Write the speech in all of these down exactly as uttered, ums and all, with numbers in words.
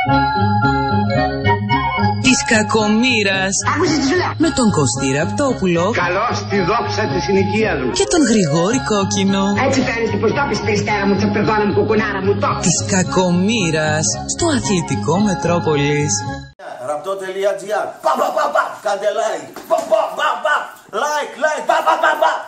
Της κακομοίρας. Άκουσες τι σου λέω. Με τον Κωστή Ραπτόπουλο. Καλώς τη δόξα της συνοικίας μου. Και τον Γρηγόρη Κόκκινο. Έτσι φαίνεται πως το πεις περιστέρα μου, τσαπεδόνα μου, κουκουνάρα μου, το. Της κακομοίρας στο αθλητικό Μετρόπολης. Ραπτό.gr. Πα πα πα πα. Κάντε like. Πα πα πα πα. Like like. Πα πα πα πα.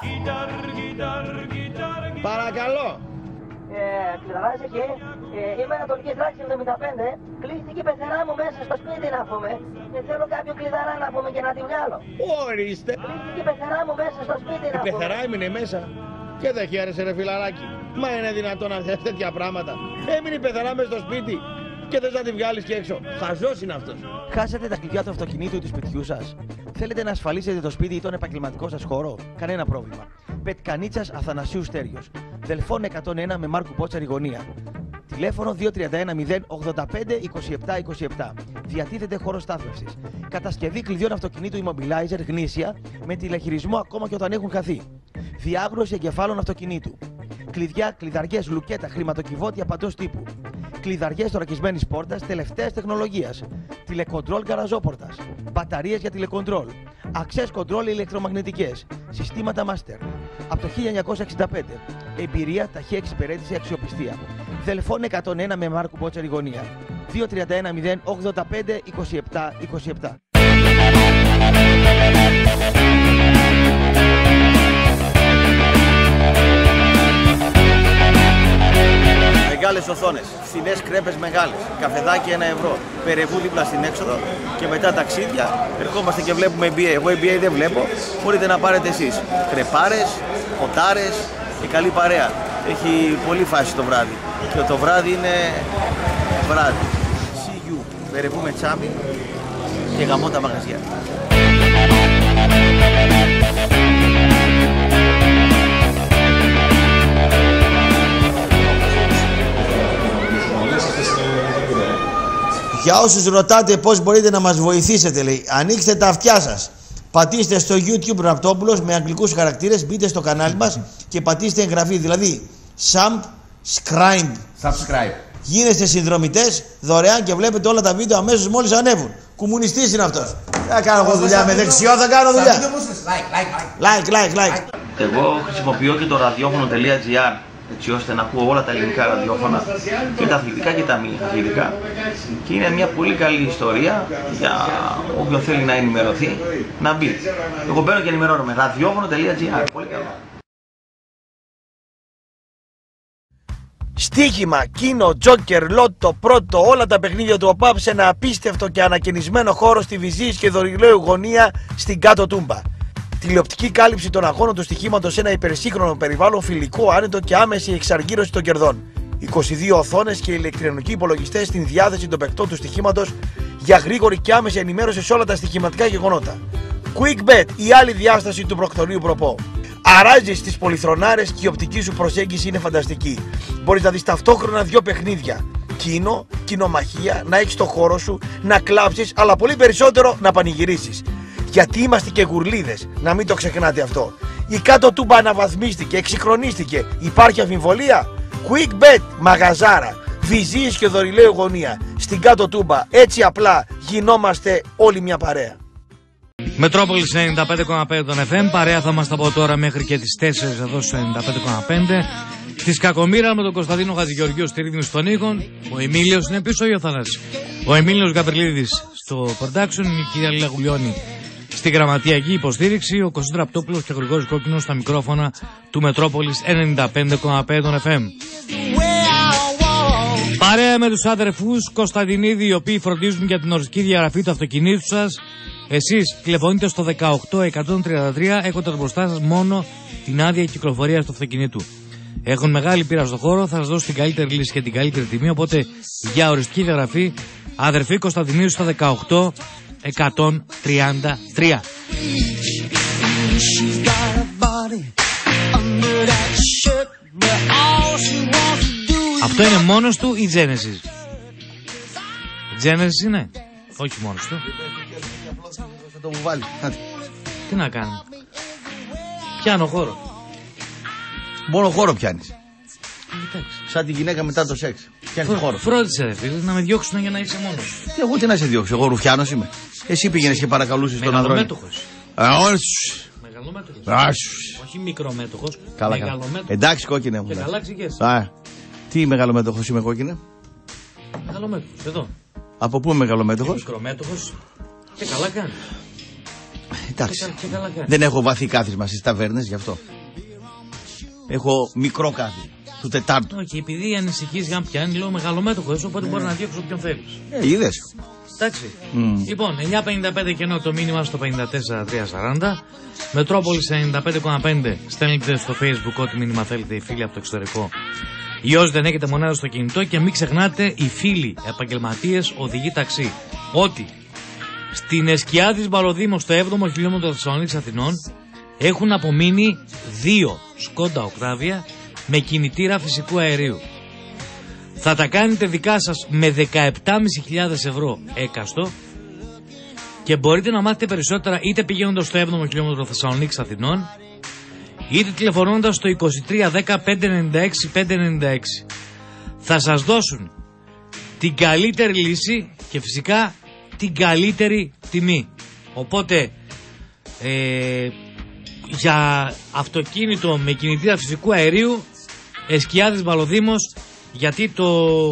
Παρακαλώ. Ε, Ξεδαράζει και ε, είμαι Ανατολική Τράξη εβδομήντα πέντε. Κλείστηκε η πεθερά μου μέσα στο σπίτι να πούμε. Και θέλω κάποιο κλειδαρά να πούμε και να τη βγάλω. Ορίστε. Κλείστηκε η πεθερά μου μέσα στο σπίτι να Η πούμε. πεθερά έμεινε μέσα. Και δεν χαίρεσε ρε φιλαράκι. Μα είναι δυνατόν να θες τέτοια πράγματα. Έμεινε η πεθερά μέσα στο σπίτι. Και θες να τη βγάλεις και έξω. Χαζός είναι αυτός. Χάσατε τα κλειδιά του αυτοκινήτου ή του σπιτιού σας. Θέλετε να ασφαλίσετε το σπίτι ή τον επαγγελματικό σας χώρο. Κανένα πρόβλημα. Πετκανίτσας Αθανασίου Στέριος. Δελφών εκατόν ένα με Μάρκου Πότσαρη γωνία. Τηλέφωνο δύο τρία ένα μηδέν ογδόντα πέντε είκοσι επτά είκοσι επτά. Διατίθεται χώρο στάθμευσης. Κατασκευή κλειδιών αυτοκινήτου Immobilizer γνήσια με τηλεχειρισμό ακόμα και όταν έχουν χαθεί. Διάγνωση εγκεφάλων αυτοκινήτου. Κλειδιά, κλειδαριές, λουκέτα, χρηματοκιβώτια παντός τύπου. Κλειδαριές θωρακισμένης πόρτας τελευταίας τεχνολογίας. Τηλεκοντρόλ γαραζόπορτας. Μπαταρίες για τηλεκοντρόλ. Access control ηλεκτρομαγνητικές. Συστήματα Master. Από το χίλια εννιακόσια εξήντα πέντε. Εμπειρία, ταχεία εξυπηρέτηση, αξιοπιστία. Δελφών εκατόν ένα με Μάρκου Πότσαρη γωνία. δύο τρία ένα μηδέν ογδόντα πέντε είκοσι επτά είκοσι επτά. Μεγάλες οθόνες, φθηνές κρέπες μεγάλες, καφεδάκι ένα ευρώ, περεβού δίπλα στην έξοδο και μετά ταξίδια. Ερχόμαστε και βλέπουμε N B A. Εγώ N B A δεν βλέπω, μπορείτε να πάρετε εσείς. Κρεπάρες, ποτάρες και καλή παρέα. Έχει πολύ φάση το βράδυ και το βράδυ είναι βράδυ. See you, περεβού με τσάμι και γαμώ τα μαγαζιά. Για όσους ρωτάτε πώς μπορείτε να μας βοηθήσετε, λέει, ανοίξτε τα αυτιά σας. Πατήστε στο YouTube Ραπτόπουλος με αγγλικούς χαρακτήρες, μπείτε στο κανάλι μας και πατήστε εγγραφή, δηλαδή subscribe. Subscribe. Γίνεστε συνδρομητές δωρεάν και βλέπετε όλα τα βίντεο αμέσως μόλις ανέβουν. Κομμουνιστής είναι αυτός. Θα κάνω εγώ δουλειά με δεξιό, θα κάνω δουλειά. Like, like, like, like. Εγώ χρησιμοποιώ και το ραδιόφωνο.gr έτσι ώστε να ακούω όλα τα ελληνικά ραδιόφωνα και τα αθλητικά και τα μη αθλητικά. Και είναι μια πολύ καλή ιστορία για όποιον θέλει να ενημερωθεί να μπει. Εγώ μπαίνω και ενημερώνομαι. ραδιόφωνο.gr. Πολύ καλό. Στοίχημα, κίνο, τζόκερ, λότο, πρώτο, όλα τα παιχνίδια του ΟΠΑΠ σε ένα απίστευτο και ανακαινισμένο χώρο στη Βυζής και Δωρηλαίου γωνία στην Κάτω Τούμπα. Τηλεοπτική κάλυψη των αγώνων του στοιχήματος σε ένα υπερσύγχρονο περιβάλλον, φιλικό, άνετο και άμεση εξαργύρωση των κερδών. είκοσι δύο οθόνες και ηλεκτρονικοί υπολογιστές στην διάθεση των παικτών του στοιχήματος για γρήγορη και άμεση ενημέρωση σε όλα τα στοιχηματικά γεγονότα. QuickBet, η άλλη διάσταση του προκτορείου προπό. Αράζεις στις πολυθρονάρες και η οπτική σου προσέγγιση είναι φανταστική. Μπορείς να δεις ταυτόχρονα δύο παιχνίδια. Κίνο, κοινομαχία, να έχεις το χώρο σου, να κλάψεις, αλλά πολύ περισσότερο να πανηγυρίσεις. Γιατί είμαστε και γουρλίδες, να μην το ξεχνάτε αυτό. Η Κάτω Τούμπα αναβαθμίστηκε, εξυγχρονίστηκε. Υπάρχει αμφιβολία? QuickBet, μαγαζάρα, Βυζής και Δωρηλαίου γωνία. Στην Κάτω Τούμπα, έτσι απλά γινόμαστε όλοι μια παρέα. Μετρόπολης ενενήντα πέντε κόμμα πέντε των εφ εμ, παρέα θα είμαστε από τώρα μέχρι και τις τέσσερις εδώ στο ενενήντα πέντε κόμμα πέντε. Της Κακομοίρα με τον Κωνσταντίνο Χατζηγεωργίου στη ρύθμιση των ήχων. Ο Εμίλιος είναι πίσω ή ο Θανάσης? Ο Εμίλιος Γαβριλίδης στο production, η κυρία Λίλα Γουλιώνη στη γραμματιακή υποστήριξη, ο Κωστής Ραπτόπουλος και ο Γρηγόρης Κόκκινος στα μικρόφωνα του Μετρόπολης ενενήντα πέντε κόμμα πέντε των εφ εμ. Παρέα με τους αδερφούς Κωνσταντινίδη, οι οποίοι φροντίζουν για την οριστική διαγραφή του αυτοκινήτου σας. Εσείς τηλεφωνείτε στο δεκαοκτώ εκατόν τριάντα τρία έχοντας μπροστά σας μόνο την άδεια κυκλοφορίας του αυτοκινήτου. Έχουν μεγάλη πείρα στο χώρο, θα σας δώσω την καλύτερη λύση και την καλύτερη τιμή, οπότε για οριστική διαγραφή αδερφή Κωνσταντινίδη στο δεκαοκτώ εκατόν τριάντα τρία. Αυτό είναι μόνος του ή Genesis? Genesis είναι? Όχι μόνος του. Τι να κάνει? Πιάνω χώρο. Μόνο χώρο πιάνεις. Εντάξει. Σαν τη γυναίκα μετά το σεξ. Φτιάχνει χώρο. Φρόντισε, ρε φίλε, να με διώξουν για να είσαι μόνος. Τι, εγώ τι να σε διώξω, εγώ Ρουφιάνος είμαι. Εσύ πήγαινες και παρακαλούσες τον Ανδρώνη. Μεγαλομέτωχος. Μεγαλομέτωχος. Όχι μικρομέτωχος. Καλά, καλά. Εντάξει, κόκκινε μου. Και καλά ξηγές. Τι μεγαλομέτωχος είμαι, κόκκινε. Μεγαλομέτωχος, εδώ. Από πού είμαι μεγαλομέτωχος? Μικρομέτωχος. Και καλά κάνει. Εντάξει. Και καλά κάνει. Δεν έχω βαθύ κάθισμα στις ταβέρνες, γι' αυτό. Έχω μικρό κάθισμα. Του Τετάρτου. Όχι, επειδή ανησυχείς για να πιάνει, λέω μεγαλομέτωχος, οπότε μπορεί να διώξω όποιον θέλεις. Ε, είδες. Εντάξει. Mm. Λοιπόν, εννιά πενήντα πέντε κενό το μήνυμα στο πενήντα τέσσερα τριακόσια σαράντα. Μετρόπολης ενενήντα πέντε κόμμα πέντε. Στέλνετε στο Facebook ό,τι μήνυμα θέλετε οι φίλοι από το εξωτερικό. Ή όσοι δεν έχετε μονάδα στο κινητό, και μην ξεχνάτε οι φίλοι επαγγελματίες οδηγοί ταξί. Ότι στην Εσκιάδης Βαλοδήμο στο έβδομο χιλιόμετρο Θεσσαλονίκης Αθηνών έχουν απομείνει δύο Σκόντα Οκτάβια με κινητήρα φυσικού αερίου. Θα τα κάνετε δικά σας με δεκαεπτά χιλιάδες πεντακόσια ευρώ έκαστο και μπορείτε να μάθετε περισσότερα είτε πηγαίνοντας στο έβδομο χιλιόμετρο Θεσσαλονίκης Αθηνών είτε τηλεφωνώντας στο είκοσι τρία δέκα πεντακόσια ενενήντα έξι πεντακόσια ενενήντα έξι. Θα σας δώσουν την καλύτερη λύση και φυσικά την καλύτερη τιμή. Οπότε ε, για αυτοκίνητο με κινητήρα φυσικού αερίου Εσκιάδης Βαλοδήμος, γιατί το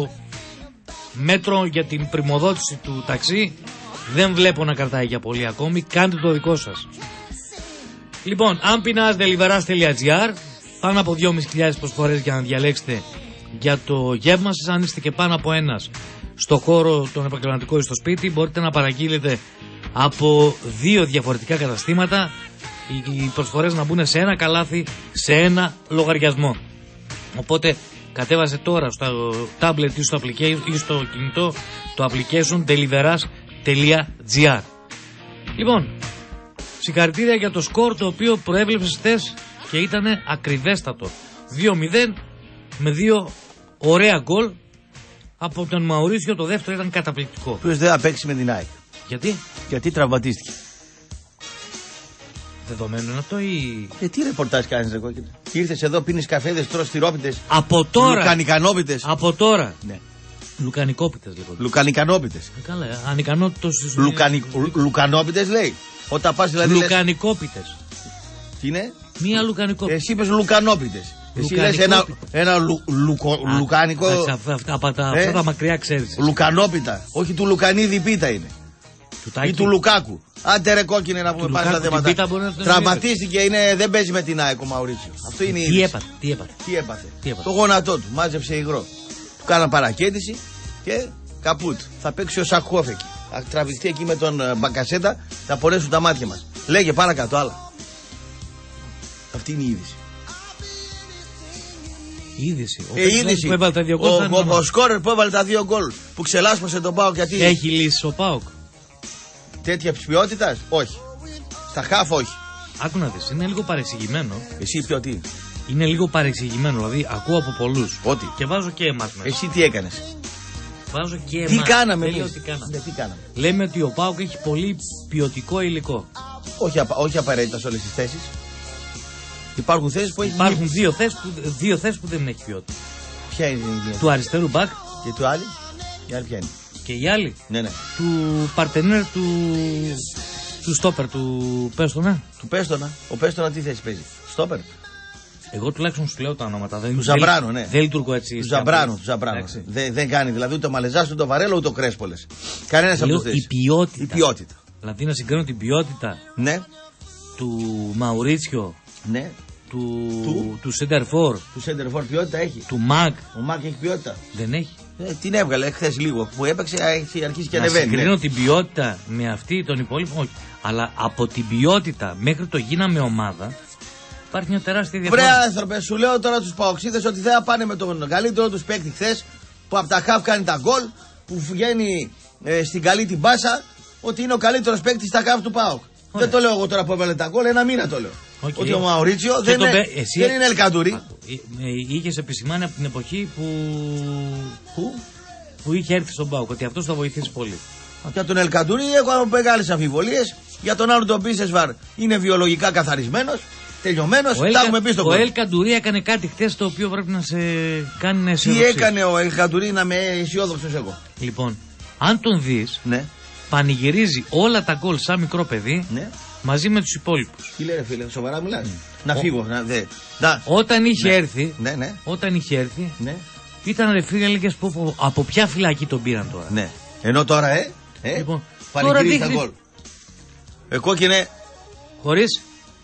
μέτρο για την πριμοδότηση του ταξί δεν βλέπω να κρατάει για πολύ ακόμη. Κάντε το δικό σας. Λοιπόν, αν πεινάς deliveras τελεία gr, πάνω από δυόμισι χιλιάδες προσφορές για να διαλέξετε για το γεύμα σας. Αν είστε και πάνω από ένας στο χώρο τον επαγγελματικό ή στο σπίτι, μπορείτε να παραγγείλετε από δύο διαφορετικά καταστήματα. Οι προσφορές να μπουν σε ένα καλάθι, σε ένα λογαριασμό. Οπότε κατέβασε τώρα στο tablet ή στο, application, ή στο κινητό το application deliveras τελεία gr. Λοιπόν, συγχαρητήρια για το σκορ το οποίο προέβλεψες χτες και ήταν ακριβέστατο. δύο μηδέν με δύο ωραία γκολ από τον Μαουρίσιο. Το δεύτερο ήταν καταπληκτικό. Ποιος δεν θα παίξει με την ΑΕΚ? Γιατί? Γιατί τραυματίστηκε. Δεδομένο είναι αυτό ή... Ε, τι ρεπορτάζ κάνεις, ρε κόκκινε? Ήρθες εδώ, πίνεις καφέδες, τρως τυρόπιτες. Από τώρα. Λουκανικανόπιτες. Από τώρα. Ναι. Λουκανικόπιτες λοιπόν. Λουκανικανόπιτες. Ε, καλά, ανικανότητος. Λουκανι... Λουκανόπιτες λέει. Όταν πας δηλαδή. Λουκανικόπιτες. Λες... Τι είναι? Μία λουκανικόπιτες. Εσύ είπες λουκανόπιτες. Εσύ λες ένα, ένα λου, λουκο, Α, λουκάνικο. Αυτά, αυτά, αυτά, τα, ε? αυτά τα μακριά ξέρεις. Λουκανόπιτα. Όχι του Λουκανίδη πίτα είναι. Του ή του Λουκάκου. Άντε ρε κόκκινε να πούμε πάλι στα θέματα. Τραυματίστηκε, είναι, δεν παίζει με την ΑΕΚ ο Μαουρίτσιο. Αυτό είναι η τι έπαθε, τι έπαθε. Τι έπαθε. Τι έπαθε. Το γόνατό του, μάζεψε υγρό. Του κάναν παρακέντηση και καπούτ. Θα παίξει ο Σακχόφ εκεί. Θα τραβηχτεί εκεί με τον Μπακασέτα, θα πονέσουν τα μάτια μας. Λέγε παρακάτω άλλα. Αυτή είναι η είδηση. Η είδηση. Ο, ε, είδηση. Που έβαλε τα δύο γκολ. Ο, ο, ο σκόρερ που έβαλε τα δύο γκολ. Που ξελάσπωσε τον ΠΑΟΚ γιατί. Έχει λύσει ο ΠΑΟΚ. Τέτοια ποιότητα, όχι. Στα χάφ, όχι. Άκου να δεις, είναι λίγο παρεξηγημένο. Εσύ ποιο τι? Είναι λίγο παρεξηγημένο, δηλαδή ακούω από πολλούς. Ότι. Και βάζω και εμάς μέσα. Εσύ τι έκανες? Βάζω και εμάς. Τι κάναμε εμείς? Τι κάναμε. Ναι, τι κάναμε. Λέμε ότι ο ΠΑΟΚ έχει πολύ ποιοτικό υλικό. Όχι, απα, όχι απαραίτητα σε όλες τις θέσεις. Υπάρχουν θέσεις που έχει. Υπάρχουν δύο θέσεις που, δύο θέσεις που δεν έχει ποιότητα. Ποια είναι η μία? Του αριστερού μπακ. Και του άλλη? Η άλλη ποια είναι? Και η άλλη? Ναι, ναι. Του παρτενέρ του. Του στόπερ του Πέστονα. Του Πέστονα. Ο Πέστονα τι θέση παίζει? Στόπερ. Εγώ τουλάχιστον σου λέω τα ονόματα. Δεν, του Ζαμπράνου, ναι. Δεν λειτουργώ έτσι. Του Ζαμπράνου, του Ζαμπράνου. Δεν, δεν κάνει δηλαδή ούτε ο Μαλεζάς, ούτε ο Βαρέλο, ούτε ο Κρέσπολες. Κανένα από αυτούς. Η ποιότητα. Η ποιότητα. Δηλαδή να συγκρίνω την ποιότητα. Ναι. Του Μαουρίτσιο. Ναι. Του, του, του Σέντερφορ. Του Σέντερφορ ποιότητα έχει. Του Μαγκ. Ο Μαγκ έχει ποιότητα. Δεν έχει. Ε, την έβγαλε χθες λίγο που έπαιξε, έχει αρχίσει και να ανεβαίνει. Να συγκρίνω ναι. την ποιότητα με αυτή των υπόλοιπων, όχι. Αλλά από την ποιότητα μέχρι το γίναμε ομάδα, υπάρχει μια τεράστια διαφορά. Βρε άνθρωπε, σου λέω τώρα τους παοξίδες ότι δεν θα πάνε με τον καλύτερο τους παίκτη χθες που από τα χαφ κάνει τα γκολ, που βγαίνει ε, στην καλή την μπάσα, ότι είναι ο καλύτερος παίκτης στα χαφ του ΠΑΟΚ. Δεν το λέω εγώ τώρα που έβαλε τα γκολ, ένα μήνα το λέω. Okay. Ότι ο Μαουρίτσιο δεν, είναι, εσύ... δεν είναι Ελκαντουρί. Είχες επισημάνει από την εποχή που, που? που είχε έρθει στον ΠΑΟΚ ότι αυτός θα βοηθήσει πολύ. Για τον Ελκαντουρί έχω μεγάλες αμφιβολίες. Για τον άλλο τον Πίσεσβαρ είναι βιολογικά καθαρισμένος. τελειωμένος, τα έχουμε πει στον Ο κόσμο. Ελ Καντουρί έκανε κάτι χθες το οποίο πρέπει να σε κάνει να Τι αισιοδοξείς. έκανε ο Ελ Καντουρί να με αισιόδοξος εγώ? Λοιπόν, αν τον δεις, Ναι. πανηγυρίζει όλα τα γκολ σαν μικρό παιδί Ναι. μαζί με τους υπόλοιπους. Τι λέει ρε φίλε, σοβαρά μιλάς? Να φύγω, να δε. Να. Όταν είχε Ναι. έρθει, Ναι, ναι. όταν είχε έρθει, Ναι. ήταν ρε φίλε, έλεγες πω, πω, από ποια φυλακή τον πήραν τώρα. Ναι. Ενώ τώρα, ε, ε Λοιπόν, πανηγυρίζει τώρα τα δείχνει- γκολ. Ε, κόκκινε, Χωρίς.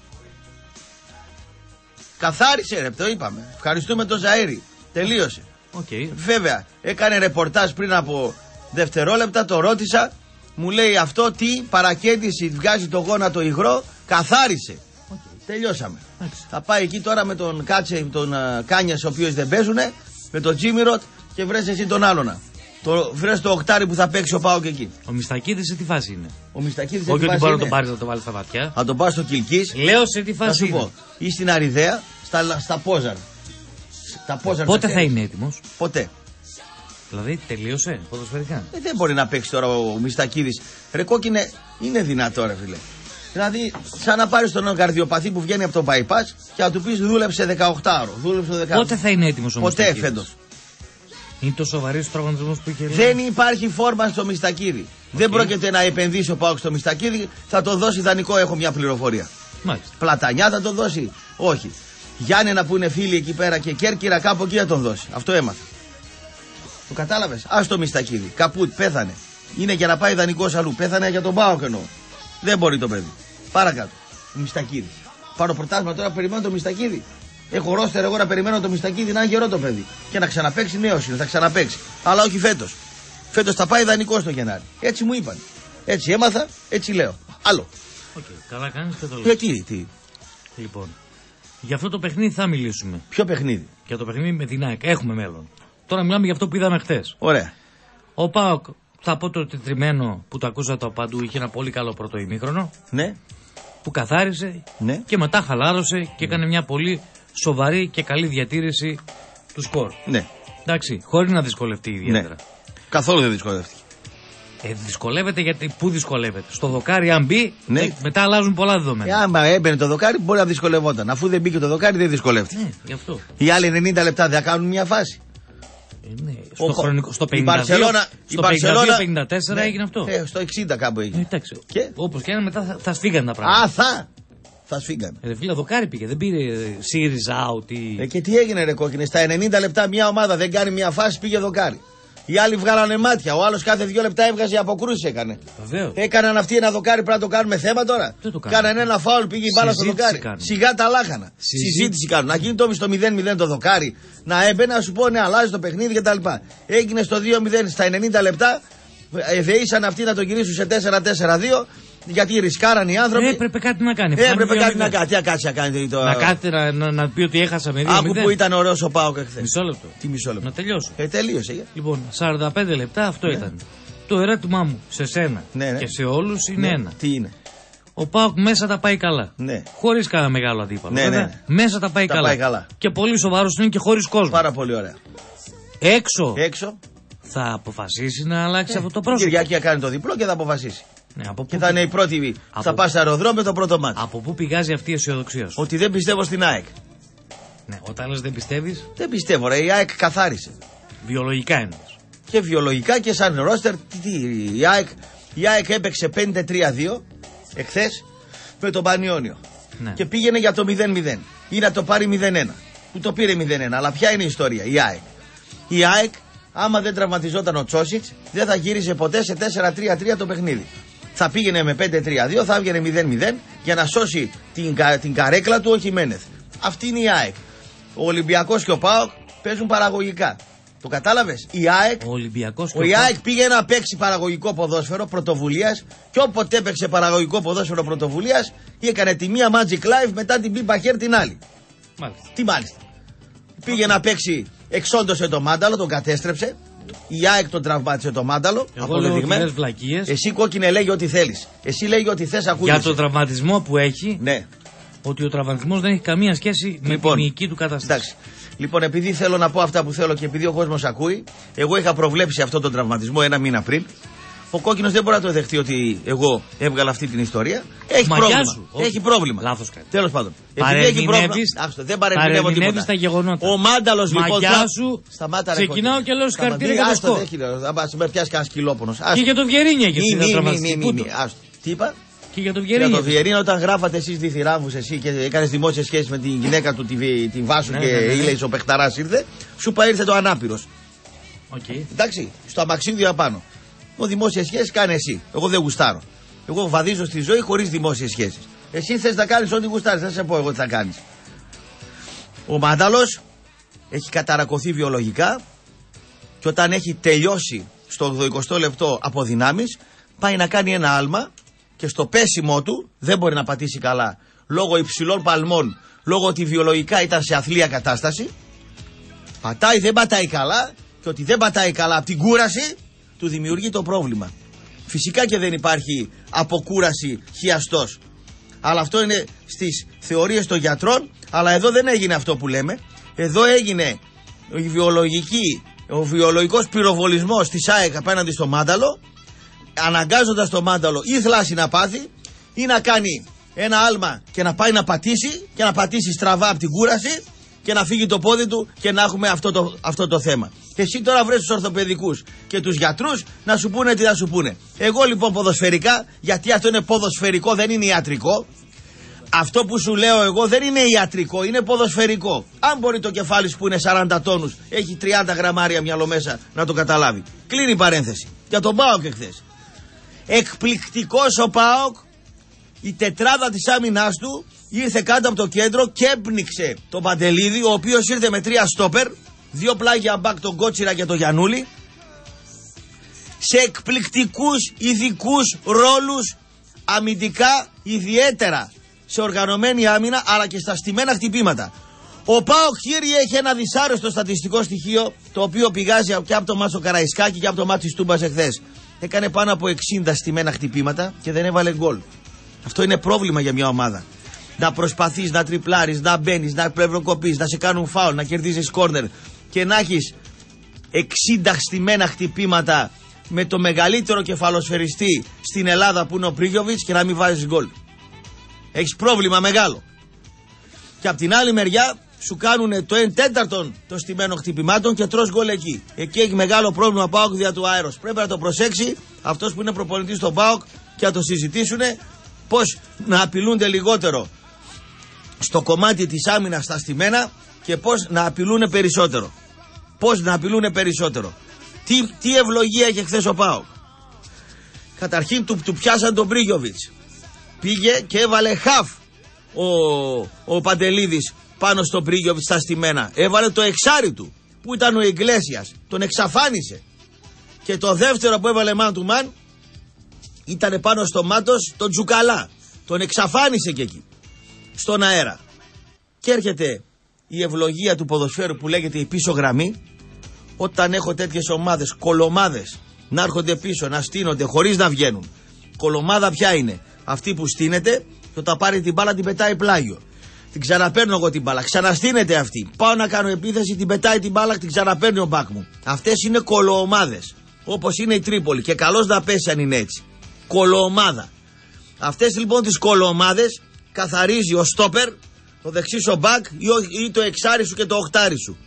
καθάρισε ρε, το είπαμε. Ευχαριστούμε τον Ζαΐρη. Τελείωσε. Okay. Βέβαια, έκανε ρεπορτάζ πριν από δευτερόλεπτα, το ρώτησα, μου λέει αυτό τι παρακέντηση βγάζει το γόνατο υγρό, καθάρισε. Okay. Τελειώσαμε. Okay. Θα πάει εκεί τώρα με τον Κάτσε, τον uh, Κάνιας, ο οποίος δεν παίζουνε, με τον Τζίμιροτ και βρες εσύ τον άλλονα. Το, βρες το οκτάρι που θα παίξει ο Πάοκ εκεί. Ο Μιστακίδης σε τι φάση είναι? Ο Μιστακίδης Όχι σε τι ότι φάση μπορεί να είναι? τον πάρει να τον βάλει στα βαθιά. Θα τον πάω στο Κιλκής. Λέω σε τι Θα φάση σου είναι. πω. Ή στην Αριδαία, στα, στα Πόζαρ. Στα Πόζαρ. Πότε θα είναι έτοιμος? Ποτέ. Δηλαδή τελείωσε ποδοσφαιρικά. Ε, δεν μπορεί να παίξει τώρα ο Μιστακίδης. Ρε κόκκινε, είναι δυνατό ρε φίλε. Δηλαδή, σαν να πάρει τον καρδιοπαθή που βγαίνει από τον bypass και να του πει δούλεψε δεκαοκτώ ώρο. Δούλεψε δεκαοκτώ. Πότε θα είναι έτοιμος ο Ποτέ Μιστακίδης? φέτος. Είναι τόσο βαρύς ο τραυματισμός που είχε? Δεν υπάρχει φόρμα στο Μιστακίδη. Okay. Δεν πρόκειται να επενδύσει ο Πάοκ στο Μιστακίδη. Θα το δώσει δανεικό, έχω μια πληροφορία. Μάλιστα. Πλατανιά θα το δώσει? Όχι. Γιάννενα που είναι φίλοι εκεί πέρα και Κέρκυρα κάπου εκεί θα τον δώσει. Αυτό έμαθα. Το κατάλαβες? Ας το Μιστακίδη. Καπούτ, πέθανε. Είναι για να πάει δανεικός αλλού. Πέθανε για τον Πάοκ εννοώ. Δεν μπορεί το παιδί. Παρακάτω. Μιστακίδη. Πάρω πρωτάθλημα τώρα, περιμένω το Μιστακίδη. Έχω ρόστερ εγώ να περιμένω το Μιστακίδη να είναι γερό το παιδί. Και να ξαναπαίξει, νέος είναι, θα ξαναπαίξει. Αλλά όχι φέτος. Φέτος θα πάει δανεικό στο Γενάρη. Έτσι μου είπαν. Έτσι έμαθα, έτσι λέω. Άλλο. Okay. Καλά κάνεις και το Ε, λέω. τι, τι. Λοιπόν, για αυτό το παιχνίδι θα μιλήσουμε. Ποιο παιχνίδι? Για το παιχνίδι με την ΑΕΚ. Έχουμε μέλλον. Τώρα μιλάμε για αυτό που είδαμε χθες. Ωραία. Ο ΠΑΟΚ, θα πω το τετριμένο που το ακούσατε από παντού, είχε ένα πολύ καλό πρώτο ημίχρονο. Ναι. Που καθάρισε Ναι. και μετά χαλάρωσε και έκανε μια πολύ σοβαρή και καλή διατήρηση του σκορ. Ναι. Εντάξει, χωρίς να δυσκολευτεί ιδιαίτερα. Ναι. Καθόλου δεν δυσκολεύτηκε. Ε, δυσκολεύεται γιατί. Πού δυσκολεύεται? Στο δοκάρι, αν μπει, Ναι. ε, μετά αλλάζουν πολλά Ε, δεδομένα. άμα έμπαινε το δοκάρι, μπορεί να δυσκολευόταν. Αφού δεν μπήκε το δοκάρι, δεν δυσκολεύτηκε. Ναι, γι' αυτό. Οι άλλοι ενενήντα λεπτά δεν θα κάνουν μια φάση. Ε, ναι. Στο, Ο- χρονικό, στο η πενήντα δύο, Μπαρσελόνα- η στο Μπαρσελόνα- πενήντα δύο πενήντα τέσσερα Ναι. έγινε αυτό. Ε, στο εξήντα κάπου Ε, έγινε. εντάξει. Και? Όπως και αν μετά θα, θα σφίγανε τα πράγματα. Α, θα! Θα σφίγγανε. Ε, φίλε, δοκάρι πήγε, δεν πήρε ε, series out ή. Ε, και τι έγινε ρε κόκκινε, στα ενενήντα λεπτά μια ομάδα δεν κάνει μια φάση, πήγε δοκάρι. Οι άλλοι βγάλανε μάτια, ο άλλος κάθε δύο λεπτά έβγαζε αποκρούσεις έκανε. Βεβαίως. Έκαναν αυτοί ένα δοκάρι, πρέπει να το κάνουμε θέμα τώρα. Δεν το κάνουν. Κάνανε ένα φάουλ, πήγε η μπάλα στο Συζήτηση δοκάρι. κάνουν. Σιγά τα λάχανα. Συζήτηση. Συζήτηση κάνουν. Να γίνει το στο μηδέν μηδέν το δοκάρι, να έμπαινε, να σου πω ναι, αλλάζει το παιχνίδι κτλ. Έγινε στο δύο μηδέν στα ενενήντα λεπτά, ευεήσαν αυτοί να το γυρίσουν σε τέσσερα τέσσερα δύο, γιατί ρισκάραν οι άνθρωποι. Ε, έπρεπε κάτι να κάνει. Ε, Φάνηκε έπρεπε δύο κάτι να μηδέν. κάνει. Τι να κάτσει να κάνει το. Να κάθεται να, να, να πει ότι έχασα με δύο Άκου μηδέν. που ήταν ωραίος ο Πάοκ εχθές. Μισό λεπτό. Τι μισό λεπτό. Να τελειώσω. Ε, τελείωσε. για. Λοιπόν, σαράντα πέντε λεπτά αυτό ήταν. Το ερώτημά μου σε σένα Ναι, ναι. και σε όλους είναι Ναι, ένα. Τι είναι. Ο ΠΑΟΚ μέσα τα πάει καλά. Ναι. Χωρίς κανένα μεγάλο αντίπαλο. Ναι, βέβαια. ναι. Μέσα τα πάει, Τα καλά. πάει καλά. Και πολύ σοβαρός είναι και χωρίς κόσμο. Πάρα πολύ ωραία. Έξω Έξω. θα αποφασίσει να αλλάξει αυτό το Η πρόσωπο. Κυριακή θα κάνει το διπλό και θα αποφασίσει. Ναι, από, Και πού, θα είναι η πρώτη. Από- Θα πάει στο αεροδρόμιο το πρώτο μάτι. από πού πηγάζει αυτή η αισιοδοξία σου? Ότι δεν πιστεύω στην ΑΕΚ. Ναι, όταν λες δεν πιστεύεις, Δεν πιστεύω, ρε. Η ΑΕΚ καθάρισε. βιολογικά εννοείς. Και βιολογικά και σαν ρόστερ. Τι, τι, η, ΑΕΚ, η ΑΕΚ έπαιξε πέντε τρία δύο εχθές με τον Πανιόνιο. Ναι. Και πήγαινε για το μηδέν μηδέν. Ή να το πάρει μηδέν ένα. Που το πήρε μηδέν ένα. Αλλά ποια είναι η ιστορία, η ΑΕΚ. Η ΑΕΚ, άμα δεν τραυματιζόταν ο Τσόσιτς, δεν θα γύρισε ποτέ σε τέσσερα τρία τρία το παιχνίδι. Θα πήγαινε με πέντε τρία δύο, θα έβγαινε μηδέν μηδέν για να σώσει την, κα- την καρέκλα του ο Χιμένεθ. Αυτή είναι η ΑΕΚ. Ο Ολυμπιακός και ο ΠΑΟΚ παίζουν παραγωγικά. Το κατάλαβες? Η ΑΕΚ, Ο Ολυμπιακός και ο ο η ΠΑΟΚ- ΑΕΚ πήγε να παίξει παραγωγικό ποδόσφαιρο πρωτοβουλίας και όποτε έπαιξε παραγωγικό ποδόσφαιρο πρωτοβουλίας έκανε τη μία Magic Live μετά την Μπίμπα Χέρ την άλλη. Μάλιστα. Τι μάλιστα. Πήγε να παίξει, εξόντωσε το Μάνταλο, τον κατέστρεψε. Η ΑΕΚ τον τραυμάτισε το Μάνταλο. Εγώ λέω ότι αποδεδειγμένο. λες βλακίες. Εσύ κόκκινε λέγει ό,τι θέλεις. Εσύ λέγει ό,τι θες, ακούγεσαι. Για τον τραυματισμό που έχει, Ναι. ότι ο τραυματισμός δεν έχει καμία σχέση με Λοιπόν, την μυϊκή του κατάσταση. Εντάξει. Λοιπόν, επειδή θέλω να πω αυτά που θέλω και επειδή ο κόσμος ακούει, εγώ είχα προβλέψει αυτόν τον τραυματισμό ένα μήνα πριν. Ο κόκκινος δεν μπορεί να το δεχτεί ότι εγώ έβγαλα αυτή την ιστορία. Έχει Μαγιά πρόβλημα. σου. Έχει πρόβλημα. Λάθος κάνει. Τέλος πάντων. Παρεμηνεύεις, Άστο, δεν παρεμηνεύω τίποτα. τα γεγονότα. Ο Μάνταλος λοιπόν. Μαγιά σου. Σταμάτα, ρε, Ξεκινάω και λέω συγχαρητήρια για το άστο, σκορ. δεν χειρότερο. Θα πας, με πιάσει κανένα κιλόπονος. Και για το Βιερίνη έχει Μη, μη, μη, μη, μη, μη. εσύ. Άστο. Τι είπα? Και για το Για Βιερίνη. το Βιερίνη, όταν γράφατε εσείς διθυράμβους εσύ και έκανες δημόσιες σχέσεις με την γυναίκα του, τη, τη Βάσου Ναι, και ναι, ναι. ήλες ο παιχταράς ήρθε, σου είπα ήρθε το ανάπηρος. Okay. Εντάξει, στο αμαξίδιο απάνω. Ο δημόσιες σχέσεις κάνει εσύ. Εγώ δεν γουστάρω. Εγώ βαδίζω στη ζωή χωρίς δημόσιες σχέσεις. Εσύ θες να κάνεις ό,τι γουστάρεις, θα σε πω εγώ τι θα κάνεις. Ο Μάνταλος έχει καταρακωθεί βιολογικά και όταν έχει τελειώσει στο ογδοηκοστό λεπτό από δυνάμεις, πάει να κάνει ένα άλμα και στο πέσιμο του δεν μπορεί να πατήσει καλά λόγω υψηλών παλμών, λόγω ότι βιολογικά ήταν σε αθλία κατάσταση. Πατάει, δεν πατάει καλά και ότι δεν πατάει καλά από την κούραση του δημιουργεί το πρόβλημα. Φυσικά και δεν υπάρχει αποκούραση χιαστός. Αλλά αυτό είναι στις θεωρίες των γιατρών, αλλά εδώ δεν έγινε αυτό που λέμε. Εδώ έγινε η βιολογική, ο βιολογικός πυροβολισμός της ΑΕΚ απέναντι στο Μάνταλο, αναγκάζοντας το Μάνταλο ή θλάση να πάθει ή να κάνει ένα άλμα και να πάει να πατήσει και να πατήσει στραβά από την κούραση και να φύγει το πόδι του και να έχουμε αυτό το, αυτό το θέμα. Και εσύ τώρα βρες τους ορθοπαιδικούς και τους γιατρούς να σου πούνε τι θα σου πούνε. Εγώ λοιπόν ποδοσφαιρικά, γιατί αυτό είναι ποδοσφαιρικό, δεν είναι ιατρικό. Αυτό που σου λέω εγώ δεν είναι ιατρικό, είναι ποδοσφαιρικό. Αν μπορεί το κεφάλι σου που είναι σαράντα τόνους, έχει τριάντα γραμμάρια μυαλό μέσα να το καταλάβει. Κλείνει η παρένθεση. Για τον ΠΑΟΚ εχθές. Εκπληκτικός ο ΠΑΟΚ, η τετράδα της άμυνάς του ήρθε κάτω από το κέντρο και έπνιξε τον Παντελίδη, ο οποίος ήρθε με τρία στόπερ, δύο πλάγια μπακ, τον Κότσιρα και τον Γιαννούλη, σε εκπληκτικούς ειδικούς ρόλους αμυντικά, ιδιαίτερα σε οργανωμένη άμυνα αλλά και στα στημένα χτυπήματα. Ο ΠΑΟΚ, κύριε, έχει ένα δυσάρεστο στατιστικό στοιχείο, το οποίο πηγάζει και από το μάτσο Καραϊσκάκη και από το μάτσο της Τούμπας εχθές. Έκανε πάνω από εξήντα στημένα χτυπήματα και δεν έβαλε γκολ. Αυτό είναι πρόβλημα για μια ομάδα. Να προσπαθείς να τριπλάρεις, να μπαίνεις, να πλευροκοπείς, να σε κάνουν φάουλ, να κερδίζεις κόρνερ και να έχεις εξήντα στημένα χτυπήματα με το μεγαλύτερο κεφαλοσφαιριστή στην Ελλάδα που είναι ο Πρίγιοβιτς και να μην βάζεις γκολ. Έχεις πρόβλημα μεγάλο. Και απ' την άλλη μεριά σου κάνουν το ένα τέταρτο των στημένων χτυπημάτων και τρως γκολ εκεί. Εκεί έχει μεγάλο πρόβλημα ΠΑΟΚ δια του αέρος. Πρέπει να το προσέξει αυτός που είναι προπονητής στον ΠΑΟΚ και να το συζητήσουν πώς να απειλούνται λιγότερο στο κομμάτι της άμυνας στα στημένα και πώς να απειλούν περισσότερο. Πώς να απειλούν περισσότερο. Τι, τι ευλογία είχε χθες ο ΠΑΟΚ. Καταρχήν του, του πιάσαν τον Πρίγιοβιτς. Πήγε και έβαλε χαφ ο, ο Παντελίδης πάνω στο Πρίγιοβιτς στα στημένα. Έβαλε το εξάρι του που ήταν ο Ιγκλέσιας. Τον εξαφάνισε. Και το δεύτερο που έβαλε man to man ήταν πάνω στο Μάτος τον Τζουκαλά. Τον εξαφάνισε και εκεί στον αέρα. Και έρχεται η ευλογία του ποδοσφαίρου που λέγεται η πίσω γραμμή. Όταν έχω τέτοιες ομάδες, κολομάδες, να έρχονται πίσω, να στείνονται χωρίς να βγαίνουν. Κολομάδα ποια είναι? Αυτή που στείνεται και όταν πάρει την μπάλα την πετάει πλάγιο. Την ξαναπαίρνω εγώ την μπάλα, ξαναστείνεται αυτή. Πάω να κάνω επίθεση, την πετάει την μπάλα, την ξαναπαίρνει ο μπακ μου. Αυτές είναι κολοομάδες. Όπως είναι η Τρίπολη. Και καλώς να πέσει αν είναι έτσι. Κολοομάδα. Αυτές λοιπόν τις κολοομάδες καθαρίζει ο στόπερ, το δεξί σου μπακ ή το εξάρι σου και το οχτάρι σου.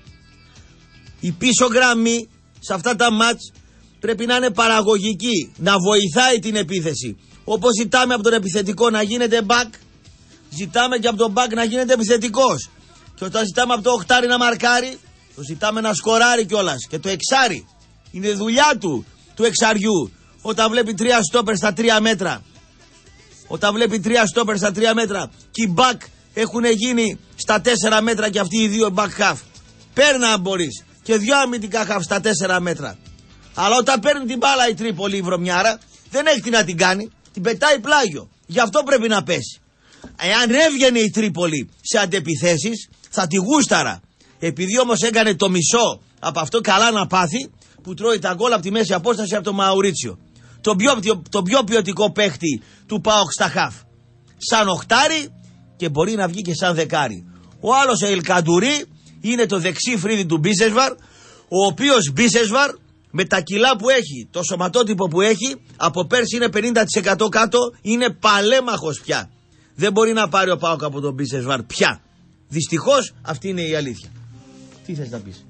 Η πίσω γραμμή σε αυτά τα μάτς πρέπει να είναι παραγωγική, να βοηθάει την επίθεση. Όπως ζητάμε από τον επιθετικό να γίνεται back, ζητάμε και από τον back να γίνεται επιθετικός. Και όταν ζητάμε από το οχτάρι να μαρκάρει, το ζητάμε να σκοράρει κιόλας. Και το εξάρι είναι δουλειά του, του εξαριού. Όταν βλέπει τρία στόπερ στα τρία μέτρα, όταν βλέπει τρία στόπερ στα τρία μέτρα και οι back έχουν γίνει στα τέσσερα μέτρα και αυτοί οι δύο back half. Παίρνα αν μπορείς και δυο αμυντικά half στα τέσσερα μέτρα. Αλλά όταν παίρνει την μπάλα η Τρίπολη η βρωμιάρα, δεν έχει τι να την κάνει. Την πετάει πλάγιο. Γι' αυτό πρέπει να πέσει. Εάν έβγαινε η Τρίπολη σε αντεπιθέσεις, θα τη γούσταρα. Επειδή όμως έκανε το μισό από αυτό καλά να πάθει, που τρώει τα γκολ από τη μέση απόσταση από το Μαουρίτσιο. Το πιο, το πιο ποιοτικό παίχτη του ΠΑΟΚ στα χαφ. Σαν οχτάρι και μπορεί να βγει και σαν δεκάρι. Ο άλλος ο Ελκαντουρί είναι το δεξί φρύδι του Μπίσεσβαρ, ο οποίος Μπίσεσβαρ με τα κιλά που έχει, το σωματότυπο που έχει, από πέρσι είναι πενήντα τοις εκατό κάτω, είναι παλέμαχος πια. Δεν μπορεί να πάρει ο ΠΑΟΚ από τον Μπίσεσβαρ πια. Δυστυχώς αυτή είναι η αλήθεια. Τι θες να πεις?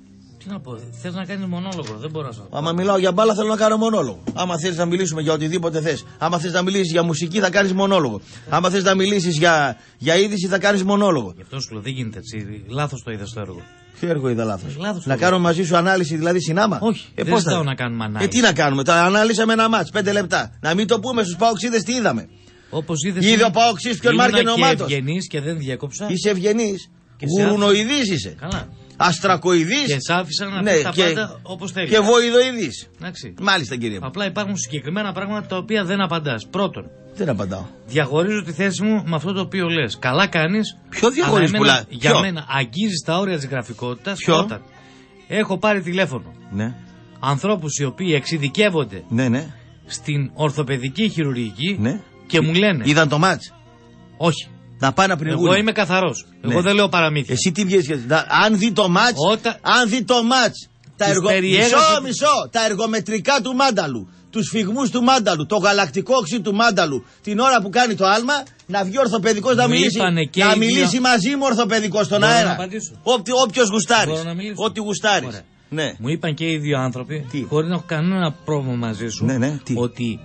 Τι να πω, θες να κάνεις μονόλογο, δεν μπορώ να σου πω. Άμα μιλάω για μπάλα θέλω να κάνω μονόλογο. Άμα θες να μιλήσουμε για οτιδήποτε θες. Άμα θες να μιλήσεις για μουσική θα κάνεις μονόλογο. Άμα θες να μιλήσεις για, για είδηση θα κάνεις μονόλογο. Γι' αυτό σου λέω, δεν γίνεται έτσι. Λάθος το είδες το έργο. Ποιο έργο είδα λάθος? Λάθος να κάνω μαζί σου ανάλυση δηλαδή συνάμα? Όχι, ε, δεν ζητάω να κάνουμε ανάλυση. Ε, τι να κάνουμε, τα ανάλυσαμε ένα μάτς, πέντε λεπτά. Να μην το πούμε στους Παοξίδες τι είδαμε. Όπως είδες. Είδε ο Παοξής ποιον μάρκενε ο Μάτος. Είσαι ευγενής και δεν διέκοψα. Είσαι ευγενής. Γουρουνοειδής είσαι. Καλά. Αστρακοειδής. Και σ' άφησα να ναι, πεις τα και, πάντα όπως θέλεις. Και βοηδοειδής. Εντάξει. Μάλιστα κύριε. Απλά υπάρχουν συγκεκριμένα πράγματα τα οποία δεν απαντάς. Πρώτον, δεν απαντάω. Διαχωρίζω τη θέση μου με αυτό το οποίο λες. Καλά κάνεις. Ποιο διαχωρίζεις πουλά? Για Ποιο? μένα αγγίζεις τα όρια της γραφικότητας. Ποιο? Όταν έχω πάρει τηλέφωνο ναι. ανθρώπους οι οποίοι εξειδικεύονται ναι, ναι. στην ορθοπαιδική χειρουργική ναι. και μου λένε. Είδαν το μάτς? Όχι. Να πάνε να πνιγούν. Εγώ είμαι καθαρός. Ναι. Εγώ δεν λέω παραμύθια. Εσύ τι βγαίνεις? Αν δει το μάτς, Όταν... αν δει το μάτς, τα εργο... περιέγραψε... μισό, μισό, τα εργομετρικά του Μάνταλου, τους φυγμούς του Μάνταλου, το γαλακτικό οξύ του Μάνταλου, την ώρα που κάνει το άλμα, να βγει ορθοπαιδικός να μιλήσει, να μιλήσει δύο... μαζί μου ορθοπαιδικός στον Μπορώ αέρα. Όποιος γουστάρεις. Ό,τι γουστάρεις. Ναι. Μου είπαν και οι δύο άνθρωποι, χωρίς να έχω κανένα πρόβλημα μαζί σου, ναι, ναι. ότι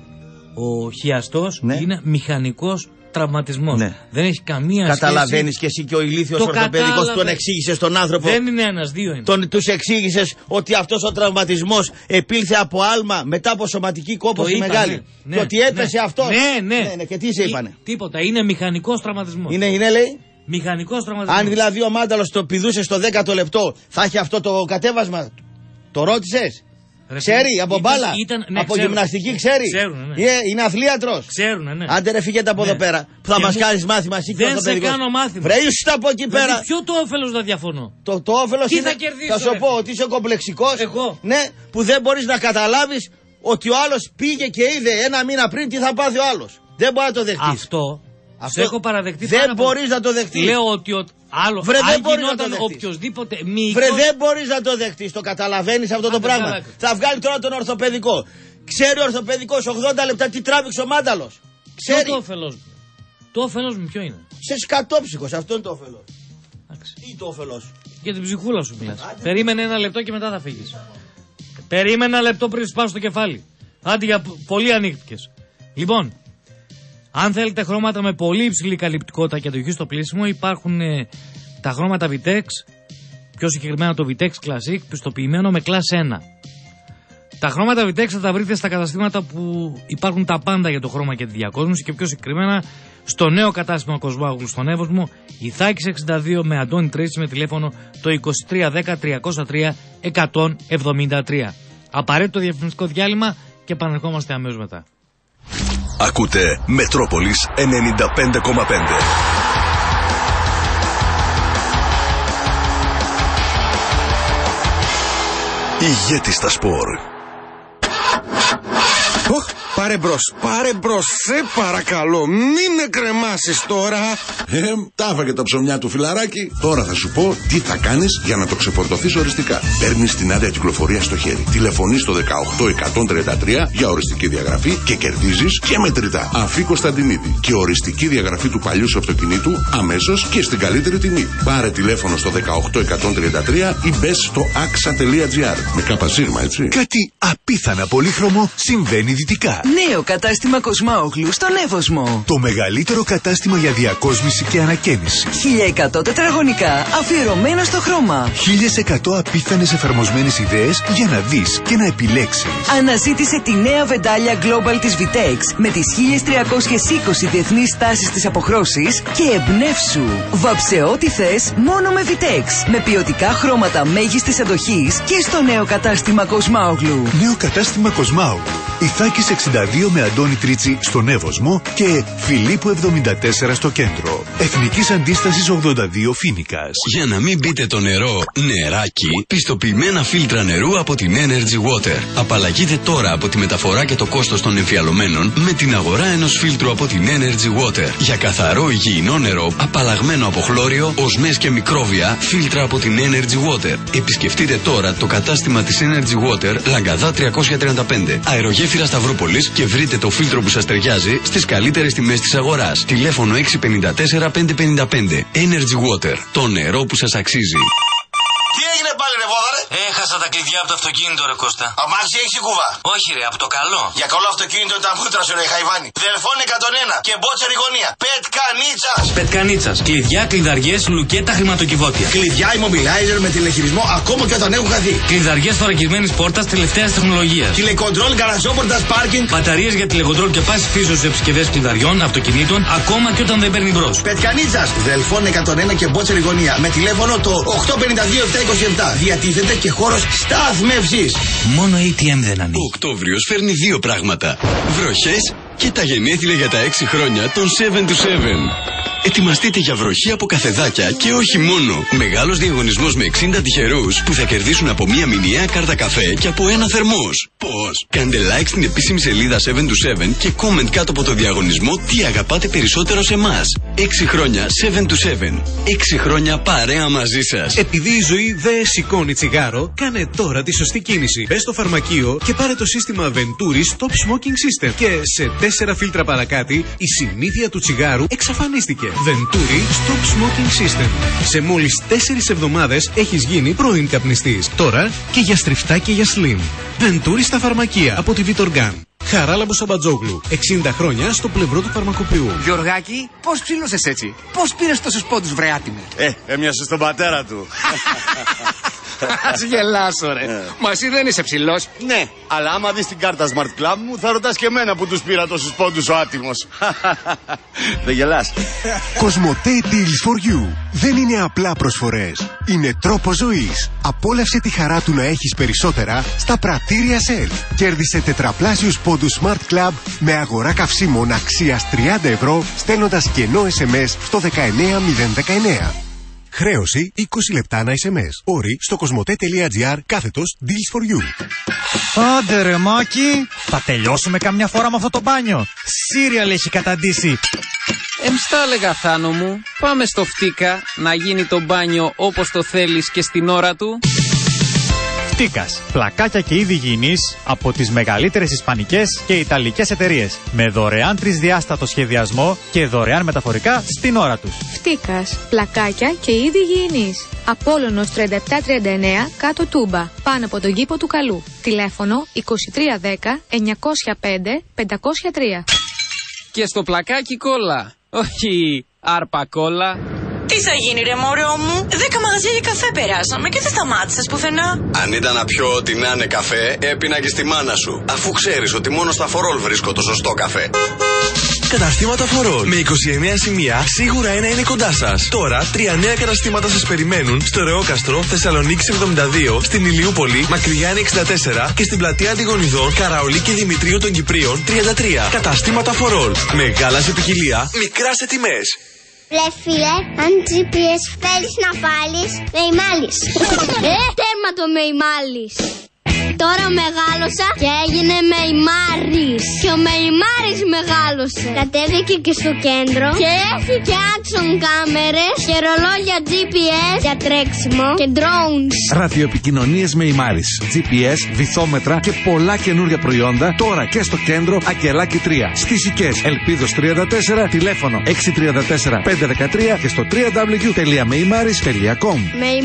ο χιαστός ναι. είναι μηχανικός τραυματισμός. Ναι. Δεν έχει καμία σχέση. Καταλαβαίνεις και εσύ και ο ηλίθιος ορθοπαιδικός τον εξήγησες στον άνθρωπο. Δεν είναι ένας, δύο είναι. Τον, τους εξήγησες ότι αυτός ο τραυματισμός επήλθε από άλμα μετά από σωματική κόπωση μεγάλη. Ναι, και ότι έπεσε ναι, αυτός. Ναι, ναι. ναι, ναι. Και τι σε είπανε? Τίποτα. Είναι μηχανικός τραυματισμός. Είναι, είναι λέει. Μηχανικός τραυματισμός. Αν δηλαδή ο Μάνταλος το πηδούσε στο δέκατο λεπτό, θα έχει αυτό το κατέβασμα. Το ρώτησες? Ξέρει από μπάλα, ναι, από ξέρουν, γυμναστική ξέρει. Ξέρουν, ναι. Είναι, είναι αθλίατρος. Ξέρουν, ναι. Άντε ρε φύγετε από ναι. εδώ πέρα. Που θα μας μου... κάνεις μάθημα. Εσύ δεν σε κάνω μάθημα. Βρε ήσουν από εκεί δηλαδή, πέρα. Ποιο το όφελος να διαφωνώ? Το, το όφελος τι είναι. Θα, κερδίσω, θα σου ρε. πω ότι είσαι κομπλεξικός. Εγώ. Ναι, που δεν μπορείς να καταλάβεις ότι ο άλλος πήγε και είδε ένα μήνα πριν τι θα πάθει ο άλλος. Δεν μπορεί να το δεχτείς. Αυτό. Αυτό έχω παραδεχτεί. Δεν μπορείς να το δεχτείς. Λέω ότι ο... Άλλο, Βρε, αν δεν μπορείς γινόταν να το οποιοδήποτε μήκος... Βρε δεν μπορείς να το δεχτείς, το καταλαβαίνεις αυτό το πράγμα. Καλά. Θα βγάλει τώρα τον ορθοπαιδικό. Ξέρει ο ορθοπαιδικός ογδόντα λεπτά τι τράβηξε ο Μάνταλος. Ξέρει. Το όφελος μου. Το όφελος μου ποιο είναι? Σε σκατόψυχος, αυτό είναι το όφελος. Τι το όφελος? Για την ψυχούλα σου μιλάς. Περίμενε ένα λεπτό και μετά θα φύγεις. Περίμενε ένα λεπτό πριν σπάσω το κεφάλι. Άντε για πολύ ανοίχτηκες. Λοιπόν, αν θέλετε χρώματα με πολύ υψηλή καλυπτικότητα και αντοχή στο πλήσιμο, υπάρχουν ε, τα χρώματα Vitex, πιο συγκεκριμένα το Vitex Classic, πιστοποιημένο με Class ένα. Τα χρώματα Vitex θα τα βρείτε στα καταστήματα που υπάρχουν τα πάντα για το χρώμα και τη διακόσμηση και πιο συγκεκριμένα στο νέο κατάστημα Κοσμάγλου στον Εύωσμο, Ιθάκης εξήντα δύο με Αντώνη Τρέση με τηλέφωνο το είκοσι τρία δέκα τριακόσια τρία εκατόν εβδομήντα τρία. Απαραίτητο διαφημιστικό διάλειμμα και επανερχόμαστε αμέσως μετά. Ακούτε Μετρόπολης ενενήντα πέντε κόμμα πέντε. Ηγέτης στα σπορ. Οχ, πάρε μπρος, πάρε μπρος, σε παρακαλώ, μην με κρεμάσεις τώρα. Ε, τα έφαγε τα ψωμιά του φιλαράκι. Τώρα θα σου πω τι θα κάνεις για να το ξεφορτωθείς οριστικά. Παίρνεις την άδεια κυκλοφορία στο χέρι. Τηλεφωνείς στο δεκαοκτώ εκατόν τριάντα τρία για οριστική διαγραφή και κερδίζεις και μετρητά. Αφή Κωνσταντινίδη και οριστική διαγραφή του παλιού σου αυτοκινήτου αμέσως και στην καλύτερη τιμή. Πάρε τηλέφωνο στο δεκαοκτώ εκατόν τριάντα τρία ή μπες στο axa τελεία gr. Με καπασίρμα, έτσι. Κάτι απίθανα πολύχρωμο συμβαίνει δυτικά. Νέο κατάστημα Κοσμάογλου στον Εύωσμο. Το μεγαλύτερο κατάστημα για διακόσμηση και ανακαίνιση. χίλια εκατό τετραγωνικά αφιερωμένα στο χρώμα. χίλια εκατό απίθανες εφαρμοσμένες ιδέες για να δεις και να επιλέξεις. Αναζήτησε τη νέα βεντάλια Global της Vitex με τις χίλια τριακόσιες είκοσι διεθνείς τάσεις της αποχρώσης και εμπνεύσου. Βάψε ό,τι θες μόνο με Vitex. Με ποιοτικά χρώματα μέγιστης αντοχής και στο νέο κατάστημα Κοσμάογλου. Νέο κατάστημα Κοσμάογλου. Ιθάκης εξήντα εβδομήντα δύο με Αντώνη Τρίτσι στον Εύωσμο και Φιλίππου εβδομήντα τέσσερα στο κέντρο. Εθνικής Αντίστασης ογδόντα δύο Φοίνικας. Για να μην πείτε το νερό νεράκι, πιστοποιημένα φίλτρα νερού από την Energy Water. Απαλλαγείτε τώρα από τη μεταφορά και το κόστος των εμφιαλωμένων με την αγορά ενός φίλτρου από την Energy Water. Για καθαρό υγιεινό νερό, απαλλαγμένο από χλώριο, οσμές και μικρόβια, φίλτρα από την Energy Water. Επισκεφτείτε τώρα το κατάστημα της Energy Water, Λαγκαδά τριακόσια τριάντα πέντε, Αερογέφυρα Σταυρούπολης και βρείτε το φίλτρο που σας ταιριάζει στις καλύτερες τιμές της αγοράς. Τηλέφωνο έξι πέντε τέσσερα πέντε πέντε πέντε. Energy Water. Το νερό που σας αξίζει. Τι έγινε πάλι ρε βόδαρε? Έχασα τα κλειδιά από το αυτοκίνητο ρε Κώστα. Αμάξι έχεις η κουβά? Όχι ρε, από το καλό. Για καλό αυτοκίνητο ήταν μούτρα σου ρε Χαϊβάνι. Δελφών εκατόν ένα και μπότσερη γωνία. Πετκανίτσας. Πετκανίτσας. Κλειδιά, κλειδαριές, λουκέτα, χρηματοκιβώτια. Κλειδιά immobilizer με τηλεχειρισμό ακόμα και όταν έχουν χαθεί. Κλειδαριές θωρακισμένης πόρτας τελευταίας τεχνολογίας. Τηλεκοντρόλ, γαραζόπορτας, πάρκινγκ. Μπαταρίες για τηλεκοντρόλ και πάση φύσεως επισκευές κλειδαριών, αυτοκινήτων, ακόμα και όταν δεν παίρνει μπρος. Πετκανίτσας. Δελφών εκατόν ένα και μπότσερη γωνία. Με τηλέφωνο το οκτώ πέντε δύο επτά είκοσι επτά. Διατίθεται και χώρος στάθμευσης. Μόνο έι τι εμ δεν ανοίγει. Ο Οκτώβριος φέρνει δύο πράγματα. Βροχές και τα γενέθλια για τα έξι χρόνια των επτά του επτά. Ετοιμαστείτε για βροχή από καφεδάκια και όχι μόνο. Μεγάλος διαγωνισμός με εξήντα τυχερούς που θα κερδίσουν από μία μηνιαία κάρτα καφέ και από ένα θερμός. Πώς? Κάντε like στην επίσημη σελίδα επτά του επτά και comment κάτω από το διαγωνισμό τι αγαπάτε περισσότερο σε εμάς. έξι χρόνια επτά του επτά. έξι χρόνια παρέα μαζί σας. Επειδή η ζωή δεν σηκώνει τσιγάρο, κάνε τώρα τη σωστή κίνηση. Μπες στο φαρμακείο και πάρε το σύστημα Venturi Stop Smoking System. Και σε τέσσερα φίλτρα παρακάτω η συνήθεια του τσιγάρου εξαφανίστηκε. Venturi Stop Smoking System. Σε μόλις τέσσερις εβδομάδες έχεις γίνει πρώην καπνιστής. Τώρα και για στριφτά και για slim. Venturi στα φαρμακεία από τη Vitorgan. Χαράλαμπος Σαμπατζόγλου. εξήντα χρόνια στο πλευρό του φαρμακοποιού. Γιωργάκη, πώς ψήλωσες έτσι? Πώς πήρες τόσους πόντους βρε άτιμε? Ε, έμοιασε στον πατέρα του. Ας γελάσω ρε. Μα εσύ δεν είσαι ψηλός. Ναι, αλλά άμα δεις την κάρτα Smart Club μου θα ρωτάς και εμένα που τους πήρα τόσους πόντους ο άτιμος. Δεν γελάς? Κοσμοτέ Deals for You. Δεν είναι απλά προσφορές. Είναι τρόπος ζωής. Απόλαυσε τη χαρά του να έχεις περισσότερα στα πρατήρια Self. Κέρδισε τετραπλάσιους πόντους Smart Club με αγορά καυσίμων αξίας τριάντα ευρώ στέλνοντας κενό ες εμ ες στο δεκαεννέα μηδέν δεκαεννέα. Χρέωση είκοσι λεπτά ανά ες εμ ες. Όροι στο κοσμοτέ.gr κάθετος Deals for You. Άντε ρε Μάκη, θα τελειώσουμε καμιά φορά με αυτό το μπάνιο. Σύριαλ έχει καταντήσει. Εμστά έλεγα Θάνο μου, πάμε στο Φτίκα να γίνει το μπάνιο όπως το θέλεις και στην ώρα του. Φτίκας, πλακάκια και είδη υγιεινής από τις μεγαλύτερες ισπανικές και ιταλικές εταιρείες. Με δωρεάν τρισδιάστατο σχεδιασμό και δωρεάν μεταφορικά στην ώρα τους. Φτίκας, πλακάκια και είδη υγιεινής. Απόλλωνος τριάντα επτά τριάντα εννέα κάτω Τούμπα, πάνω από τον κήπο του Καλού. Τηλέφωνο είκοσι τρία δέκα εννιακόσια πέντε πεντακόσια τρία. Και στο πλακάκι κόλλα, όχι άρπα κόλλα. Τι θα γίνει ρε μωρό μου, δέκα μαγαζιά για καφέ περάσαμε και δεν σταμάτησες πουθενά. Αν ήταν να πιω ό,τι να είναι καφέ, έπινα και στη μάνα σου. Αφού ξέρεις ότι μόνο στα Φορόλ βρίσκω το σωστό καφέ. Καταστήματα Φορόλ με είκοσι εννέα σημεία, σίγουρα ένα είναι κοντά σας. Τώρα τρία νέα καταστήματα σας περιμένουν στο Ρεόκαστρο, Θεσσαλονίκης εβδομήντα δύο, στην Ηλιούπολη, Μακρυγιάννη εξήντα τέσσερα και στην πλατεία Αντιγονιδών, Καραολί και Δημητρίου των Κυπρίων τριάντα τρία. Καταστήματα Φορόλ. Μεγάλα σε ποικιλία, μικρά σε τιμές. Ρε φίλε, αν τζι πι ες θέλεις να βάλεις, Μεϊμάλης. Ε, τέρμα το Μεϊμάλης. Τώρα μεγάλωσα και έγινε Μεϊμάρης. Και ο Μεϊμάρης μεγάλωσε. Κατέβηκε και στο κέντρο και έχει και action κάμερες και ρολόγια τζι πι ες για τρέξιμο και drones. Ραδιοεπικοινωνίες Μεϊμάρης, τζι πι ες, βυθόμετρα και πολλά καινούργια προϊόντα τώρα και στο κέντρο Ακελάκι τρία. Στις Σικές Ελπίδος τριάντα τέσσερα, τηλέφωνο έξι τρία τέσσερα πέντε ένα τρία και στο double-u double-u double-u τελεία μεϊμάρης τελεία κομ.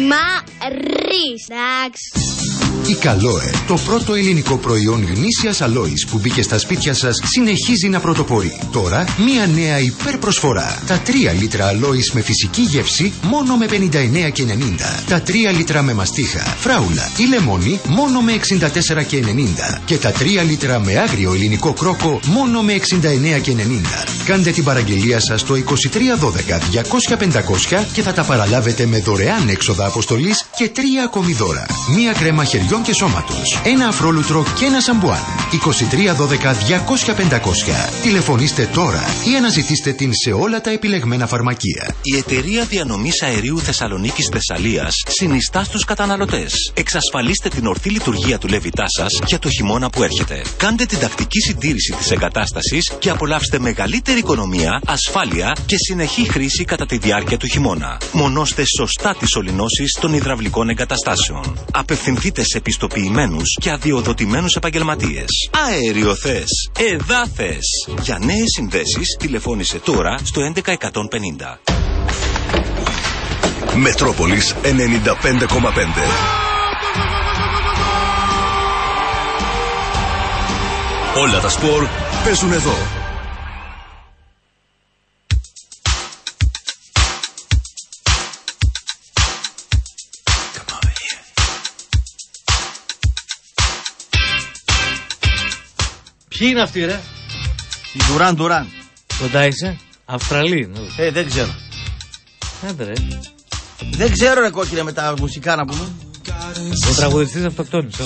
Μεϊμάρης, εντάξει. Η Καλόε, το πρώτο ελληνικό προϊόν γνήσιας αλόης που μπήκε στα σπίτια σας, συνεχίζει να πρωτοπορεί. Τώρα, μία νέα υπερπροσφορά. Τα τρία λίτρα αλόης με φυσική γεύση μόνο με πενήντα εννέα και ενενήντα. Τα τρία λίτρα με μαστίχα, φράουλα ή λεμόνι μόνο με εξήντα τέσσερα και ενενήντα. Και τα τρία λίτρα με άγριο ελληνικό κρόκο μόνο με εξήντα εννέα και ενενήντα. Κάντε την παραγγελία σας στο είκοσι τρία δώδεκα διακόσια πεντακόσια και θα τα παραλάβετε με δωρεάν έξοδα αποστολής και τρία ακόμη δώρα. Μία κρέμα χεριών και σώματος, ένα αφρόλουτρο και ένα σαμπουάν. είκοσι τρία δώδεκα διακόσια πεντακόσια. Τηλεφωνήστε τώρα ή αναζητήστε την σε όλα τα επιλεγμένα φαρμακεία. Η εταιρεία διανομής αερίου Θεσσαλονίκης Θεσσαλίας συνιστά στους καταναλωτές. Εξασφαλίστε την ορθή λειτουργία του λέβητά σας για το χειμώνα που έρχεται. Κάντε την τακτική συντήρηση της εγκατάστασης και απολαύστε μεγαλύτερη οικονομία, ασφάλεια και συνεχή χρήση κατά τη διάρκεια του χειμώνα. Μονώστε σωστά τις σωληνώσεις των υδραυλικών εγκαταστάσεων. Απευθυνθείτε σε πιστοποιημένους και αδειοδοτημένους επαγγελματίες. Αεριοθές. Εδάθες. Για νέες συνδέσεις τηλεφώνησε τώρα στο έντεκα εκατόν πενήντα. Μετρόπολης ενενήντα πέντε κόμμα πέντε. Όλα τα σπορ παίζουν εδώ. Ποιοι είναι αυτοί, ρε? Η Ντουράν Ντουράν. Κοντά είσαι? Αυστραλή. Ε, δεν ξέρω. Άντε ρε. Δεν ξέρω, ρε κόκκινε, με τα μουσικά να πούμε. Ο τραγουδιστής αυτοκτόνησε.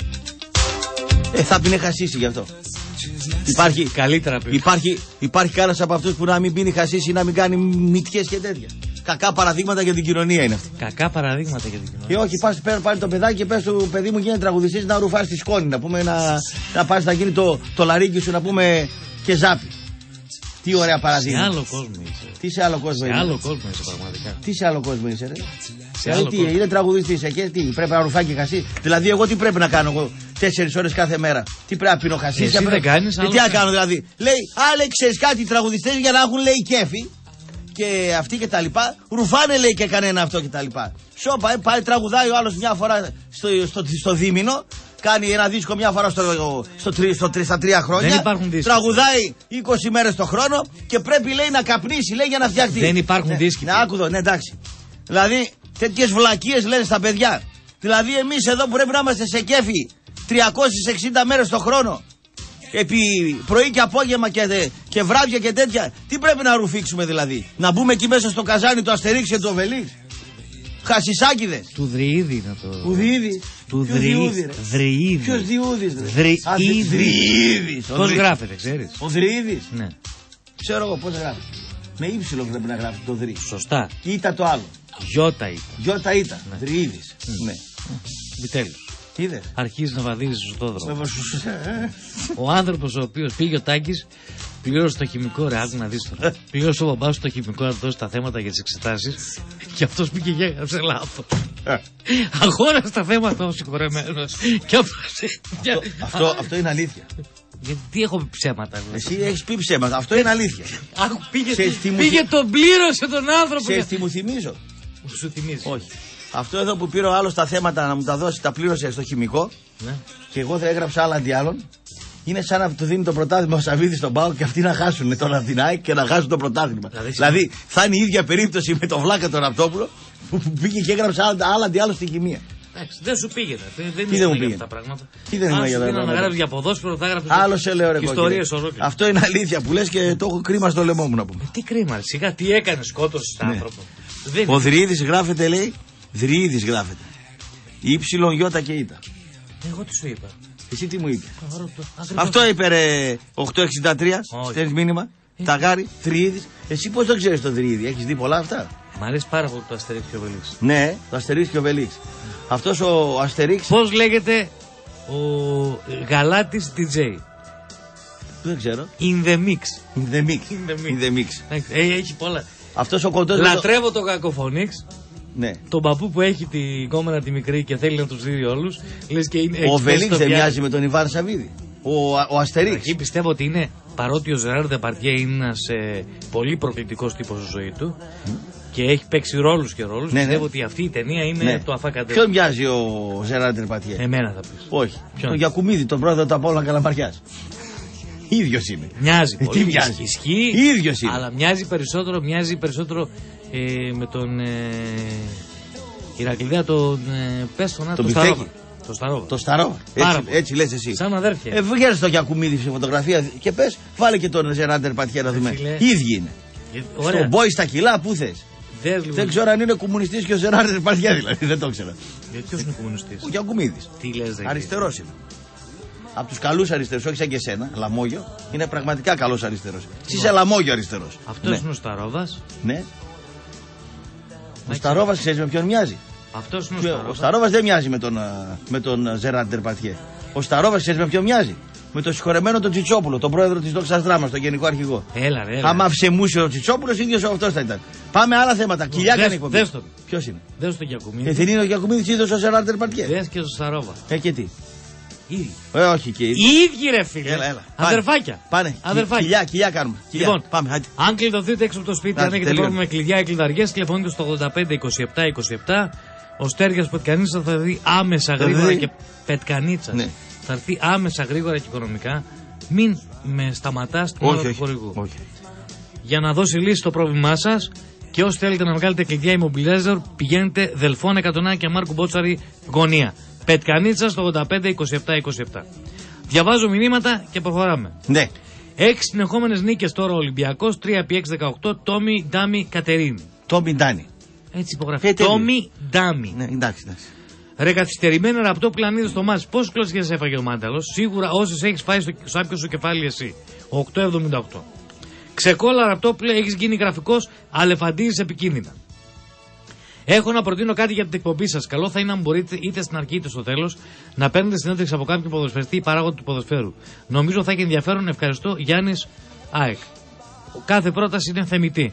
Ε, θα πίνει χασίσι γι' αυτό. Υπάρχει, καλύτερα πει. Υπάρχει, υπάρχει κανένας από αυτούς που να μην πίνει χασίσι ή να μην κάνει μυτιές και τέτοια. Κακά παραδείγματα για την κοινωνία είναι αυτή. Κακά παραδείγματα για την κοινωνία. Και όχι, πας πάρει το παιδάκι και πες του παιδί μου γίνεται τραγουδιστής να ρουφάς τη σκόνη. Να πούμε να, να πας να γίνει το, το λαρίκι σου να πούμε και ζάπι. Τι ωραία παραδείγματα. Σε άλλο κόσμο είσαι. Τι σε άλλο κόσμο σε είσαι. άλλο κόσμο είσαι πραγματικά. Τι σε άλλο κόσμο είσαι, ρε. Σε άλλο τι, κόσμο. Είναι τραγουδιστής ε, και τι, πρέπει να ρουφάει και χασί. Δηλαδή, εγώ τι πρέπει να κάνω εγώ τέσσερις ώρες κάθε μέρα. Τι πρέπει να πίνω χασί. Εσύ δεν κάνεις, τι να κάνω δηλαδή. Λέει, άλλε ξέρεις κάτι, οι τραγουδιστές για να έχουν λέει κέφι. Και αυτοί και τα λοιπά, ρουφάνε λέει και κανένα αυτό και τα λοιπά. Σόπα, ε, πάει τραγουδάει ο άλλος μια φορά στο, στο, στο, στο δίμηνο, κάνει ένα δίσκο μια φορά στο, στο, στο, στο, στα τρία χρόνια. Δεν υπάρχουν δίσκοι. Τραγουδάει είκοσι μέρες το χρόνο και πρέπει λέει να καπνίσει λέει για να φτιαχτεί. Δεν υπάρχουν ναι, δίσκοι. Ναι, άκουδο, ναι, εντάξει. Δηλαδή τέτοιες βλακίες λένε στα παιδιά. Δηλαδή εμείς εδώ που πρέπει να είμαστε σε κέφι τριακόσιες εξήντα μέρες το χρόνο. Επί πρωί και απόγευμα και, και βράδια και τέτοια. Τι πρέπει να ρουφήξουμε δηλαδή? Να μπούμε εκεί μέσα στο καζάνι του Αστερίξ και του Οβελίξ? Χασισάκηδες. Του Δριίδη είναι το. Του Δριίδη. Του Δριίδη. Ποιος Διούδης? Δριίδη. Πώς γράφεται, ξέρεις? Ο Δριίδης. Ναι. Ξέρω εγώ πώς γράφεται. Με ύψιλο πρέπει να γράφει το Δρι. Σωστά. Ήτα το άλλο. Γιώτα ήταν. Γιώτα ήταν. Δριίδης. Ναι. Επιτέλους. Είδες. Αρχίζει να βαδίζει στο δρόμο. Ο άνθρωπος ο οποίος πήγε ο Τάκης, πλήρωσε το χημικό, ρε, άκου να δεις τώρα. Πλήρωσε ο μπαμπάς του το χημικό να δώσει τα θέματα για τις εξετάσεις και αυτός πήγε και έγραψε λάθος. Αγόρασε τα θέματα ο συγχωρεμένος. Αυτό, αυτό είναι αλήθεια. Γιατί τι έχω πει ψέματα. Εσύ έχεις πει ψέματα. Αυτό είναι αλήθεια. Άκου, πήγε, πήγε τον πλήρωσε τον άνθρωπο. Σε τι μου θυμίζω. Σου θυμίζει. Όχι. Αυτό εδώ που πήρε ο άλλος τα θέματα να μου τα δώσει, τα πλήρωσε στο χημικό. Ναι. Και εγώ δεν έγραψα άλλα αντί άλλων. Είναι σαν να του δίνει το πρωτάθλημα ο Σαββίδης στον ΠΑΟΚ και αυτοί να χάσουν τον Αθηνάη και να χάσουν το πρωτάθλημα. Δηλαδή, δηλαδή θα είναι η ίδια περίπτωση με τον Βλάκα τον Ραπτόπουλο που πήγε και έγραψε άλλα, άλλα αντί άλλων στην χημεία. Εντάξει, δεν σου πήγαινε. Δεν Τι δεν μου πήγαινε αυτά τα πράγματα. Τι δεν είναι για τα πράγματα. Να γράψει για ποδόσφαιρο, θα έγραψε. Άλλο σε λέω ρε ιστορίες ολόκληρες. Αυτό είναι αλήθεια που λες και το έχω κρίμα στο λαιμό μου να πούμε. Τι κρίμα, σιγά τι έκανε, σκότωσε τον άνθρωπο. Ο Δριίδης γράφεται λέει. Δριίδης γράφεται. Ήψιλον, Ιώτα και Ήτα. Εγώ τι σου είπα. Εσύ τι μου είπε? Αυτό είπε ρε οκτακόσια εξήντα τρία. Στέλνεις μήνυμα. Ταγάρι, Δριίδης. Εσύ πώς το ξέρεις το Δριίδη? Έχεις δει πολλά αυτά? Μ' αρέσει πάρα πολύ το Αστερίξ και ο Οβελίξ. Ναι, το Αστερίξ και ο Οβελίξ. Αυτός ο Αστερίξ. Πώς λέγεται ο γαλάτης ντι τζέι? Δεν ξέρω. In the mix. In the mix. In the mix. In the mix. Έχει πολλά. Αυτός ο κοντός. Λατρεύω το Κακοφωνίξ. Ναι. Τον παππού που έχει την κόμενα τη μικρή και θέλει να τους δει όλους. Λες και είναι. Ο Οβελίξ δεν μοιάζει με τον Ιβάν Σαββίδη? Ο, ο Αστερίξ. Εκεί πιστεύω ότι είναι, παρότι ο Ζεράρ Ντεπαρτιέ είναι ένας ε, πολύ προκλητικός τύπος στη ζωή του mm. και έχει παίξει ρόλους και ρόλους, ναι, πιστεύω ναι. ότι αυτή η ταινία είναι ναι. το αφάκαντε. Ποιον μοιάζει ο Ζεράρ Ντεπαρτιέ? Εμένα θα πεις. Όχι. Ποιον? Το Γιακουμίδη, τον πρόεδρο του Απόλλωνα Καλαμαριάς. Ίδιος είναι. Μοιάζει ε, πολύ. Μοιάζει. Ισχύει. Ίδιος είναι. Αλλά μοιάζει περισσότερο, μοιάζει περισσότερο ε, με τον. Ε, Ηρακλήδα τον. Ε, πες τον, τον Πιφτέκη. Το Σταρόβα. Το Σταρόβα. Έτσι, έτσι λες εσύ. Σαν αδέρφια. Ε, βγαίνεις στο Γιακουμίδη σε φωτογραφία και πες, βάλε και τον Ζεράρ Τερπατιέ να δούμε. Οι ίδιοι είναι. Στον Μπόι στα κιλά, πού θες. Δεν ξέρω αν είναι κομμουνιστής και ο Ζεράρ Τερπατιέ δηλαδή. Δεν το ξέρω. Γιατί ποιος είναι κομμουνιστής. Ο Γιακουμίδης. Τι λες, δεν αριστερός είναι. Από τους καλούς αριστερούς, όχι σαν και εσένα, λαμόγιο, είναι πραγματικά καλός αριστερός. Εσύ είσαι λαμόγιο αριστερός. Αυτός είναι ο Σταρόβας. Ναι. Ο Σταρόβας ξέρεις με ποιον μοιάζει. Αυτός είναι ο Σταρόβας. Ο Σταρόβας δεν μοιάζει με τον, με τον Ζεράρ Τερπατιέ. Ο Σταρόβας ξέρεις με ποιον μοιάζει. Με τον συγχωρεμένο τον Τσιτσόπουλο, τον πρόεδρο της Δόξας Δράμας, τον γενικό αρχηγό. Έλα, ρε. Έλα. Άμα αυσεμούσε ο Τσιτσόπουλος, ίδιος αυτός θα ήταν. Πάμε άλλα θέματα. Κοιλιά κάνει εκπομπή. Δες τον. Ποιος είναι. Δες τον Γιακουμίδη. Ε, δεν είναι ο Γιακουμίδης ίδιος ο Ζεράρ Τερπατιέ. Δες και τον Σταρόβα. Ε, και τι. Ήδη. Ε, όχι και ήδη. Οι ίδιοι ρε φίλε. Έλα, έλα. Αδερφάκια. Πάνε. Αδερφάκια. Κοιλιά, κοιλιά κάνουμε. Κοιλιά. Λοιπόν, πάμε. Άντε. Αν κλειδωθείτε έξω από το σπίτι, Άντε, αν έχετε τελείω. πρόβλημα με κλειδιά ή κλειδαριές, τηλεφωνείτε στο ογδόντα πέντε είκοσι επτά είκοσι επτά. Ο Στέργιας Πετκανίτσας θα δει άμεσα γρήγορα δει. και Πετκανίτσας. Ναι. Θα έρθει άμεσα γρήγορα και οικονομικά. Μην με σταματάς την ώρα του χορηγού. Όχι. Για να δώσει λύση στο πρόβλημά σας και όσοι θέλετε να βγάλετε κλειδιά immobilizer, πηγαίνετε Δελφών εκατόν ένα και Μάρκου Μπότσαρη γωνία. Πετκανίτσα στο ογδόντα πέντε είκοσι επτά είκοσι επτά. Διαβάζω μηνύματα και προχωράμε. Ναι. Έξι συνεχόμενες νίκες τώρα ο Ολυμπιακός, τρία επί έξι δεκαοκτώ, Τόμι Ντάμι Κατερίνη. Τόμι Ντάνι. Έτσι υπογραφεί. Τόμι Ντάμι. Ναι, εντάξει, εντάξει. Ρε καθυστερημένο ραπτό πλανήτη στο μάτς. Πόσες κλωτσιές έφαγε ο Μάνταλος. Σίγουρα όσες έχεις φάει στο σάπιο σου κεφάλι εσύ. οκτώ εβδομήντα οκτώ. Ξεκόλα ραπτό που έχεις γίνει γραφικός, αλεφαντίζεις επικίνδυνα. Έχω να προτείνω κάτι για την εκπομπή σας. Καλό θα είναι αν μπορείτε είτε στην αρχή είτε στο τέλος να παίρνετε συνέντευξη από κάποιον ποδοσφαιριστή ή παράγοντα του ποδοσφαίρου. Νομίζω θα έχει ενδιαφέρον. Ευχαριστώ. Γιάννης ΑΕΚ. Κάθε πρόταση είναι θεμιτή.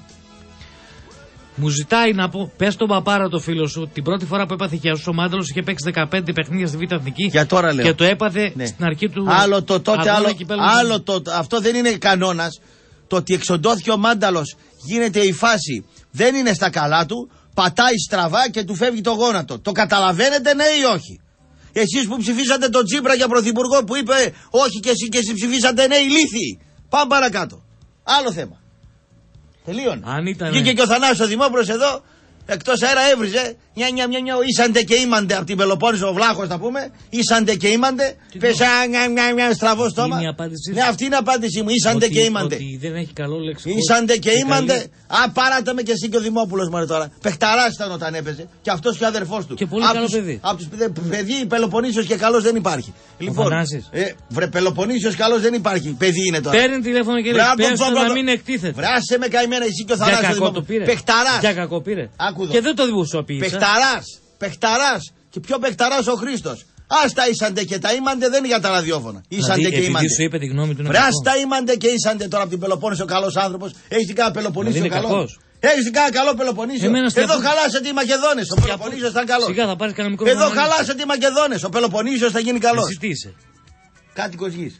Μου ζητάει να πω, πες στον παπάρα το φίλο σου, την πρώτη φορά που έπαθε χιασούς ο Μάνταλος είχε παίξει δεκαπέντε παιχνίδια στη Β' Εθνική για τώρα λέω. Και το έπαθε ναι. στην αρχή του. Άλλο το τότε, άλλο, άλλο το. Αυτό δεν είναι κανόνας. Το ότι εξοντώθηκε ο Μάνταλος, γίνεται η φάση, δεν είναι στα καλά του, πατάει στραβά και του φεύγει το γόνατο. Το καταλαβαίνετε, ναι ή όχι. Εσείς που ψηφίσατε τον Τσίπρα για πρωθυπουργό που είπε όχι και εσύ και εσύ ψηφίσατε ναι, ηλίθιοι. Πάμε παρακάτω. Άλλο θέμα. Τελείωνε. Βγήκε και ο Θανάσης ο Δημόπουλος εδώ, εκτός αέρα έβριζε. Νια, νια, νια, νια, ήσαντε και ήμαντε από την Πελοπόννησο, ο Βλάχος να πούμε. Ήσαντε και ήμαντε. Πέσα νια, νια, νια, στραβό στόμα. Ναι, αυτή είναι η απάντησή μου. Ήσαντε και ήμαντε. Ότι δεν έχει καλό λεξικό. Ήσαντε και ήμαντε. Α, παράτα με και εσύ και ο Δημόπουλος μωρέ τώρα. Πεχταράς ήταν όταν έπαιζε. Και αυτός και ο αδερφός του. Και πολύ καλό παιδί. Από τους παιδί Πελοποννήσιος και καλός δεν υπάρχει. Λοιπόν, ε, βρε Πελοποννήσιος καλός δεν υπάρχει. Παιδί είναι τώρα. Παίρνει τηλέφωνο και λέει πες να μην εκτίθεται. Βράσε με καημένα εσύ και ο Θανάσης. Πεχταράς. Για κακό πήρε. Και δεν το δημοσιοποίησα. Πεχταράς, πεχταράς και πιο πεχταράς ο Χρήστος. Άστα ήσαντε και τα ήμαντε δεν είναι για τα ραδιόφωνα. Ήσαντε δηλαδή, και ήμαντε. Σου είπε τη γνώμη του. Βράστα ήμαντε και ήσαντε τώρα από την Πελοπόννησο καλός άνθρωπος. Έχεις την κάνα Πελοποννήσιο καλό. Έχεις την κάνα καλό Πελοποννήσιο. Εδώ χαλάσατε οι Μακεδόνες. Ο Πελοποννήσιος ήταν καλός. Σιγά θα πάρεις κανένα μικρό. Εδώ χαλάσατε οι Μακεδόνες. Ο Πελοποννήσιος θα γίνει καλός. Εσύ τι είσαι. Κάτοικος γης.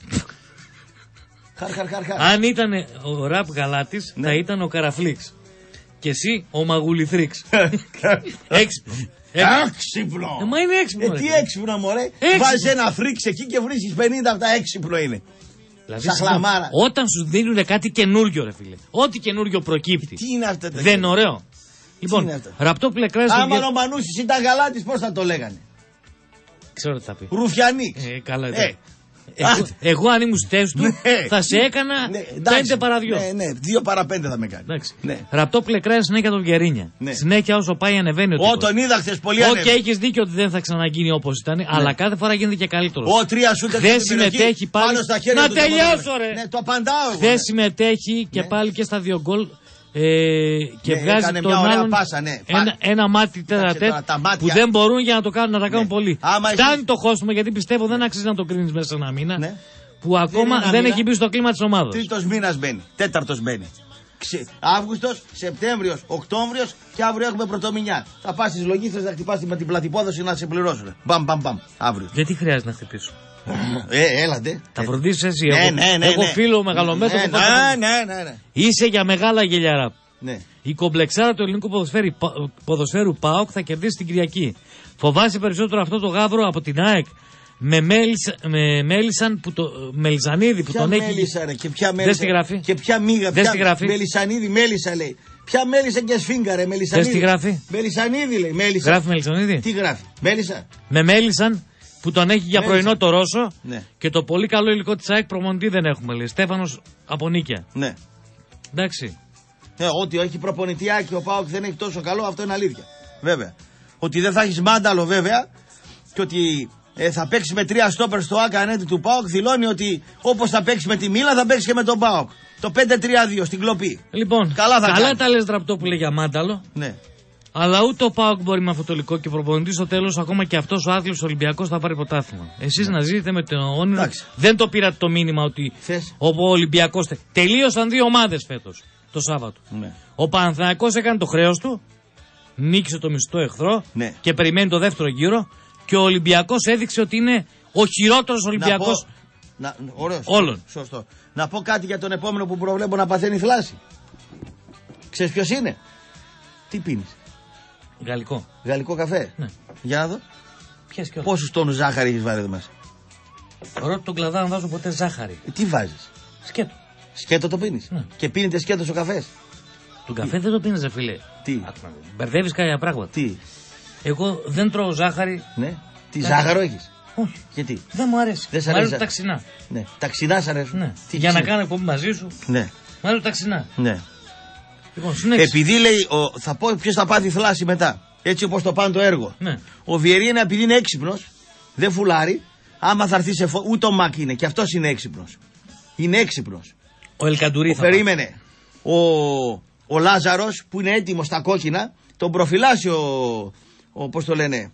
Χαρ, χαρ, χαρ, χαρ. Αν ήταν ο ραπ γαλάτης θα ήταν ο Καραφλίξ. Και εσύ ο Μαγουλιθρίξ. Έξυπνο. Έξυπνο! Ε, μα είναι έξυπνο. Ε, τι έξυπνο, μωρέ. Βάζεις ένα φρίξ εκεί και βρίσκεις πενήντα από τα έξυπνο είναι. Δηλαδή, όταν σου δίνουν κάτι καινούριο, ρε φίλε. Ό,τι καινούριο προκύπτει. Τι είναι αυτό το. Δεν είναι ωραίο. Λοιπόν, ραπτό πλεκράς. Άμα ο Μανούσης ήταν γαλάτης, πώς θα το λέγανε. Ξέρω τι θα πει. Ρουφιανίξ. Ε, καλά, ε. Εγώ, εγώ αν ήμουν στη θέση του θα σε έκανα ναι, πέντε παρά δυο. Ναι, ναι, δύο παρά πέντε θα με κάνει. Ναι. Ραπτό πλεκράει συνέχεια τον Βιερίνια. Ναι. Συνέχεια όσο πάει ανεβαίνει ο τύπος. Ω, τον είδα χθες πολύ ανέβη. Όχι, έχεις δίκιο ότι δεν θα ξαναγίνει όπως ήταν, ναι. Αλλά κάθε φορά γίνεται και καλύτερο. Ω, τρία σούτα δεν συμμετέχει πάλι. Να τελειώσω, ρε. Ναι, το απαντάω. Δεν συμμετέχει και πάλι και στα δύο γκολ. Ε, και ναι, βγάζει τον άλλον πάσα, ναι. ένα, ένα μάτι τέταρτετ που δεν μπορούν για να, το κάνουν, να τα κάνουν ναι. πολύ. Φτάνει εσύ... το χώσιμο γιατί πιστεύω δεν αξίζει να το κρίνεις μέσα σε ένα μήνα ναι. που ακόμα δεν, δεν έχει μπει στο κλίμα της ομάδας. Τρίτος μήνας μπαίνει, τέταρτος μπαίνει. Ξε... Αύγουστος, Σεπτέμβριος, Οκτώβριος και αύριο έχουμε πρωτομηνιά. Θα πας στις λογίθρες να χτυπάς με την πλατυπόδοση να σε πληρώσουν. Μπαμ, μπαμ, μπαμ. Αύριο. Γιατί χρειάζεται να χτυπήσω. Ε, έλατε. Θα φροντίσεις εσύ. Ναι, έχω, ναι, ναι, έχω ναι. φίλο μεγαλομέτωπο. Ναι, ναι, ναι, ναι, ναι. Είσαι για μεγάλα γελιαρά. Ναι. Η κομπλεξάρα του ελληνικού ποδοσφαίρου ΠΑΟΚ θα κερδίσει την Κυριακή. Φοβάσαι περισσότερο αυτό το γάβρο από την ΑΕΚ με, μέλισ, με Μέλισαν που το, Μελισανίδη που ποια τον μέλισσα, έχει. Ρε, και ποια μέλισσα, δεν στη γράφει. Και ποια μίγα. Δεν στη γράφει. Μελισανίδη, Μέλισσα λέει. Ποια Μέλισσα και σφίγγα, ρε, Μελισανίδη. Δεν στη γράφει. Μελισανίδη λέει. Μέλισσα. Γράφει Μελισανίδη. Τι γράφει. Μέλισσα. Με Μέλισαν που τον έχει για Μέλισσα. πρωινό το Ρώσο. Ναι. Και το πολύ καλό υλικό της ΑΕΚ προπονητή δεν έχουμε, λέει. Στέφανος από Νίκαια. Ναι. Εντάξει. Ε, ότι έχει προπονητιάκι ο ΠΑΟΚ δεν έχει τόσο καλό, αυτό είναι αλήθεια. Βέβαια. Ότι δεν θα έχει Μάνταλο, βέβαια. Και ότι ε, θα παίξει με τρία στόπερ στο ΆΚΑ ανέτη του ΠΑΟΚ. Δηλώνει ότι όπως θα παίξει με τη Μίλα θα παίξει και με τον ΠΑΟΚ. Το πέντε τρία δύο στην κλοπή. Λοιπόν, καλά, θα καλά τα λες Δραπτόπουλε για Μάνταλο. Ναι. Αλλά ούτε ο ΠΑΟΚ μπορεί με αυτό το υλικό και προπονητή στο τέλος, ακόμα και αυτός ο άθλιος Ολυμπιακός θα πάρει πρωτάθλημα. Εσείς να ζείτε με το όνειρο. Εντάξει. Δεν το πήρατε το μήνυμα ότι Θες. ο Ολυμπιακός. Τελείωσαν δύο ομάδες φέτος το Σάββατο. Ναι. Ο Παναθηναϊκός έκανε το χρέος του, νίκησε το μισθό εχθρό ναι. και περιμένει το δεύτερο γύρο. Και ο Ολυμπιακός έδειξε ότι είναι ο χειρότερος Ολυμπιακός να, ωραίος, όλων. Σωστό. Να πω κάτι για τον επόμενο που προβλέπω να παθαίνει θλάση. Ξέρεις ποιος είναι? Τι πίνεις? Γαλλικό. Γαλλικό καφέ. Ναι. Για να δω. Πιες και όλα. Πόσους τόνους ζάχαρη έχεις βάλει εδώ μέσα? Ρώτα τον κλαδά να βάζω ποτέ ζάχαρη. Ε, τι βάζεις? Σκέτο. Σκέτο το πίνεις? Ναι. Και πίνετε σκέτο ο καφές? Τον καφέ δεν το πίνεις, ρε φίλε. Τι? Μπερδεύεις κάποια πράγματα. Τι? Εγώ δεν τρώω ζάχαρη. Ναι. Τι Κάτι. ζάχαρο έχεις? Όχι. Γιατί? Δεν μου αρέσει. Δεν σ' Μου αρέσει. αρέσουν τα ξινά. Ναι. Τα ξινά σ' αρέσουν. Ναι. Τι Για ξινά? να κάνω εκπομπή μαζί σου. Ναι. Μου αρέσουν τα ξινά. Ναι. Λοιπόν, συνέχισε. Επειδή λέει, ο, θα πω ποιος θα πάθει θλάση μετά. Έτσι όπως το πάνε το έργο. Ναι. Ο Βιερίνα επειδή είναι έξυπνος, δεν φουλάρει. Άμα θα έρθει σε φω... ούτε ο Μακ είναι. Και αυτός είναι έξυπνος. Είναι έξυπνος. Ο Ελκαντουρί θα περίμενε. Ο, ο Λάζαρος που είναι έτοιμος στα κόκκινα, τον προφυλάσσει ο, ο πώς το λένε,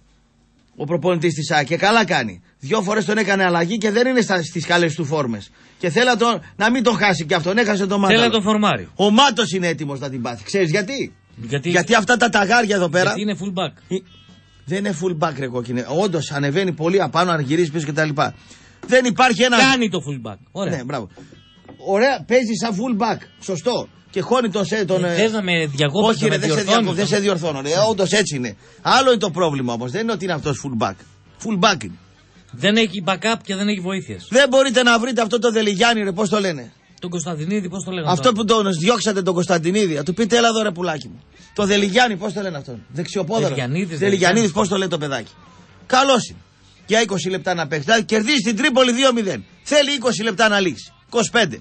ο προπονητής της ΑΕΚ και καλά κάνει. Δυο φορές τον έκανε αλλαγή και δεν είναι στα, στις καλές του φόρμες. Και θέλει να, τον, να μην τον χάσει και αυτόν. Έχασε τον Μάτο. Θέλει να τον φορμάρει. Ο Μάτος είναι έτοιμος να την πάθει. Ξέρεις γιατί? Γιατί, γιατί αυτά τα ταγάρια εδώ πέρα. Γιατί είναι full back. Δεν είναι full back ρε κόκκινε. Όντως ανεβαίνει πολύ απάνω, αν γυρίσει πίσω κτλ. Δεν υπάρχει ένα. Κάνει το full back. Ωραία. Ναι, μπράβο. Ωραία, παίζει σαν full back. Σωστό. Και χώνει τον. τον ε, θες να με διακόψεις? Όχι, ρε, δεν σε διακόψω. Δεν σε διορθώνω. Ε, όντως έτσι είναι. Άλλο είναι το πρόβλημα όμως. Δεν είναι ότι είναι αυτός full back. Full back είναι. Δεν έχει backup και δεν έχει βοήθειες. Δεν μπορείτε να βρείτε αυτό το Δελιγιάννη, ρε, πώς το λένε. Τον Κωνσταντινίδη, πώς το λέγανε. Αυτό που τον διώξατε τον Κωνσταντινίδη. Θα του πείτε, έλα εδώ ρε πουλάκι μου. Το Δελιγιάννη, πώς το λένε αυτόν. Δεξιοπόδαρο. Δελιγιαννίδης, πώς το λένε το παιδάκι. Καλός είναι. Για είκοσι λεπτά να παίξει. Δηλαδή κερδίζει την Τρίπολη δύο μηδέν. Θέλει είκοσι λεπτά να λήξει. είκοσι πέντε.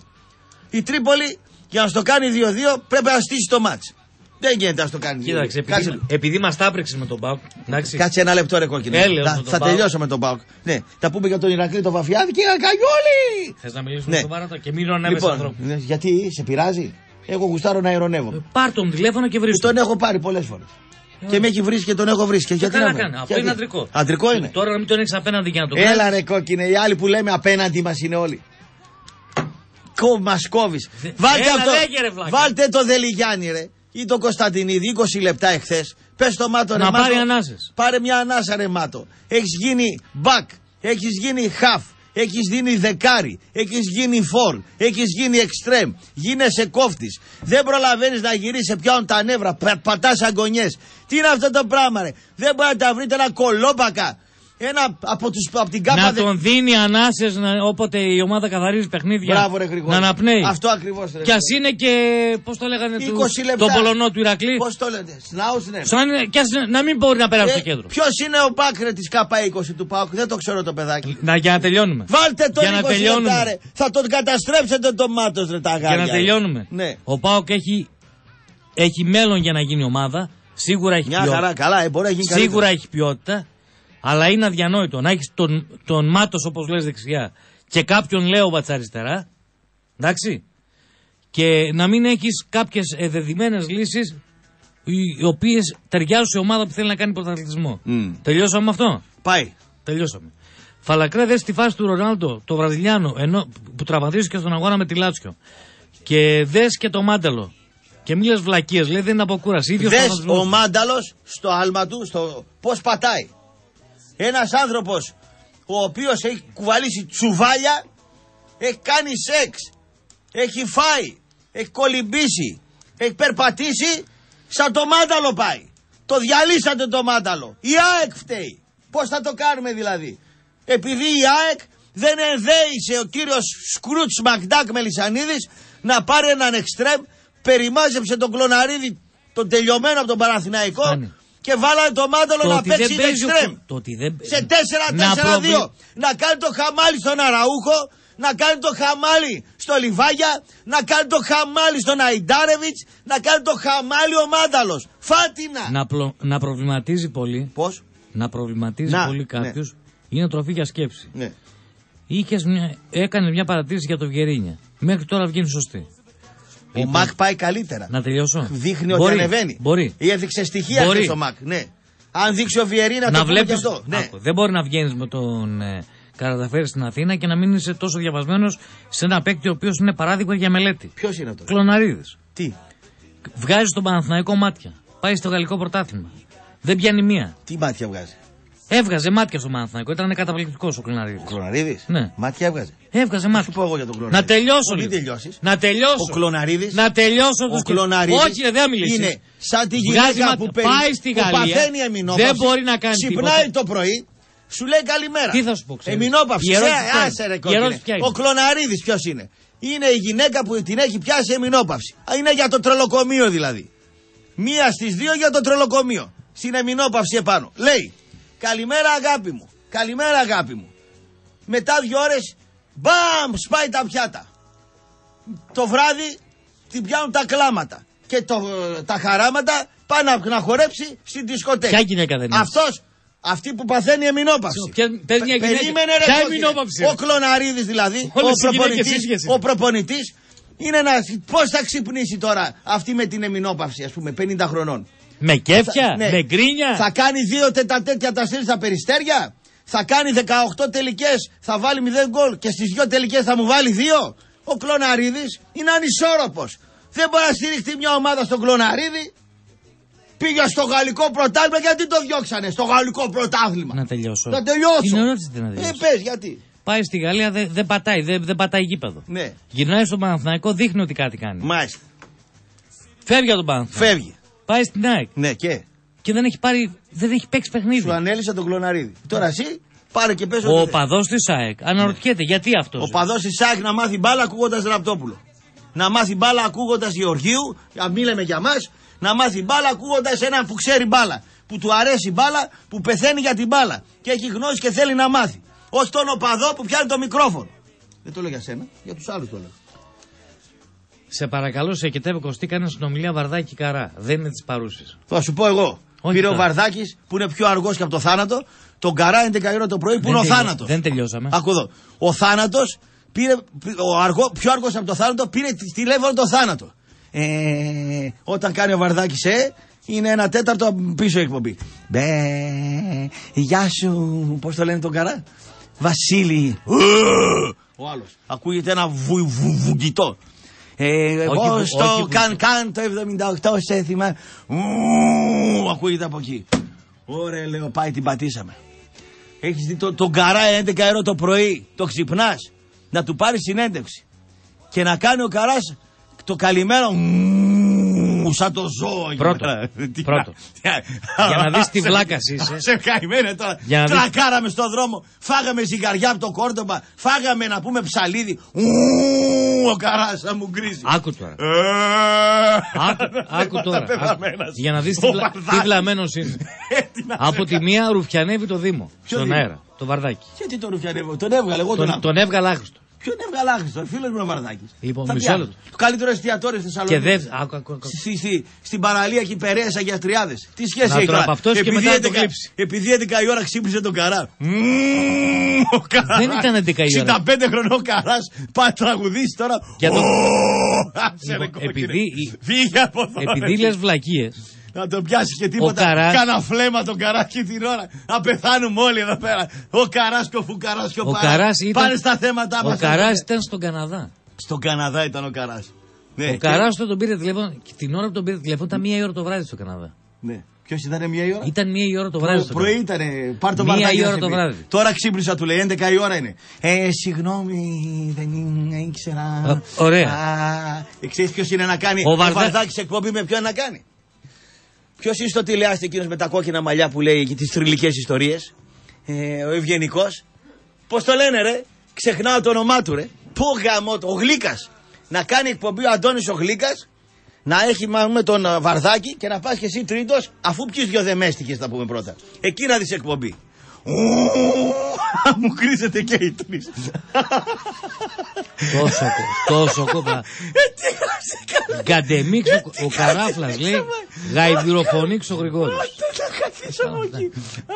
Η Τρίπολη για να στο κάνει δύο δύο πρέπει να στήσει το μάτς. Δεν γίνεται να στο κάνει δύο δύο. Κοίταξε, επειδή, επειδή μας τα άπρεξε με τον ΠΑΟΚ. Κάτσε ένα λεπτό ρε κόκκινο. Θα, θα τελειώσω με τον ΠΑΟΚ. Ναι, θα πούμε για τον Ηρακλή τον Βαφιάδη και είχα κάνει όλοι. Θες να μιλήσουμε ναι. στον Πάρατα και μην ηρωνεύεσαι λοιπόν, ανθρώπου. Ναι, γιατί σε πειράζει? Εγώ γουστάρω να ηρωνεύω. Ε, πάρ' τον τηλέφωνο και βρίσκω. Τον έχω πάρει πολλές φορές. Ε, και με έχει βρει και τον έχω βρει. Και γιατί να κάνει. Αυτό είναι αντρικό. Αντρικό είναι. Τώρα να μην τον έχει απέναντι για να το κάνει. Έλα ρε κόκκινε, οι άλλοι που λέμε απέναντι μας είναι όλοι. Μας κόβεις. Βάλτε, αυτό, βάλτε το Δελιγιάννη ρε. Ή τον Κωνσταντινίδη, είκοσι λεπτά εχθές. Πες το Μάτο ρε. Να Μάτο, πάρει ανάσες. Πάρε μια ανάσα ρε Μάτο. Έχεις γίνει back, έχεις γίνει half, έχεις γίνει δεκάρι, έχεις γίνει φορ, έχεις γίνει extreme, γίνεσαι κόφτης. Δεν προλαβαίνεις να γυρίσεις, σε πιάνουν τα νεύρα, πα, πατάς αγωνιές. Τι είναι αυτό το πράγμα ρε. Δεν μπορείτε να βρείτε ένα κολόπακα. Ένα από, τους, από την κάπα. Να δε... τον δίνει ανάσες όποτε η ομάδα καθαρίζει παιχνίδια. Μπράβο, ρε, Γρηγόρη. Να αναπνέει. Αυτό ακριβώς. Κι ας είναι και. Πώς το λέγανε του, το Πολωνό του Ηρακλή. Πώς το λένε. Σνάους, ναι. Σαν, κι ας να μην μπορεί να περάσει ε, στο κέντρο. Ποιος είναι ο μπάκρε της ΚΑΠΑ είκοσι του ΠΑΟΚ. Δεν το ξέρω το παιδάκι. Να, για να τελειώνουμε. Βάλτε τον είκοσι λεπτά, ρε. Θα τον καταστρέψετε το Μάτος ρε τα γάρια. Για να τελειώνουμε. Ναι. Ο ΠΑΟΚ έχει, έχει μέλλον για να γίνει ομάδα. Σίγουρα έχει Μια ποιότητα. χαρά, καλά, ε, μπορεί να γίνει Σίγουρα έχει ποιότητα. Αλλά είναι αδιανόητο να έχει τον, τον Μάτος όπως λες δεξιά και κάποιον Λέοβατς αριστερά. Εντάξει. Και να μην έχεις κάποιες εδεδειμένες λύσεις οι οποίες ταιριάζουν σε ομάδα που θέλει να κάνει πρωταθλητισμό. Mm. Τελειώσαμε με αυτό. Πάει. Τελειώσαμε. Φαλακρέ, δες τη φάση του Ρονάλντο, το Βραζιλιάνο, ενώ, που τραυματίστηκε στον αγώνα με τη Λάτσιο. Και δες και το Μάνταλο. Και μη λες βλακίες, λέει δεν είναι αποκούραση. Δες ο Μάνταλος στο άλμα του, στο πώς πατάει. Ένας άνθρωπος ο οποίος έχει κουβαλήσει τσουβάλια, έχει κάνει σεξ, έχει φάει, έχει κολυμπήσει, έχει περπατήσει, σαν το Μάνταλο πάει. Το διαλύσατε το Μάνταλο. Η ΑΕΚ φταίει. Πώς θα το κάνουμε δηλαδή? Επειδή η ΑΕΚ δεν ενδέησε ο κύριος Σκρούτς Μακντάκ Μελισσανίδης να πάρει έναν εξτρέμ, περιμάζεψε τον Κλωναρίδη, τον τελειωμένο από τον Παναθηναϊκό. Άνε. και βάλανε το Μάνταλο να παίξει εξτρέμ. Σε τέσσερα τέσσερα δύο. Προβλη... Να κάνει το χαμάλι στον Αραούχο, να κάνει το χαμάλι στο Λιβάγια, να κάνει το χαμάλι στον Αϊντάρεβιτς, να κάνει το χαμάλι ο Μάνταλος. Φάτινα! Να, πλο... να προβληματίζει πολύ. Πώς? Να προβληματίζει να, πολύ κάποιος. Ναι. Είναι τροφή για σκέψη. Ναι. Είχες μια... Έκανε μια παρατήρηση για το Βιερίνια. Μέχρι τώρα βγαίνει σωστή. Ο λοιπόν, Μακ πάει καλύτερα. Να τελειώσω. Δείχνει μπορεί, ότι ανεβαίνει. Μπορεί. Έδειξε στοιχεία χθες ο Μακ. Ναι. Αν δείξει ο Βιερίνα να το βλέπει αυτό. Ναι. Άκου, δεν μπορεί να βγαίνει με τον ε, Καραταφέρη στην Αθήνα και να μην είσαι τόσο διαβασμένος σε ένα παίκτη ο οποίος είναι παράδειγμα για μελέτη. Ποιος είναι αυτό? Κλωναρίδης. Τι? Βγάζει τον Παναθηναϊκό μάτια. Πάει στο γαλλικό πρωτάθλημα. Δεν πιάνει μία. Τι μάτια βγάζει? Έβγαζε μάτια στο Παναθηναϊκό. Ήταν καταπληκτικός ο Κλωναρίδης. Ο Κλωναρίδης? Ναι. Μάτια έβγαζε. Έβγαζε μάτια. Θα σου πω εγώ για τον Κλωναρίδη. Να τελειώσω. Μην τελειώσεις. Να τελειώσω. Ο Κλωναρίδης. Να τελειώσω. Ο Κλωναρίδης. Όχι, δεν μιλήσει. Είναι σαν τη γυναίκα που, περι... πάει στη Γαλλία, που παθαίνει εμεινόπαυση. Δεν μπορεί να κάνει ξυπνάει τίποτα. Το πρωί. Σου λέει καλημέρα. Τι θα σου πω, ξέρεις? Εμεινόπαυση. Άσε ρε κόκκινε. Ο Κλωναρίδης ποιος είναι? Είναι η γυναίκα που την έχει πιάσει εμεινόπαυση. Είναι για το τρελοκομείο δηλαδή. Μία στις δύο για το τρελοκομείο. Στην εμεινόπαυση επάνω. Λέει καλημέρα αγάπη μου. Καλημέρα αγάπη μου. Μετά δύο ώρες μπαμ σπάει τα πιάτα. Το βράδυ την πιάνουν τα κλάματα. Και το, τα χαράματα πάνε να χορέψει στην δισκοτέκη. Ποια γυναίκα δεν είναι? Αυτός. Αυτή που παθαίνει εμεινόπαυση. Πες μια γυναίκα. Περίμενε ρε εμεινόπαυση. Ο Κλωναρίδης δηλαδή, ο προπονητής, ο προπονητής είναι ένα. Πώς θα ξυπνήσει τώρα αυτή με την εμεινόπαυση, ας πούμε, πενήντα χρονών? Με κέφια, θα, ναι. με γκρίνια. Θα κάνει δύο τετατέτια τα στείλει στα Περιστέρια. Θα κάνει δεκαοκτώ τελικές, θα βάλει μηδέν γκολ και στις δύο τελικές θα μου βάλει δύο. Ο Κλωναρίδης είναι ανισόρροπος. Δεν μπορεί να στηριχτεί μια ομάδα στον Κλωναρίδη. Πήγα στο γαλλικό πρωτάθλημα, γιατί το διώξανε στο γαλλικό πρωτάθλημα? Να τελειώσω. Να τελειώσω. Είναι ερώτηση να τελειώσω. Ε, πες, γιατί? Πάει στη Γαλλία, δεν δε πατάει, δεν δε πατάει γήπεδο. Ναι. Γυρνάει στον Παναθηναϊκό, δείχνει ότι κάτι κάνει. Μάλιστα. Φεύγει από τον Παναθηναϊκό. Φεύγει. Πάει στην ΑΕΚ. Ναι, και. Και δεν έχει, πάρει, δεν έχει παίξει παιχνίδι. Σου ανέλησε τον Κλωναρίδη. Τώρα εσύ πάρε και πες. Ο παδός της ΑΕΚ αναρωτιέται, ναι. γιατί αυτός? Ο παδός της ΑΕΚ να μάθει μπάλα ακούγοντας Ραπτόπουλο. Να μάθει μπάλα ακούγοντας Γεωργίου, αν μίλαμε για μας. Να μάθει μπάλα ακούγοντας έναν που ξέρει μπάλα. Που του αρέσει μπάλα, που πεθαίνει για την μπάλα. Και έχει γνώση και θέλει να μάθει. Ως τον οπαδό που πιάνει το μικρόφωνο. Δεν το λέω για σένα, για τους άλλους το λέω. Σε παρακαλώ, σε Εκετέβε Κωστή, κάνε συνομιλία Βαρδάκη Καρά. Δεν είναι της παρούσης. Θα σου πω εγώ. Όχι Πήρε τώρα. Ο Βαρδάκης που είναι πιο αργός και από το θάνατο. Τον Καρά έντεκα η ώρα το πρωί που δεν είναι τελειώ... ο θάνατος. Δεν τελειώσαμε. Άκου εδώ. Ο θάνατος πήρε. Ο αργό, πιο αργός από το θάνατο πήρε τηλέφωνο το θάνατο. Ε, όταν κάνει ο Βαρδάκης ε, είναι ένα τέταρτο πίσω εκπομπή. Μπε, γεια σου, πώς το λένε τον Καρά? Βασίλη. Ο άλλος. Ακούγεται ένα βου, βου, βουγγιτό. Ε, πώς το καν καν το εβδομήντα οκτώ σε θυμά. Ακούγεται από εκεί. Ωραία λέω, πάει την πατήσαμε. Έχεις δει τον το Καρά έντεκα ώρα το πρωί, το ξυπνάς, να του πάρει συνέντευξη και να κάνει ο Καράς το καλημέρα μου σαν το ζώο. Πρώτο. Πρώτο. Για να δεις τι βλάκας είσαι. Σε καημένε τώρα. Τρακάραμε στον δρόμο. Φάγαμε ζυγαριά από το Κόρτομπα. Φάγαμε να πούμε ψαλίδι. Ο Καράς θα μου γκρίζει. Άκου τώρα. Άκου τώρα. Για να δεις τι βλαμμένος είναι. Από τη μία ρουφιανεύει το Δήμο. Στον αέρα. Το Βαρδάκι. Γιατί τον ρουφιανεύω? Τον έβγαλε εγώ τον. Τον έβγαλε άχρηστο. Ποιον έβγαλε άχρηστο? Φίλος μου ο Βαρδάκης. Λοιπόν, μισό λεπτό. Το καλύτερο εστιατόριο στη Θεσσαλονίκη. Και δεν. Ακου, ακου, ακου. Στη, στη, στην παραλία και Περαίας Αγιαστριάδες. Τι σχέση έχει τώρα? Και μετά το κλείψει. Επειδή έντεκα η ώρα ξύπνησε τον Καρά. Ο Καράς. Δεν ήταν έντεκα η ώρα. εξήντα πέντε χρονών ο Καράς πάει τραγουδίσει τώρα. Επειδή λες βλακίες. Να τον πιάσει και τίποτα. Καράς... Κάνα φλέμα τον Καράκι την ώρα. Να πεθάνουμε όλοι εδώ πέρα. Ο Καράς και ο Φουκαράς και ο, ο Παράς. Ήταν... Πάνε στα θέματα μας. Ο Καράς ήταν στον Καναδά. Στον Καναδά ήταν ο Καράς. Ναι, ο και... Καράς τον πήρε τηλέφωνο. Και την ώρα που τον πήρε τηλέφωνο ήταν μία η ώρα το βράδυ στο Καναδά. Ναι. Ποιος ήταν μία η ώρα? Ήταν μία η ώρα το βράδυ. Το πρωί ήταν. Πάρ' το μία η ώρα το βράδυ. Τώρα ξύπνησα, του λέει έντεκα η ώρα είναι. Ε, συγγνώμη, δεν ήξερα. Ωραία. Ξέρεις ποιος είναι να κάνει? Ο Βαρδάκης εκπομπή με ποιον να κάνει? Ποιος είναι στο τηλεάστη εκείνος με τα κόκκινα μαλλιά που λέει και τις θρυλικές ιστορίες? Ε, ο Ευγενικός. Πώς το λένε ρε? Ξεχνάω το όνομά του ρε. Πού γαμώ το. Ο Γλύκας. Να κάνει εκπομπή ο Αντώνης ο Γλύκας. να έχει με τον Βαρδάκη και να πας και εσύ τρίτος, αφού πιεις δυο δεμέστικες, θα πούμε πρώτα. Εκεί να δεις εκπομπή. Μου κρίζετε και οι τρεις. Τόσο, τόσο κόπα. Γκαντεμίξ ο Καράφλας λέει, γαϊδουροφωνίξ ο Γρηγόρης. Θα καθίσω εκεί.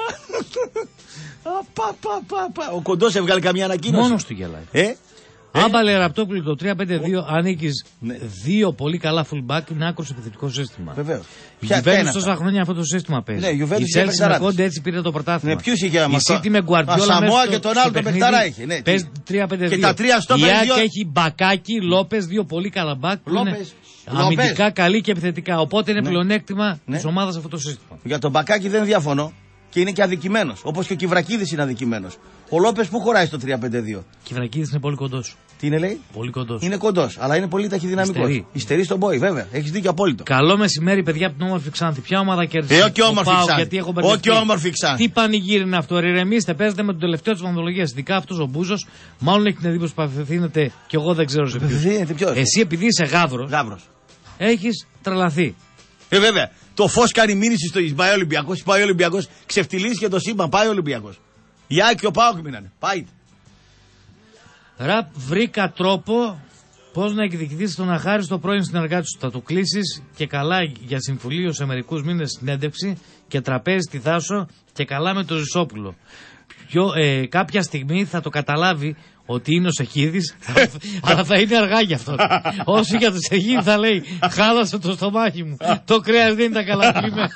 Ο Κοντός έβγαλε καμία ανακοίνωση. Μόνος του γελάει. Ε? Άμπαλε Ραπτόπουλο το τρία πέντε δύο, ανήκεις ναι. δύο πολύ καλά fullback, είναι άκρος επιθετικό σύστημα. Βεβαίως. Η Juventus τόσα χρόνια αυτό το σύστημα παίζει. Ναι, η Chelsea με Κόντε έτσι πήρε το πρωτάθλημα. Ναι, ποιους είχε άμα. Η City με Guardiola Σαμόα και τον άλλο τον παιχταρά είχε. Ναι, παίζει τρία πέντε δύο. Και τα τρία στο η Άκη έχει Μπακάκι, Λόπες, δύο πολύ καλά μπακ. Αμυντικά καλή και επιθετικά. Οπότε είναι ναι. πλεονέκτημα ναι. της ομάδας αυτό το σύστημα. Για τον Μπακάκι δεν διαφωνώ. Και είναι και αδικημένος. Όπως και ο Κυβρακίδης είναι αδικημένος. Ο Λόπες που χωράει στο τρία πέντε δύο. Ο Κυβρακίδης είναι πολύ κοντός. Τι είναι λέει? Πολύ κοντός. Είναι κοντός, αλλά είναι πολύ ταχυδυναμικός. Υστερεί στον πόη, βέβαια. Έχεις δίκιο απόλυτο. Καλό μεσημέρι, παιδιά από την όμορφη Ξάνθη. Ποια ομάδα κέρδισε? Ε, όχι όμορφη Ξάνθη. Όχι όμορφη Ξάνθη. Τι πανηγύρι είναι αυτό? Ρηρεμίστε, παίζετε με τον τελευταίο της βαθμολογίας. Ειδικά αυτός ο Μπούζος, μάλλον έχει την εντύπωση που απευθύνεται και εγώ δεν ξέρω σε ποιους. Εσύ επειδή είσαι γάβρος, έχεις τρελαθεί. Ε, βέβαια. Το φως κάνει μήνυση στο Ισπάι Ολυμπιακός. Πάει ο Ολυμπιακός, ξεφτυλίζει το σύμπαν. Πάει ο Ολυμπιακός. Η Άκη και ο Πάοκ μείνανε. Πάει. Ραπ, βρήκα τρόπο πώς να εκδικηθείς τον αχάριστο πρώην συνεργάτη σου. Θα το κλείσεις και καλά για συμφουλίο σε μερικούς μήνες συνέντευξη και τραπέζι στη Θάσο και καλά με το Ζησόπουλο. Πιο, ε, κάποια στιγμή θα το καταλάβει ότι είναι ο Σεχίδης, αλλά θα είναι αργά γι' αυτό. Όσο για το Σεχίδη θα λέει, χάλασε το στομάχι μου, το κρέας δεν ήταν καλά πλημμένο.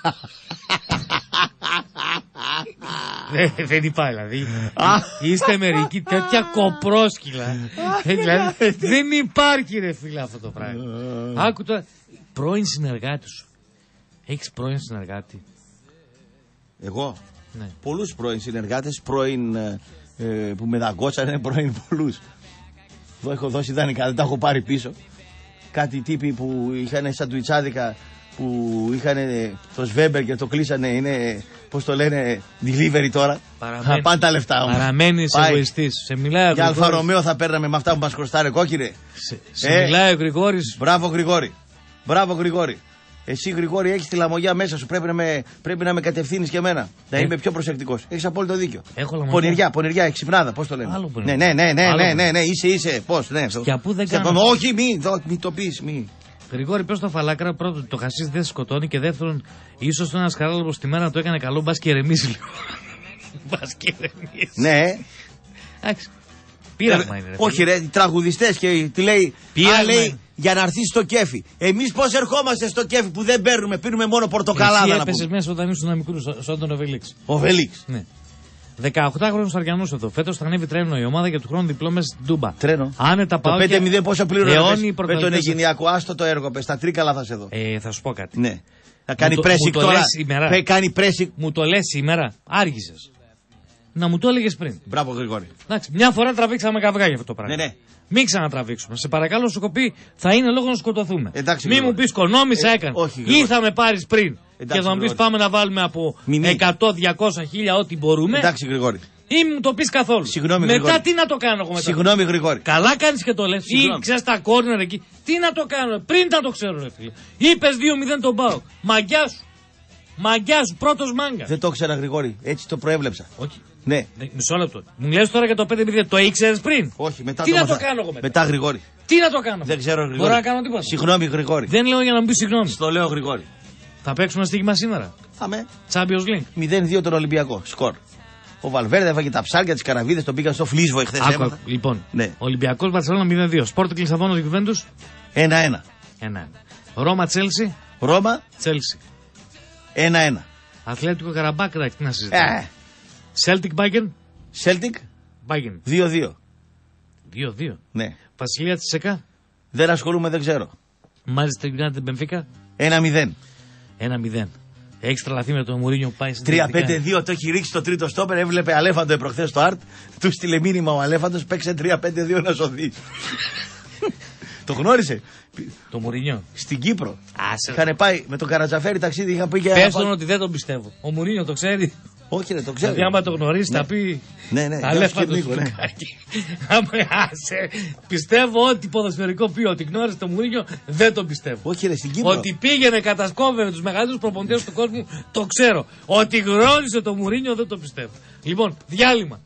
Δεν υπάρχει δηλαδή. Είστε μερικοί τέτοια κοπρόσκυλα. Δηλαδή, δεν υπάρχει ρε φίλε αυτό το πράγμα. Άκου τώρα, πρώην συνεργάτη σου. Έχεις πρώην συνεργάτη? Εγώ? Ναι. Πολλούς πρώην συνεργάτες, πρώην ε, που με δαγκώσανε, πρώην πολλούς. Εδώ έχω δώσει δανεικά, δεν τα έχω πάρει πίσω. Κάτι τύποι που είχαν σαντουιτσάδικα, που είχαν το Σβέμπερ και το κλείσανε, είναι, πώς το λένε, delivery τώρα. Θα πάνε τα λεφτά όμως. Παραμένεις εγωιστής. Σε μιλάει ο για Αλφα Ρωμαίο θα παίρναμε με αυτά που μας χρωστάρε κόκκινε. Σε, σε ε, μιλάει ο Γρηγόρης. Μπράβο Γρηγόρη. Μπράβο Γρηγόρη. Εσύ Γρηγόρη έχεις τη λαμογιά μέσα σου, πρέπει να με, πρέπει να με κατευθύνεις και εμένα. Να ε. είμαι πιο προσεκτικός. Έχεις απόλυτο δίκιο. Πονηριά, πονηριά, εξυπνάδα, πώς το λένε. Ναι, ναι, ναι, ναι, ναι, ναι, ναι, είσαι, είσαι, πώς, ναι. Και από δεν κάνω. Όχι, μη, μη το πεις, μη. Γρηγόρη, πες στο Φαλάκρα, πρώτον, το χασίς δεν σκοτώνει και δεύτερον, ίσως ένας χαράλαμπος στη μέρα το έκανε καλό, μπας και ηρεμήσει λίγο. Μπας και ηρεμήσει. Ναι. Εντάξει. Πείραγμα είναι. Ρε, όχι ρε, οι τραγουδιστές και τι λέει, α, λέει για να έρθει στο κέφι. Εμείς πώς ερχόμαστε στο κέφι που δεν παίρνουμε, πίνουμε μόνο πορτοκαλάδα. Εσύ έπεσες μέσα όταν ήσουν μικρούς, σαν τον Οβελίξ. Οβελίξ. Ναι. δεκαοκτάχρονος Αριανός εδώ. Φέτος θα ανέβει τρένο η ομάδα για του χρόνου διπλώμες στην Τούμπα. Τρένο. Άνετα πάω. Το πέντε μηδέν πόσο πλήρωνε με τον Αιγυνιακό. Άστο το έργο, πες. Τα τρίκαλα θα σε δω. Ε, θα σου πω κάτι. Ναι. Θα κάνει πρέσικ τώρα. Πε, κάνει πρέσικ. Μου το λες σήμερα. Άργησες. Να μου το έλεγες πριν. Μπράβο, Γρηγόρη. Εντάξει, μια φορά τραβήξαμε καυγά για αυτό το πράγμα. Ναι, ναι. Μην ξανατραβήξουμε. Σε παρακαλώ, σου κοπεί, θα είναι λόγο να σκοτωθούμε. Εντάξει, μην μου πει κονόμησα ε, έκανε. Όχι, ή θα με πάρει πριν. Εντάξει, και θα μου πει πάμε να βάλουμε από μη, μη. εκατό, διακόσια, χίλια ό,τι μπορούμε. Εντάξει, Γρηγόρη. Ή μου το πει καθόλου. Συγγνώμη, μετά Γρηγόρη. Τι να το κάνω εγώ μετά. Συγγνώμη, Γρηγόρη. Καλά κάνει και το λε. Ή ξέρει τα κόρνερ εκεί. Τι να το κάνω. Πριν τα το ξέρω, ρε φίλε. Είπε δύο μηδέν τον Πάοκ. Μαγκιά σου. Μαγκιά σου, πρώτο μάγκα. Δεν το ξέρα, Γρηγόρη. Έτσι το προέβλεψα. Όχι. Ναι. Μισό λεπτό. Μου λες τώρα για το πέντε μηδέν. Το ήξερε πριν. Όχι, μετά Τι το να μαθα... το κάνω εγώ μετά. Μετά, Γρηγόρη. Τι να το κάνω. Δεν ξέρω, Γρηγόρη. Μπορώ να κάνω τίποτα. Συγγνώμη, Γρηγόρη. Δεν λέω για να μου πει συγγνώμη. Στο λέω, Γρηγόρη. Θα παίξουμε στοίχημα σήμερα. Θα με. Champions League. μηδέν δύο τον Ολυμπιακό. Σκορ. Ο Βαλβέρδε έφαγε τα ψάρια, τις καραβίδες, τον πήγαν στο Φλίσβο εχθές. Άκου, λοιπόν. Ναι. Ολυμπιακός Μπαρσελόνα μηδέν δύο. Σπόρτινγκ Λισαβόνα Γιουβέντους ένα ένα. ένα ένα. Ρώμα Τσέλσι. Ρώμα Τσέλσι. ένα ένα. Αθλέτικο Καραμπάκ, τι να συζητάμε. Celtic Bayern. Celtic. Bayern. δύο δύο. δύο δύο. Ναι. Βασιλεία Τσεσεκά. Δεν ασχολούμαι, δεν ξέρω. Manchester United Benfica. ένα μηδέν. ένα μηδέν. Έχει τρελαθεί με τον Μουρίνιο που πάει στην τρία πέντε δύο το έχει ρίξει το τρίτο στόπερ. Έβλεπε Αλέφαντο προχθές στο Αρτ. Του στείλε μήνυμα ο Αλέφαντος. Παίξε τρία πέντε δύο να σωθεί. Το γνώρισε. Το Μουρίνιο. Στην Κύπρο. Είχαν πάει με τον Καρατζαφέρη ταξίδι. Είχαν πει και. Πες τον ότι δεν τον πιστεύω. Ο Μουρίνιο το ξέρει. Όχι, ρε, το ξέρω. Δηλαδή, άμα το γνωρίσει, ναι. θα πει. Ναι, ναι, αλέφαντο ναι. του ναι. Πιστεύω ότι ποδοσφαιρικό πει ότι γνώρισε το Μουρίνιο, δεν το πιστεύω. Όχι, ρε, στην Κύπρο. Ότι πήγαινε κατασκόβευε του μεγαλύτερου προπονητές του κόσμου, το ξέρω. Ότι γνώρισε το Μουρίνιο, δεν το πιστεύω. Λοιπόν, διάλειμμα.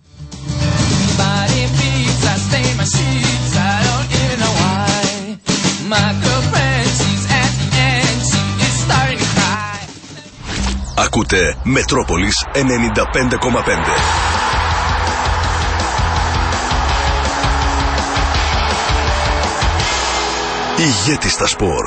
Ακούτε Μετρόπολης ενενήντα πέντε κόμμα πέντε. Ηγέτης στα σπορ.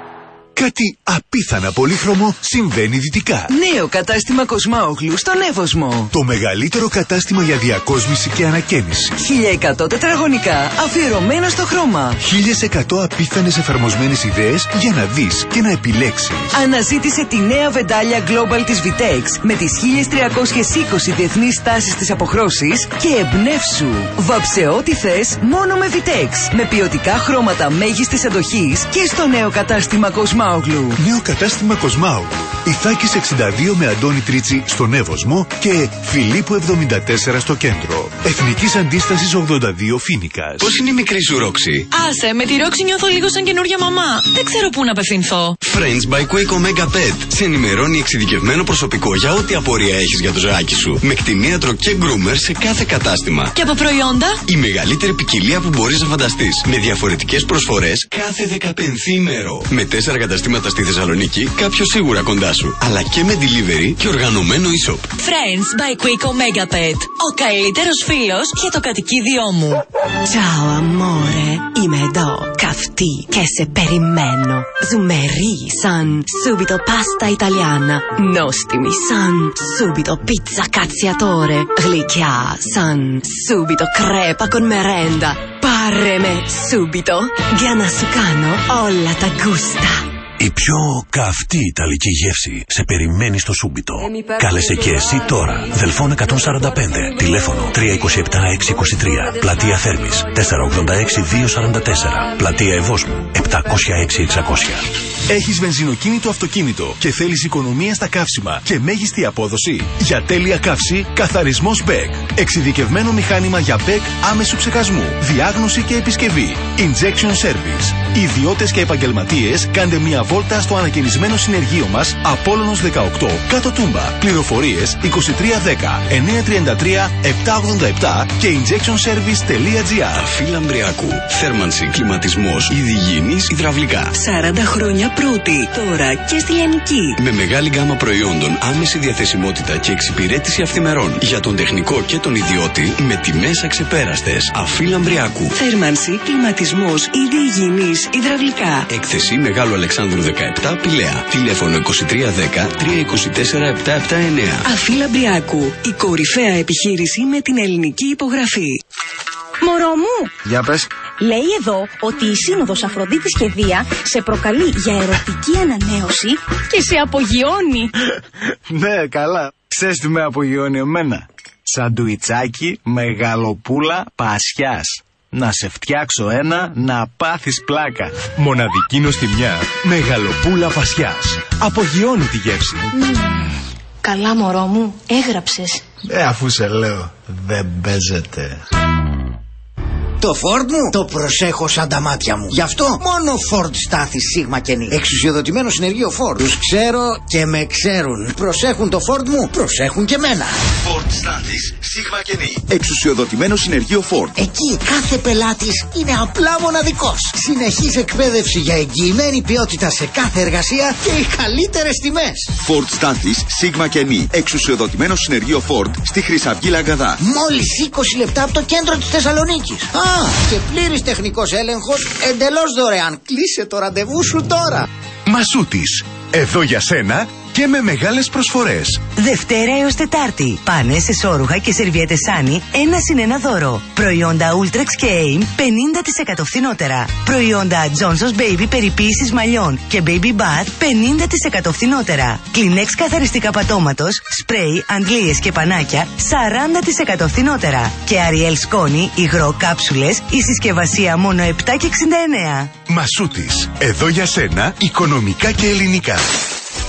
Κάτι απίθανα πολύχρωμο συμβαίνει δυτικά. Νέο κατάστημα Κοσμάογλου στον Εύωσμο. Το μεγαλύτερο κατάστημα για διακόσμηση και ανακαίνιση. χίλια εκατό τετραγωνικά αφιερωμένα στο χρώμα. χίλια εκατό απίθανες εφαρμοσμένες ιδέες για να δεις και να επιλέξεις. Αναζήτησε τη νέα βεντάλια Global της Vitex με τις χίλια τριακόσιες είκοσι διεθνείς τάσεις της αποχρώσης και εμπνεύσου. Βάψε ό,τι θες μόνο με Vitex. Με ποιοτικά χρώματα μέγιστης αντοχής και στο νέο κατάστημα Κοσμάογλου. Νέο κατάστημα Κοσμάογλου. Ιθάκης εξήντα δύο με Αντώνη Τρίτσι στον Εύωσμο και Φιλίππου εβδομήντα τέσσερα στο κέντρο. Εθνικής Αντίστασης ογδόντα δύο Φοίνικας. Πώς είναι η μικρή σου Ρόξη? Άσε, με τη Ρόξη νιώθω λίγο σαν καινούργια μαμά. Δεν ξέρω πού να απευθυνθώ. Friends by Quaco Mega Pet. Σε ενημερώνει εξειδικευμένο προσωπικό για ό,τι απορία έχεις για το ζωάκι σου. Με κτηνίατρο και γκρούμερ σε κάθε κατάστημα. Και από προϊόντα? Η μεγαλύτερη ποικιλία που μπορείς να φανταστείς. Με διαφορετικές προσφορές κάθε δεκαπενθήμερο. Με τέσσερα καταστήματα στη Θεσσαλονίκη, κάποιο σίγουρα κοντά σου. Αλλά και με delivery και οργανωμένο e-shop. Friends by Quaco Mega Pet. Ο καλύτερος φίλος για το κατοικίδιό μου. Ciao amore, είμαι εδώ, καυτή και σε περιμένω. Ζουμερή σαν subito pasta italiana. Νόστιμη σαν subito pizza cazziatore. Γλυκιά σαν subito crepa con merenda. Πάρε με subito για να σου κάνω όλα τα γκούστα. Η πιο καυτή ιταλική γεύση σε περιμένει στο Σούμπιτο. Κάλεσε και εσύ τώρα. Δελφών εκατόν σαράντα πέντε. Τηλέφωνο τρία είκοσι επτά έξι είκοσι τρία. Πλατεία Θέρμης τετρακόσια ογδόντα έξι διακόσια σαράντα τέσσερα. Πλατεία Ευόσμου επτακόσια έξι εξακόσια. Έχεις βενζινοκίνητο αυτοκίνητο και θέλεις οικονομία στα καύσιμα και μέγιστη απόδοση? Για τέλεια καύση, καθαρισμός μπέκ. Εξειδικευμένο μηχάνημα για μπέκ άμεσου ψεκασμού, διάγνωση και επισκευή. Injection Service. Ιδιώτες και επαγγελματίες, κάντε μια βόλτα στο ανακαινισμένο συνεργείο μας Απόλλωνος δεκαοκτώ, κάτω Τούμπα. Πληροφορίες είκοσι τρία δέκα εννιακόσια τριάντα τρία επτακόσια ογδόντα επτά και injection service τελεία τζι άρ. Αφή Λαμπριακού. Θέρμανση, κλιματισμός, υδηγενής, υδραυλικά. σαράντα χρόνια πρώτη, τώρα και στη Λιανική. Με μεγάλη γκάμα προϊόντων, άμεση διαθεσιμότητα και εξυπηρέτηση αυθημερών. Για τον τεχνικό και τον ιδιώτη, με τιμές αξεπέραστες. Αφή Λαμπριακού. Θέρμανση, κλιματισμός, υδηγενής, υδραυλικά. Έκθεση Μεγάλου Αλεξάνδρου δεκαεπτά, Πηλαία. Τηλέφωνο είκοσι τρία δέκα τριακόσια είκοσι τέσσερα επτακόσια εβδομήντα εννέα. Αφή Λαμπριακού. Η κορυφαία επιχείρηση με την ελληνική υπογραφή. Μωρό μου! Για πες. Λέει εδώ ότι η Σύνοδος Αφροδίτης και Δία σε προκαλεί για ερωτική ανανέωση και σε απογειώνει. Ναι, καλά. Ξέρεις τι με απογειώνει εμένα? Σαντουιτσάκι, μεγαλοπούλα, πασιάς. Να σε φτιάξω ένα, να πάθεις πλάκα. Μοναδική νοστιμιά, μεγαλοπούλα πασιάς. Απογειώνει τη γεύση. Mm. Καλά μωρό μου, έγραψες. Ε, αφού σε λέω, δεν παίζεται. Το Ford μου το προσέχω σαν τα μάτια μου. Γι' αυτό μόνο Ford Στάθης Σίγμα και Νι. Εξουσιοδοτημένο συνεργείο Ford. Τους ξέρω και με ξέρουν. Προσέχουν το Ford μου, προσέχουν και μένα. Ford Στάθης Σίγμα και Νι. Εξουσιοδοτημένο συνεργείο Ford. Εκεί κάθε πελάτης είναι απλά μοναδικός. Συνεχής εκπαίδευση για εγγυημένη ποιότητα σε κάθε εργασία και οι καλύτερες τιμές. Ford Στάθης Σίγμα και Νι. Εξουσιοδοτημένο συνεργείο Ford στη Χρυσαυγή Λαγκαδά. Μόλις είκοσι λεπτά από το κέντρο της Θεσσαλονίκης. Α, και πλήρης τεχνικός έλεγχος εντελώς δωρεάν. Κλείσε το ραντεβού σου τώρα. Μασούτης. Εδώ για σένα και με μεγάλες προσφορές. Δευτέρα έως Τετάρτη. Πάνε σε σόρουχα και σερβιέτες Σάνι ένα συν ένα δώρο. Προϊόντα Ultrax και Aim πενήντα τοις εκατό φθηνότερα. Προϊόντα Johnson's Baby περιποίησης μαλλιών και Baby Bath πενήντα τοις εκατό φθηνότερα. Kleenex καθαριστικά πατώματος, σπρέι, αντλίες και πανάκια σαράντα τοις εκατό φθηνότερα. Και Ariel σκόνη, υγρό κάψουλες, η συσκευασία μόνο επτά και εξήντα εννέα. Μασούτης. Εδώ για σένα οικονομικά και ελληνικά.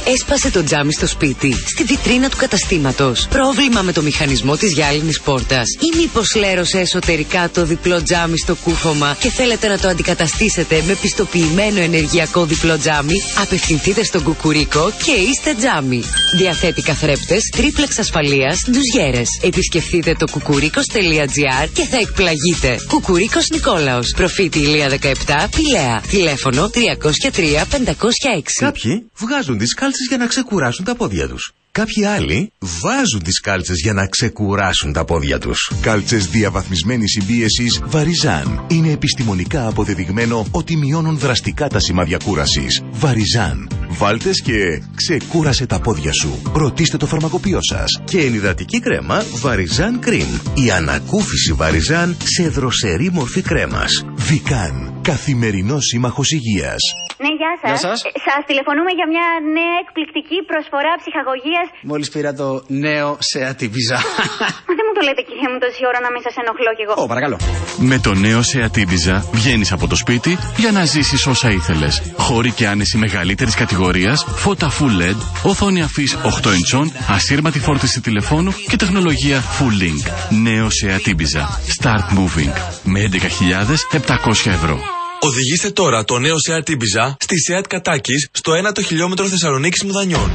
Έσπασε το τζάμι στο σπίτι, στη βιτρίνα του καταστήματος. Πρόβλημα με το μηχανισμό της γυάλινης πόρτας. Ή μήπως λέρωσε εσωτερικά το διπλό τζάμι στο κούφωμα και θέλετε να το αντικαταστήσετε με πιστοποιημένο ενεργειακό διπλό τζάμι? Απευθυνθείτε στον Κουκουρίκο και είστε τζάμι. Διαθέτει καθρέπτες, τρίπλεξ ασφαλείας, ντουζιέρες. Επισκεφτείτε το κουκουρίκος τελεία τζι άρ και θα εκπλαγείτε. Κουκουρίκος Νικόλαος. Προφήτη Ηλία δεκαεπτά, Πηλαία. Τηλέφωνο τριακόσια τρία πεντακόσια έξι. Κάποιοι βγάζουν τις κάλτσες για να ξεκουράσουν τα πόδια τους. Κάποιοι άλλοι βάζουν τις κάλτσες για να ξεκουράσουν τα πόδια τους. Κάλτσες διαβαθμισμένης συμπίεσης Βαριζάν. Είναι επιστημονικά αποδεδειγμένο ότι μειώνουν δραστικά τα σημάδια κούρασης. Βαριζάν. Βάλτες και ξεκούρασε τα πόδια σου. Ρωτήστε το φαρμακοποιό σας. Και ενυδατική κρέμα Βαριζάν Cream. Η ανακούφιση Βαριζάν σε δροσερή μορφή κρέμας. Βικάν. Καθημερινός σύμμαχος υγείας. Ναι, γεια σας. Γεια σας. Ε, σας τηλεφωνούμε για μια νέα εκπληκτική προσφορά ψυχαγωγίας. Μόλις πήρα το νέο Seat Ibiza. Μα δεν μου το λέτε, κύριε μου, τόση ώρα να μην σας ενοχλώ κι εγώ. Ω, παρακαλώ. Με το νέο Seat Ibiza βγαίνεις από το σπίτι για να ζήσεις όσα ήθελες. Χώροι και άνεση μεγαλύτερης κατηγορίας, φώτα Full ελ ι ντι, οθόνη αφής οκτώ ιντσών, ασύρματη φόρτιση τηλεφώνου και τεχνολογία Full Link. Νέο Seat Ibiza. Start moving. Με έντεκα χιλιάδες επτακόσια ευρώ. Οδηγήστε τώρα το νέο Seat Ibiza στη Seat Κατάκης στο ένατο χιλιόμετρο Θεσσαλονίκης Μουδανιών.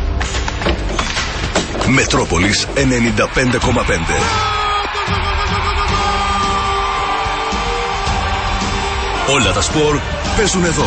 Μετρόπολης ενενήντα πέντε κόμμα πέντε. Όλα τα σπορ παίζουν εδώ.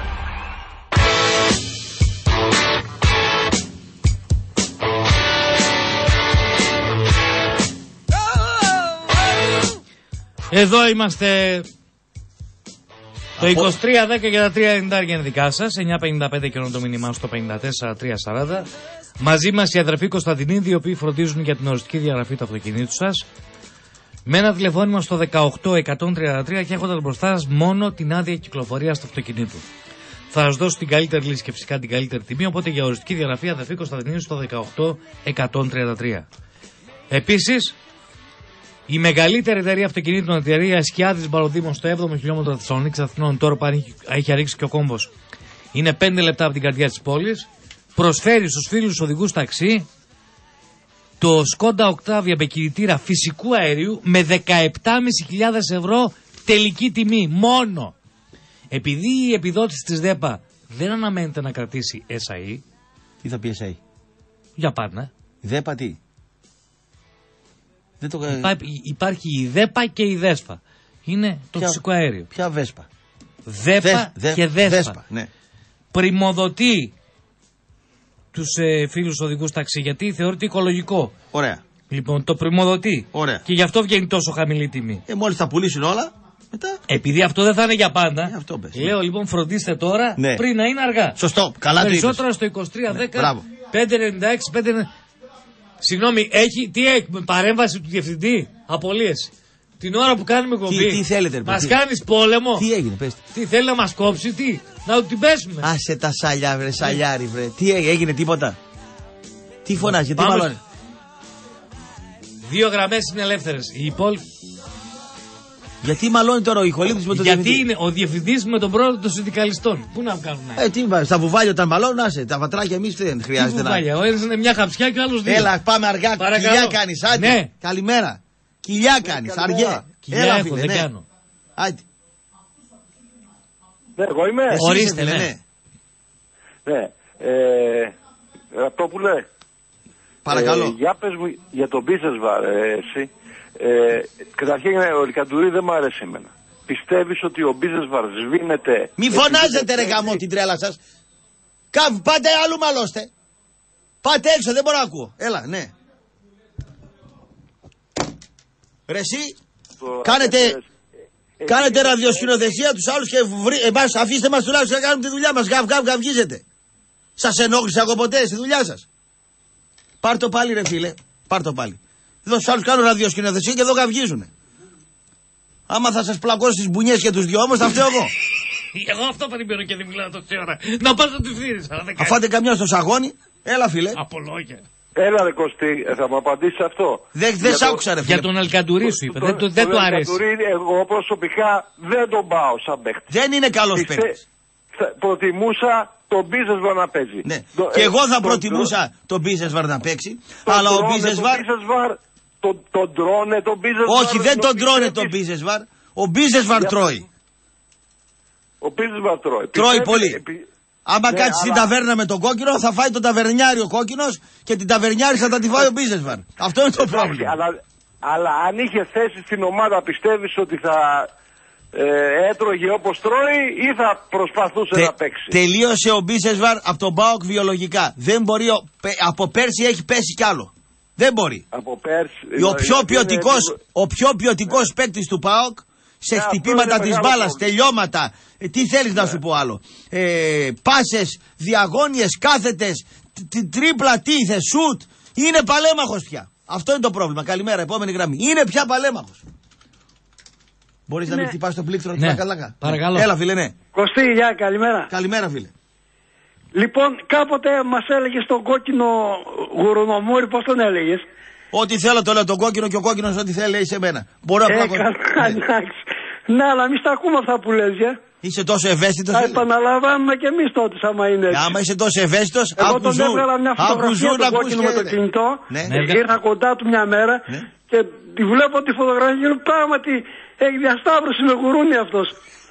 Εδώ είμαστε. Το είκοσι τρία δέκα και τα τρία ενενήντα είναι δικά σας. εννιά πενήντα πέντε και το μήνυμά στο πενήντα τέσσερα τρία σαράντα. Μαζί μας οι αδερφοί Κωνσταντινίδη, οι οποίοι φροντίζουν για την οριστική διαγραφή του αυτοκινήτου σας. Με ένα τηλεφώνημα στο δεκαοκτώ εκατόν τριάντα τρία και έχοντας μπροστά σας μόνο την άδεια κυκλοφορίας του αυτοκινήτου. Θα σας δώσω την καλύτερη λύση και φυσικά την καλύτερη τιμή. Οπότε για οριστική διαγραφή αδερφοί Κωνσταντινίδη στο δεκαοκτώ εκατόν τριάντα τρία. Επίσης, η μεγαλύτερη εταιρεία αυτοκινήτων, εταιρεία Σκιάδης Μπαλοδήμων στο έβδομο χιλιόμετρο Θεσσαλονίκης Αθηνών, τώρα που έχει ρίξει και ο κόμπος, είναι πέντε λεπτά από την καρδιά της πόλης. Προσφέρει στους φίλους οδηγούς ταξί το Skoda Octavia με κινητήρα φυσικού αερίου με δεκαεπτά χιλιάδες πεντακόσια ευρώ τελική τιμή μόνο. Επειδή η επιδότηση της ΔΕΠΑ δεν αναμένεται να κρατήσει ες έι ι. Τι θα πει ες έι ι? Για πάντα. ΔΕΠΑ τι? Δεν το... Υπά, υπάρχει η ΔΕΠΑ και η ΔΕΣΠΑ. Είναι το ποια, φυσικό αέριο. Ποια ΒΕΣΠΑ? ΔΕΠΑ Δες, και ΔΕΣΠΑ. ΔΕΣΠΑ, ναι. Πριμοδοτεί τους ε, φίλους οδηγούς ταξί γιατί θεωρείται οικολογικό. Ωραία. Λοιπόν, το πριμοδοτεί. Ωραία. Και γι' αυτό βγαίνει τόσο χαμηλή τιμή. Ε, μόλις θα πουλήσουν όλα, μετά. Επειδή αυτό δεν θα είναι για πάντα. Ε, αυτό πες, λέω ναι. Λοιπόν, φροντίστε τώρα, ναι, πριν να είναι αργά. Σωστό. Καλά. Περισσότερο στο είκοσι τρία δέκα πεντακόσια ενενήντα έξι πεντακόσια. Συγγνώμη, έχει, τι έχει, παρέμβαση του διευθυντή, απολύεση. Την ώρα που κάνουμε κομπή. Τι, τι θέλετε, μας κάνεις πόλεμο. Τι έγινε, πες. Τι θέλει να μας κόψει, τι, να την πέσουμε. Άσε τα σαλιά, βρε, σαλιάρι, βρε. Τι έγινε, έγινε τίποτα. Τι φωνάζει, τι μάλλον. Δύο γραμμές είναι ελεύθερες. Η υπόλοιπη. Γιατί μαλώνει τώρα ο Ιχολίδης με τον Γιατί διευθυντή? είναι ο διευθυντής με τον πρόεδρο των συνδικαλιστών. Πού να κάνουν. Ε, τι είπα, στα βουβάλια όταν μαλώνουν, άσε. Τα βατράκια εμείς δεν χρειάζεται. Τι βουβάλια, ο ένας είναι μια χαψιά και ο άλλος δύο. Έλα, πάμε αργά. Παρακαλώ. Κοιλιά κάνεις, άντε. Ναι. Καλημέρα. Κοιλιά κάνεις, αργά. Κοιλιά Έλα, έχω, φίλε, δεν ναι. κάνω. Άντε. Ναι, εγώ είμαι. Εσύ Ορίστε, είσαι, ναι. ναι. Ναι. Ε, Ραπτόπουλε. Παρακαλώ. Ε, για πες μου για τον Μπίζεσβαρ, ε, εσύ. Ε, καταρχήν ο Λικαντουρί δεν μου αρέσει εμένα. Πιστεύεις ότι ο Μπίζεσβαρ σβήνεται? Μη φωνάζετε ρε γαμό την τρέλα σας. Καβ, πάτε αλλού μαλώστε. Πάτε έξω, δεν μπορώ να ακούω. Έλα, ναι. Ρε εσύ, κάνετε, ε, κάνετε ε, ραδιοσκηνοθεσία ε, τους άλλους και βρει, εμάς, αφήστε μας τουλάχιστον να κάνουμε τη δουλειά μας. Γαβ, γαβ, γαυγίζετε. Σας ενόχλησα εγώ ποτέ στη δουλειά σας? Πάρ' το πάλι ρε φίλε, πάρ' το πάλι. Εδώ στους άλλους κάνουν ραδιοσκηνοθεσία και εδώ γαυγίζουνε. Άμα θα σας πλακώσω στις μπουνιές και τους δυο όμως θα φταίω εγώ. Εγώ αυτό περιμένω και δεν μιλάω τόση ώρα. Να πας να τη φύρεις. Αφάτε καμιά στο σαγόνι, έλα φίλε. Από λόγια. Έλα ρε Κωστή, θα μου απαντήσεις αυτό. Δεν δε σ' άκουσα ρε φίλε. Για τον Αλκαντουρί σου είπε, δεν, το, δεν του αρέσει. Εγώ προσωπικά δεν τον πάω σαν παίχτη. Δεν είναι καλός παίχτης. Προτιμούσα τον Μπίζεσβαρ να παίζει. Ναι. Το, και ε, εγώ θα το, προτιμούσα το, τον Μπίζεσβαρ να παίξει, το αλλά τρώνε, ο Μπίζεσβαρ... Τον το, το τρώνε τον Μπίζεσβαρ. Όχι, δεν τον τρώνε τον Μπίζεσβαρ. Ο Μπίζεσβαρ τρώει. Ο Μπίζεσβαρ τρώει. Τρώει Πιστεύει, πολύ. επί... Άμα ναι, κάτσει αλλά... στην ταβέρνα με τον κόκκινο, θα φάει τον ταβερνιάρι ο κόκκινος και την ταβερνιάρι θα τη φάει ο Μπίζεσβαρ. Αυτό είναι το πρόβλημα. Αλλά, αλλά αν είχε θέση στην ομάδα, πιστεύεις ότι θα ε, έτρωγε όπως τρώει ή θα προσπαθούσε Τε, να παίξει? Τελείωσε ο Μπίζεσβαρ από τον ΠΑΟΚ βιολογικά. Δεν μπορεί, ο, από πέρσι έχει πέσει κι άλλο. Δεν μπορεί. Από πέρσι. Ο πιο ποιοτικός, ο πιο ποιοτικός ναι. παίκτης του ΠΑΟΚ σε yeah, χτυπήματα της μπάλας, τελειώματα, ε, τι θέλεις yeah. να σου πω άλλο, ε, πάσες, διαγώνιες, κάθετες, τρίπλα τίθε, σουτ, είναι παλέμαχος πια. Αυτό είναι το πρόβλημα. Καλημέρα, επόμενη γραμμή. Είναι πια παλέμαχος. Μπορείς ναι. να μην χτυπάς το πλήκτρο ναι. καλάκα. Παρακαλώ. Έλα φίλε, ναι. Κωστή, γεια, καλημέρα. Καλημέρα φίλε. Λοιπόν, κάποτε μας έλεγες τον κόκκινο γουρονομούρι, πώς τον έλεγες? Ό,τι θέλω το λέω, τον κόκκινο και ο κόκκινος ό,τι θέλει λέει σε μένα. Μπορώ να πω. Ναι, αλλά εμείς τα ακούμε αυτά που λες, για. Είσαι τόσο ευαίσθητος. Θα επαναλαμβάνουμε και εμείς τότε, άμα είναι έτσι. Άμα είσαι τόσο ευαίσθητος, εγώ τον έβγαλα μια φωτογραφία του κόκκινο με το κινητό. Ναι. Ήρθα κοντά του μια μέρα ναι. και τη βλέπω τη φωτογραφία και πράγματι έχει διασταύρωση με γουρούνι αυτός.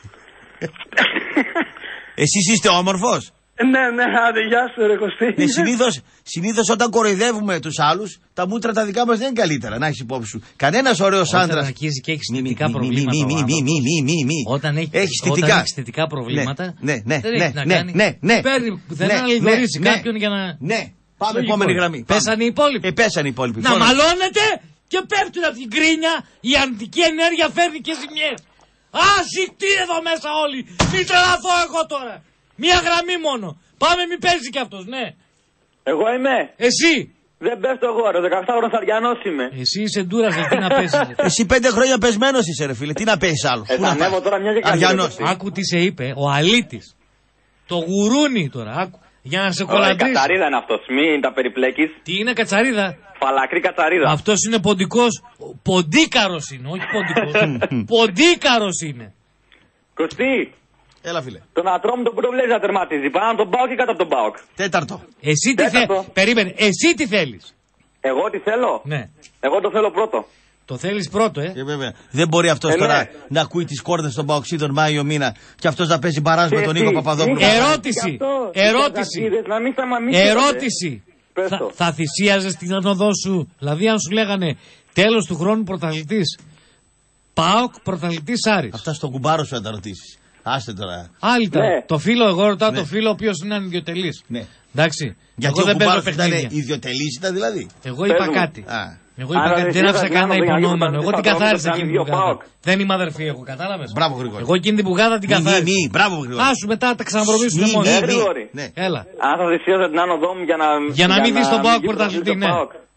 Εσείς είστε όμορφος. Ναι, ναι, άντε, γεια σου ρε Κωστή. Ναι, συνήθως, συνήθως όταν κοροϊδεύουμε τους άλλους, τα μούτρα τα δικά μας δεν είναι καλύτερα, να έχεις υπόψη σου. Κανένας ωραίος άντρας. Όταν αρχίζει και έχει αισθητικά προβλήματα. Μη, μη, μη, μη, μη, μη, μη. Όταν έχει αισθητικά προβλήματα, ναι, ναι, δεν ναι, έχει να ναι, κάνει. Ναι, ναι, παίρνει πουθενά να λιδωρήσει κάποιον για να... Ναι, πάμε επόμενη γραμμή. Πέσανε οι υπόλοιποι. Ε, πέσανε οι υπόλοιποι. Να μαλώνετε και πέφτουν από την κρίνια, η αρνητική ενέργεια φέρνει και ζημιές. Άσυχτοι εδώ μέσα όλοι. Μην τρελαθώ εγώ τώρα. Μία γραμμή μόνο. Πάμε, μην παίζει κι αυτός, ναι. Εγώ είμαι. Εσύ. Δεν πέφτω εγώ, ρε. δεκαοκτάχρονος αριανός είμαι. Εσύ είσαι ντούρας, τι να παίζεις. Εσύ πέντε χρόνια πεσμένος είσαι, ρε φίλε. Τι να παίζεις άλλο. Ε, θα ανέβω τώρα μια και Αριανός. Άκου τι σε είπε ο αλήτης. Το γουρούνι τώρα. Άκου. Για να σε κολαντήσει. Κατσαρίδα είναι αυτός, μην τα περιπλέκεις. Τι είναι κατσαρίδα. Φαλακρή κατσαρίδα. Αυτός είναι ποντικός. Ποντίκαρος είναι, όχι ποντικός. Ποντίκαρος είναι. Κωστή. Έλα φίλε. Τον ατρόμ τον που το βλέπεις να τερματίζει. Πάνω από τον ΠΑΟΚ ή κάτω από τον ΠΑΟΚ. Τέταρτο. Εσύ τι θέλεις. Περίμενε. Εσύ τι θέλεις. Εγώ τι θέλω. Ναι. Εγώ το θέλω πρώτο. Το θέλεις πρώτο, ε. ε βέβαια. Δεν μπορεί αυτός ε, τώρα ναι. να ακούει τις κόρδες των Παοξίδων Μάιο μήνα και αυτός να παίζει μπαράζ με τον Νίκο Παπαδόπουλο. Ερώτηση. Ερώτηση. Ερώτηση. Θα, θα θυσίαζες την ανοδό σου. Δηλαδή αν σου λέγανε τέλος του χρόνου πρωταθλητής ΠΑΟΚ, πρωταθλητής Άρης. Αυτά στον κουμπάρο σου να τα ρωτήσεις. Άστε τώρα. Άλλη τώρα. Ναι. Το φίλο, εγώ ρωτάω ναι. το φίλο ο οποίος είναι ανιδιοτελής. Ναι. Εντάξει. Γιατί εγώ ο δεν παίζω παιχνίδια. Ήταν ιδιοτελής ήταν δηλαδή. Εγώ είπα Πες κάτι. Α. Εγώ είπα κάτι. Δεν άφησα κανένα υπονοούμενο. Εγώ την καθάρισα εκείνη την πουγάδα. Δεν είμαι αδερφή, εγώ κατάλαβες. Μπράβο Γρηγόρη. Εγώ εκείνη την πουγάδα την καθάρισα. Μη, μη, μπράβο Γρηγόρη. Άσου μετά τα ξαναπροβήσουμε μόνοι. Έλα. Αν θα θυσίαζα την άνω δόμου για να. Για να μην δεις τον ΠΑΟΚ πρωταθλητή, ναι.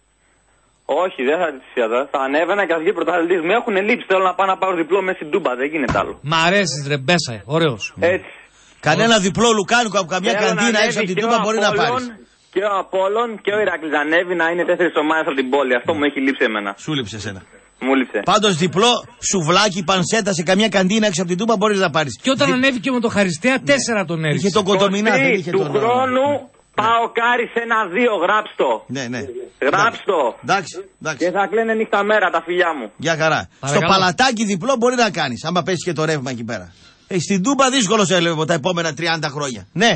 Όχι, δεν θα τη θυσίαζα. Θα ανέβαινα και θα βγει πρωταθλητής. Μου έχουν λείψει. Θέλω να πάω να πάρω διπλό μέσα στην Τούμπα. Δεν γίνεται άλλο. Μ' αρέσει ρε μπέσα, ωραίος. Έτσι. Κανένα διπλό λουκάνικο από καμιά καντίνα έξω από την Τούμπα μπορεί να πάρει. Και ο Απόλλων και ο Ηρακλής ανέβει να είναι τέσσερις ομάδες από την πόλη. Αυτό μου έχει λείψει εμένα. Σου λείψε εσένα. Μου λείψε. Πάντως διπλό σουβλάκι πανσέτα σε καμιά καντίνα έξω από την Τούμπα μπορεί να πάρει. Και όταν Δι... ανέβηκε με το Χαριστέα, τέσσερα τον έριξε. Είχε τον Κοντομινά, δεν είχε τον. Του χρόνου πάω κάρι σε ένα δύο, γράψτο. Ναι, ναι. Γράψτο. Εντάξει, εντάξει. Και θα κλαίνε νύχτα μέρα τα φιλιά μου. Για χαρά. Στο παλατάκι διπλό μπορεί να κάνει, άμα πέσει και το ρεύμα εκεί πέρα. Ε, στην Τούμπα δύσκολο σε έλεγε τα επόμενα τριάντα χρόνια. Ναι.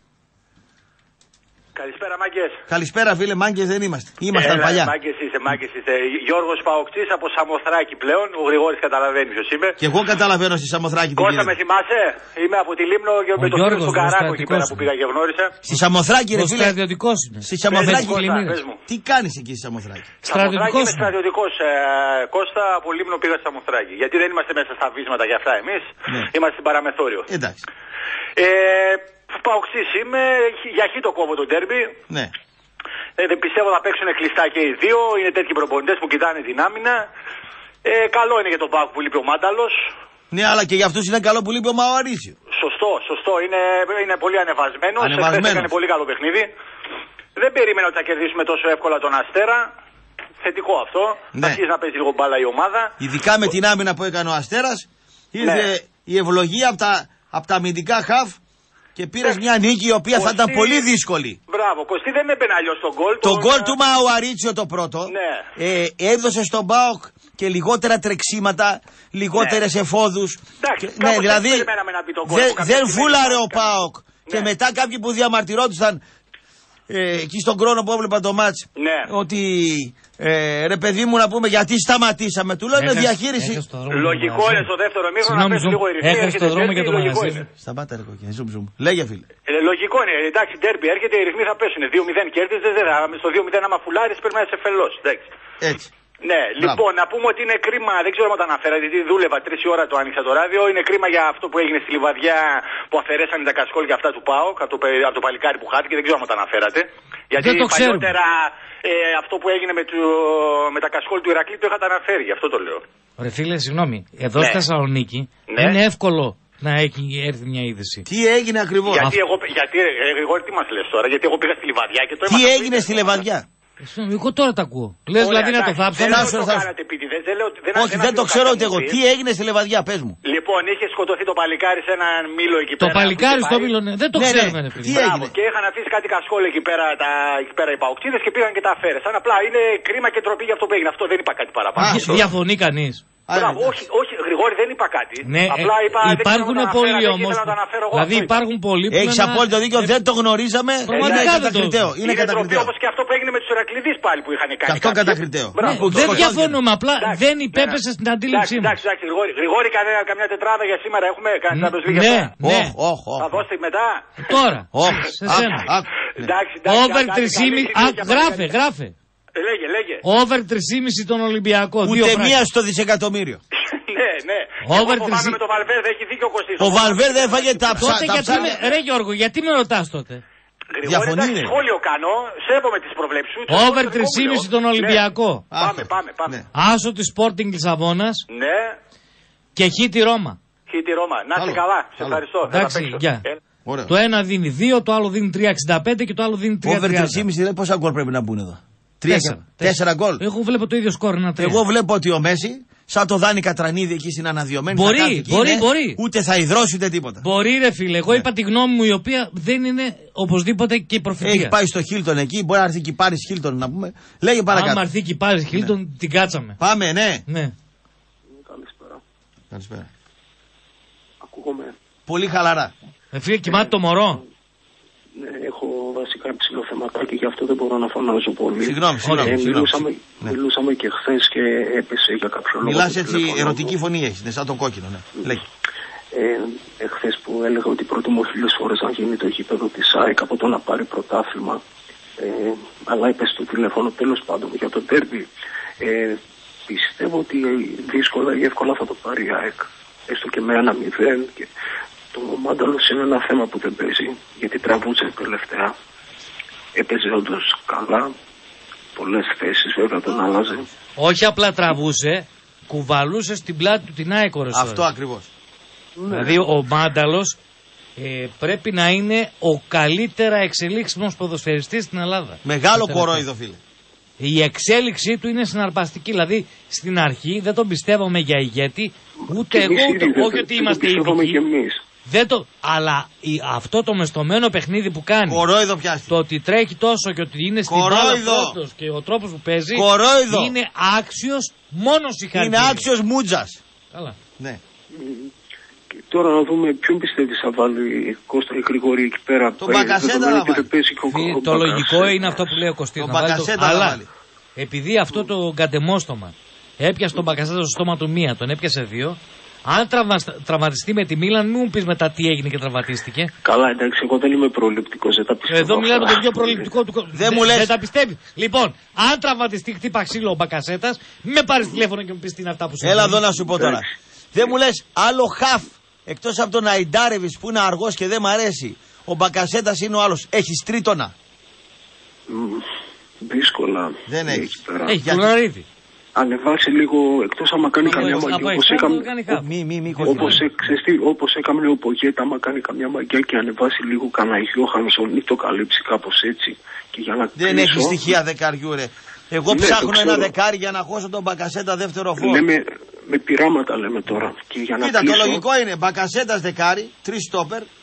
Καλησπέρα, μάγκες. Καλησπέρα, φίλε, μάγκες δεν είμαστε. Ήμασταν Έλα, παλιά. Μάγκες είσαι, μάγκες είσαι. Γιώργος Παοκτής από Σαμοθράκη πλέον. Ο Γρηγόρης καταλαβαίνει ποιος είμαι. Και εγώ καταλαβαίνω στη Σαμοθράκη. Κώστα, με θυμάσαι. Είμαι από τη Λίμνο και με τον φίλο του Καράκο εκεί πέρα που πήγα και γνώρισα. Στη Σαμοθράκη, ρε φίλε. Στρατιωτικός είναι. Στη Σαμοθράκη. Τι κάνεις εκεί στη Σαμοθράκη. Στρατιωτικός. Είμαι στρατιωτικός. Ε, Κώστα, από Λίμνο πήγα στη Σαμοθράκη. Γιατί δεν είμαστε μέσα στα βίσματα για αυτά εμείς. Ναι. Είμαστε στην παραμεθόριο. Εντάξει. Ε, Παοξής είμαι. Για χ το κόβω το ντέρμπι. Ναι. Ε, δεν πιστεύω θα παίξουν κλειστά και οι δύο. Είναι τέτοιοι προπονητές που κοιτάνε την άμυνα. Ε, καλό είναι για τον Πάκου που λείπει ο Μάνταλος. Ναι, αλλά και για αυτούς είναι καλό που λείπει ο Μαωρίσιο. Σωστό, σωστό. Είναι, είναι πολύ ανεβασμένος. Ανεβασμένος. Έκανε πολύ καλό παιχνίδι. Δεν περίμενα ότι θα κερδίσουμε τόσο εύκολα τον Αστέρα. Θετικό αυτό. Ναι. Θα αρχίσει να παίζει λίγο μπάλα η ομάδα. Ειδικά με την άμυνα που έκανε ο Αστέρας. Ήρθε ναι. η ευλογία από τα, απ τα αμυντικά χαφ Και πήρες μια νίκη η οποία Κωστή... θα ήταν πολύ δύσκολη. Μπράβο, Κωστή δεν έμπαινε αλλιώς τον γκολ. Το γκολ του Μαουαρίτσιο το πρώτο ναι. ε, έδωσε στον ΠΑΟΚ και λιγότερα τρεξίματα, λιγότερες ναι. εφόδους. Εντάξει, και, ναι, δηλαδή δε, δεν φούλαρε ο ΠΑΟΚ. Ναι. Και μετά κάποιοι που διαμαρτυρόντουσαν ε, εκεί στον χρόνο που έβλεπα το μάτς ναι. ότι ε, ρε παιδί μου να πούμε γιατί σταματήσαμε. Του λέω με διαχείριση. Λογικό είναι στο δεύτερο μήχρονο να πέσει λίγο η ρυθμή. Έχασε το δρόμο για το μαγαζί. Σταμάτα ρε κοκκίνη, ζουμ ζουμ. Λέγε φίλε. Ε, λογικό είναι, εντάξει, ντέρμπι έρχεται, οι ρυθμοί θα πέσουν. δύο μηδέν κέρδιζε, στο δύο μηδέν άμα φουλάρεις πρέπει να είσαι φελός. Έτσι. Ναι, λοιπόν, να πούμε ότι είναι κρίμα, δεν ξέρω αν το αναφέρατε, γιατί δούλευα τρεις η ώρα το άνοιξα το ράδιο. Είναι κρίμα για αυτό που έγινε στη Λιβαδιά που αφαιρέσαν τα κασκόλια αυτά του ΠΑΟΚ από το, από το παλικάρι που χάθηκε. Δεν ξέρω αν το αναφέρατε. Γιατί δεν το παλιότερα ε, αυτό που έγινε με, το, με τα κασκόλ του Ηρακλή το είχατε αναφέρει, γι' αυτό το λέω. Ρε φίλε, συγγνώμη, εδώ ναι. στη Θεσσαλονίκη ναι. είναι εύκολο να έχει έρθει μια είδηση. Τι έγινε ακριβώς? Γιατί, εγώ, γιατί εγώ τι μας λες τώρα, γιατί εγώ πήγα στη Λιβαδιά και το Τι έγινε στη Λιβαδιά? Εγώ τώρα τα ακούω. Λες δηλαδή να το θάψω. Όχι, δεν το ξέρω ούτε εγώ. Τι έγινε στη Λιβαδιά, πες μου. Λοιπόν, είχε σκοτωθεί το παλικάρι σε έναν μήλο εκεί πέρα. Το παλικάρι στο μήλο, ναι, δεν το ξέρουμε. Τι έγινε? Και είχαν αφήσει κάτι κασκόλ εκεί πέρα οι παοκτζίδες και πήγαν και τα αφαίρεσαν. Απλά είναι κρίμα και ντροπή για αυτό που έγινε. Αυτό δεν είπα κάτι παραπάνω. Διαφωνεί κανείς? Μπράβο, όχι, όχι, Γρηγόρη, δεν είπα κάτι. Ναι, απλά είπα, υπάρχουν πολλοί όμως. Δηλαδή υπάρχουν πολλοί που. Έχεις απόλυτο δίκιο, δεν το γνωρίζαμε. Είναι κατακριτέο. Είναι κατακριτέο. Όπως και αυτό που έγινε με τους Ηρακλήδες πάλι που είχαν κάνει. Και αυτό κατακριτέο. Δεν διαφωνούμε, απλά δεν υπέπεσε στην αντίληψή μας. Εντάξει, εντάξει, Γρηγόρη, καμιά τετράδα για σήμερα έχουμε κάνει τα προσβήγια. Ναι, ναι. Θα δώσετε μετά. Τώρα. Σε σένα. Over τρεισήμισι. Γράφε, γράφε. Λέγε, λέγε. Over τρεισήμισι τον Ολυμπιακό. Ούτε μία στο δισεκατομμύριο. Ναι, ναι. Over Εγώ φοβάμαι με τον Βαλβέρδε, έχει δίκιο ο Κωστής. Ο Βαλβέρδε έφαγε τα ψάρια. Ρε Γιώργο, γιατί με ρωτάς τότε? Διαφωνεί. Σχόλιο κάνω, σέβομαι τις προβλέψεις σου. Over τρεισήμισι τον Ολυμπιακό. Πάμε, πάμε, πάμε. Άσο τη Sporting Λισαβόνας. Ναι. Και χ τη Ρώμα. Χ τη Ρώμα. Να είσαι καλά. Σε ευχαριστώ. Εντάξει, γεια. Το ένα δίνει δύο, το άλλο δίνει τρία εξήντα πέντε και το άλλο δίνει τρία τριάντα. Over τρεισήμισι πόσα γκολ πρέπει να μπουν εδώ? Τέσσερα γκολ. Εγώ βλέπω το ίδιο σκορ. Εγώ βλέπω ότι ο Μέση, σαν το Δάνη Κατρανίδη εκεί στην αναδειωμένη. Μπορεί, μπορεί, μπορεί, μπορεί. Ούτε θα υδρώσει ούτε τίποτα. Μπορεί, ρε φίλε. Εγώ ναι. είπα τη γνώμη μου η οποία δεν είναι οπωσδήποτε και η προφητεία. Έχει πάει στο Χίλτον εκεί. Μπορεί να έρθει και πάρει Χίλτον να πούμε. Λέγε παρακάτω. Αν έρθει και πάρει Χίλτον, ναι. την κάτσαμε. Πάμε, ναι. ναι. Καλησπέρα. Καλησπέρα. Ακούγομαι. Πολύ χαλαρά. Ε, φίλε, κοιμάται το μωρό. Ναι, έχω βασικά ψηλό θεματάκι, γι' αυτό δεν μπορώ να φωνάζω πολύ. Συγγνώμη, συγγνώμη. Ε, συγγνώμη. Μιλούσαμε, ναι. μιλούσαμε και χθε και έπεσε για κάποιο λόγο. Μιλάς έτσι, ερωτική φωνή έχεις, ναι, σαν το κόκκινο, ναι. Mm. Λέγει. Ε, εχθές που έλεγα ότι προτιμώ χίλιες φορές να γίνει το γήπεδο της ΑΕΚ από το να πάρει πρωτάθλημα. Ε, αλλά είπε στο τηλέφωνο τέλος πάντων για το ντέρμπι. Ε, πιστεύω ότι δύσκολα ή εύκολα θα το πάρει η ΑΕΚ. Έστω και με ένα μηδέν. Και το Μάνταλος είναι ένα θέμα που δεν παίζει, γιατί τραβούσε τελευταία. Έπαιζε όντως καλά, πολλές θέσεις βέβαια τον άλλαζε. Όχι απλά τραβούσε, κουβαλούσε στην πλάτη του την ΑΕΚ ώρες. Αυτό ακριβώς. Ναι. Δηλαδή ο Μάνταλος ε, πρέπει να είναι ο καλύτερα εξελίξιμος ποδοσφαιριστής στην Ελλάδα. Μεγάλο κορόιδο, φίλε. Η εξέλιξή του είναι συναρπαστική. Δηλαδή στην αρχή δεν τον πιστεύαμε για ηγέτη, ούτε εγώ, ούτε όχι ότι είμαστε ειδικοί. Δεν το, αλλά η, αυτό το μεστομένο παιχνίδι που κάνει. Κορόιδο πιάσει. Το ότι τρέχει τόσο και ότι είναι στην μπάλα πρώτος και ο τρόπος που παίζει. Κορόιδο. Είναι άξιος μόνο συγχαρητήρια. Είναι άξιος μούτζας. Καλά. Ναι. Και τώρα να δούμε ποιον πιστεύει θα βάλει Κώστα ή Γρηγόρη εκεί πέρα. Το Μπακασέτα να βάλει. Το, το λογικό είναι αυτό που λέει ο Κωστής. Το Μπακασέτα να βάλει. Επειδή αυτό το κατεμόστομα έπιασε τον Μπακασέτα στο στόμα του μία, τον έπιασε δύο. Αν τραυμα, τραυματιστεί με τη Μίλαν, μην μου πει μετά τι έγινε και τραυματίστηκε. Καλά, εντάξει, εγώ δεν είμαι προληπτικός, δεν τα πιστεύω. Εδώ μιλάμε το πιο προληπτικό του. Δεν μου λες. Δεν τα πιστεύει. Λοιπόν, αν τραυματιστεί, χτύπα ξύλο ο Μπακασέτας, μην με πάρει τηλέφωνο και μου πει τι είναι αυτά που σου Έλα εδώ να σου πω τώρα. Δεν μου λες άλλο χαφ εκτός από τον Αϊντάρεβης που είναι αργός και δεν μ' αρέσει. Ο Μπακασέτας είναι ο άλλος. Έχεις τρίτονα. Δύσκολα. Δεν έχει. Έχει κουλαρίδι. Ανεβάσει λίγο, εκτός άμα κάνει καμιά μαγιά, όπως έκαμε, όπως, όπως έκαμε ο Πογέτα, άμα κάνει καμιά μαγιά και ανεβάσει λίγο κανένα Γιώχανσον ή το καλύψει κάπως έτσι. Και για να δεν κλείσω, έχει στοιχεία δεκαριού ρε. Εγώ ναι, ψάχνω ένα δεκάρι για να χώσω τον Μπακασέτα δεύτερο φόρ. Λέμε, με πειράματα λέμε τώρα. Και για να κοίτα, κλείσω, το λογικό είναι Μπακασέτας δεκάρι, τρεις στόπερ,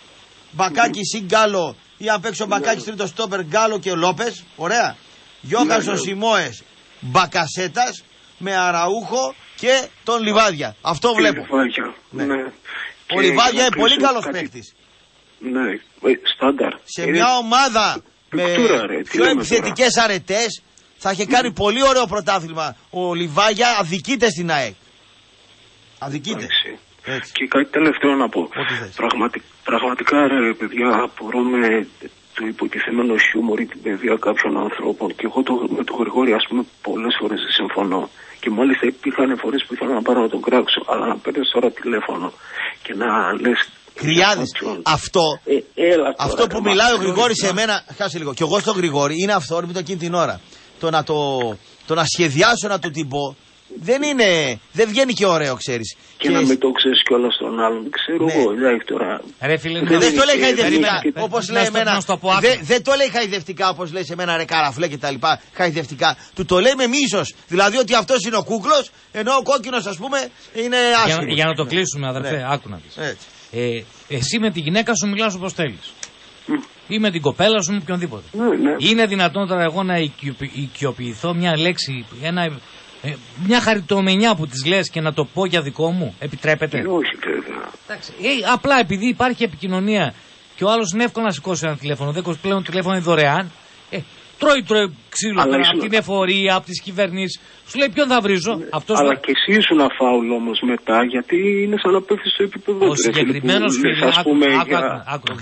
Μπακάκι συν Γκάλο, ή αν παίξει ο Μπακάκης τρίτο στόπερ Γκάλο και Λόπες. Ωραία. Γιώχανσον Σιμόες Μπακασέτας με Αραούχο και τον Λιβάδια. Αυτό βλέπω. Ναι. Ναι. Ο Λιβάδια είναι πολύ καλός κάτι... παίκτης. Ναι, στάνταρ. Σε είναι... μια ομάδα με πιο επιθετικές αρετές θα είχε κάνει πολύ ωραίο πρωτάθλημα. Ο Λιβάδια αδικείται στην ΑΕΚ. Αδικείται. Έτσι. Και κάτι τελευταίο να πω. Πραγματι... Πραγματικά ρε παιδιά, απορώ με το υποτιθέμενο χιούμορ ή την παιδεία κάποιων ανθρώπων. Και εγώ το, με τον Γρηγόρη, ας πούμε, πολλές φορές δεν συμφωνώ. Και μάλιστα υπήρχαν φορές που ήθελα να πάρω να τον κράξω. Αλλά να παίρνεις τώρα τηλέφωνο και να λες. Κρυάδης, αυτό, ε, έλα, αυτό που μιλάει ο Γρηγόρης σε μένα, χάσε λίγο, και εγώ στον Γρηγόρη είναι αυθόρμητο εκείνη την ώρα. Το να, το, το να σχεδιάσω να του την πω, δεν είναι, δεν βγαίνει και ωραίο, ξέρεις. Και, και να με το ξέρεις κιόλας τον άλλον, ξέρω ναι. εγώ, δηλαδή τώρα. Ρε φίλε, δεν, δεν το λέει χαϊδευτικά, όπως λέει εμένα, δεν, δεν το λέει χαϊδευτικά όπως λέει σε μένα ρε καραφλέ και τα λοιπά, χαϊδευτικά. Του το λέει με μίσος, δηλαδή ότι αυτός είναι ο κούκλος, ενώ ο κόκκινος ας πούμε είναι άσχημος. Για, για να το κλείσουμε αδερφέ, ναι. Άκου να δεις. Ε, εσύ με τη γυναίκα σου μιλάς όπως θέλεις. Mm. Ή με την κοπέλα σου, με οποιονδήποτε. Mm, ναι. Είναι δυνατόν τώρα εγώ να οικειοποιηθώ μια λέξη, ένα, ε, μια χαριτομενιά που της λες και να το πω για δικό μου? Επιτρέπεται? Ε, όχι βέβαια. Ε, απλά επειδή υπάρχει επικοινωνία και ο άλλος είναι εύκολο να σηκώσει ένα τηλέφωνο, δεν πλέον τηλέφωνο είναι δωρεάν. Ε, Τρώει, τρώει ξύλο τώρα, από την εφορία, από τις κυβερνήσεις. Σου λέει ποιον θα βρίζω. Ναι. Αυτός αλλά θα... και εσύ ήσουν φάουλ όμως μετά, γιατί είναι σαν να πέφτεις στο επίπεδο. Ο συγκεκριμένος φίλος, άκου,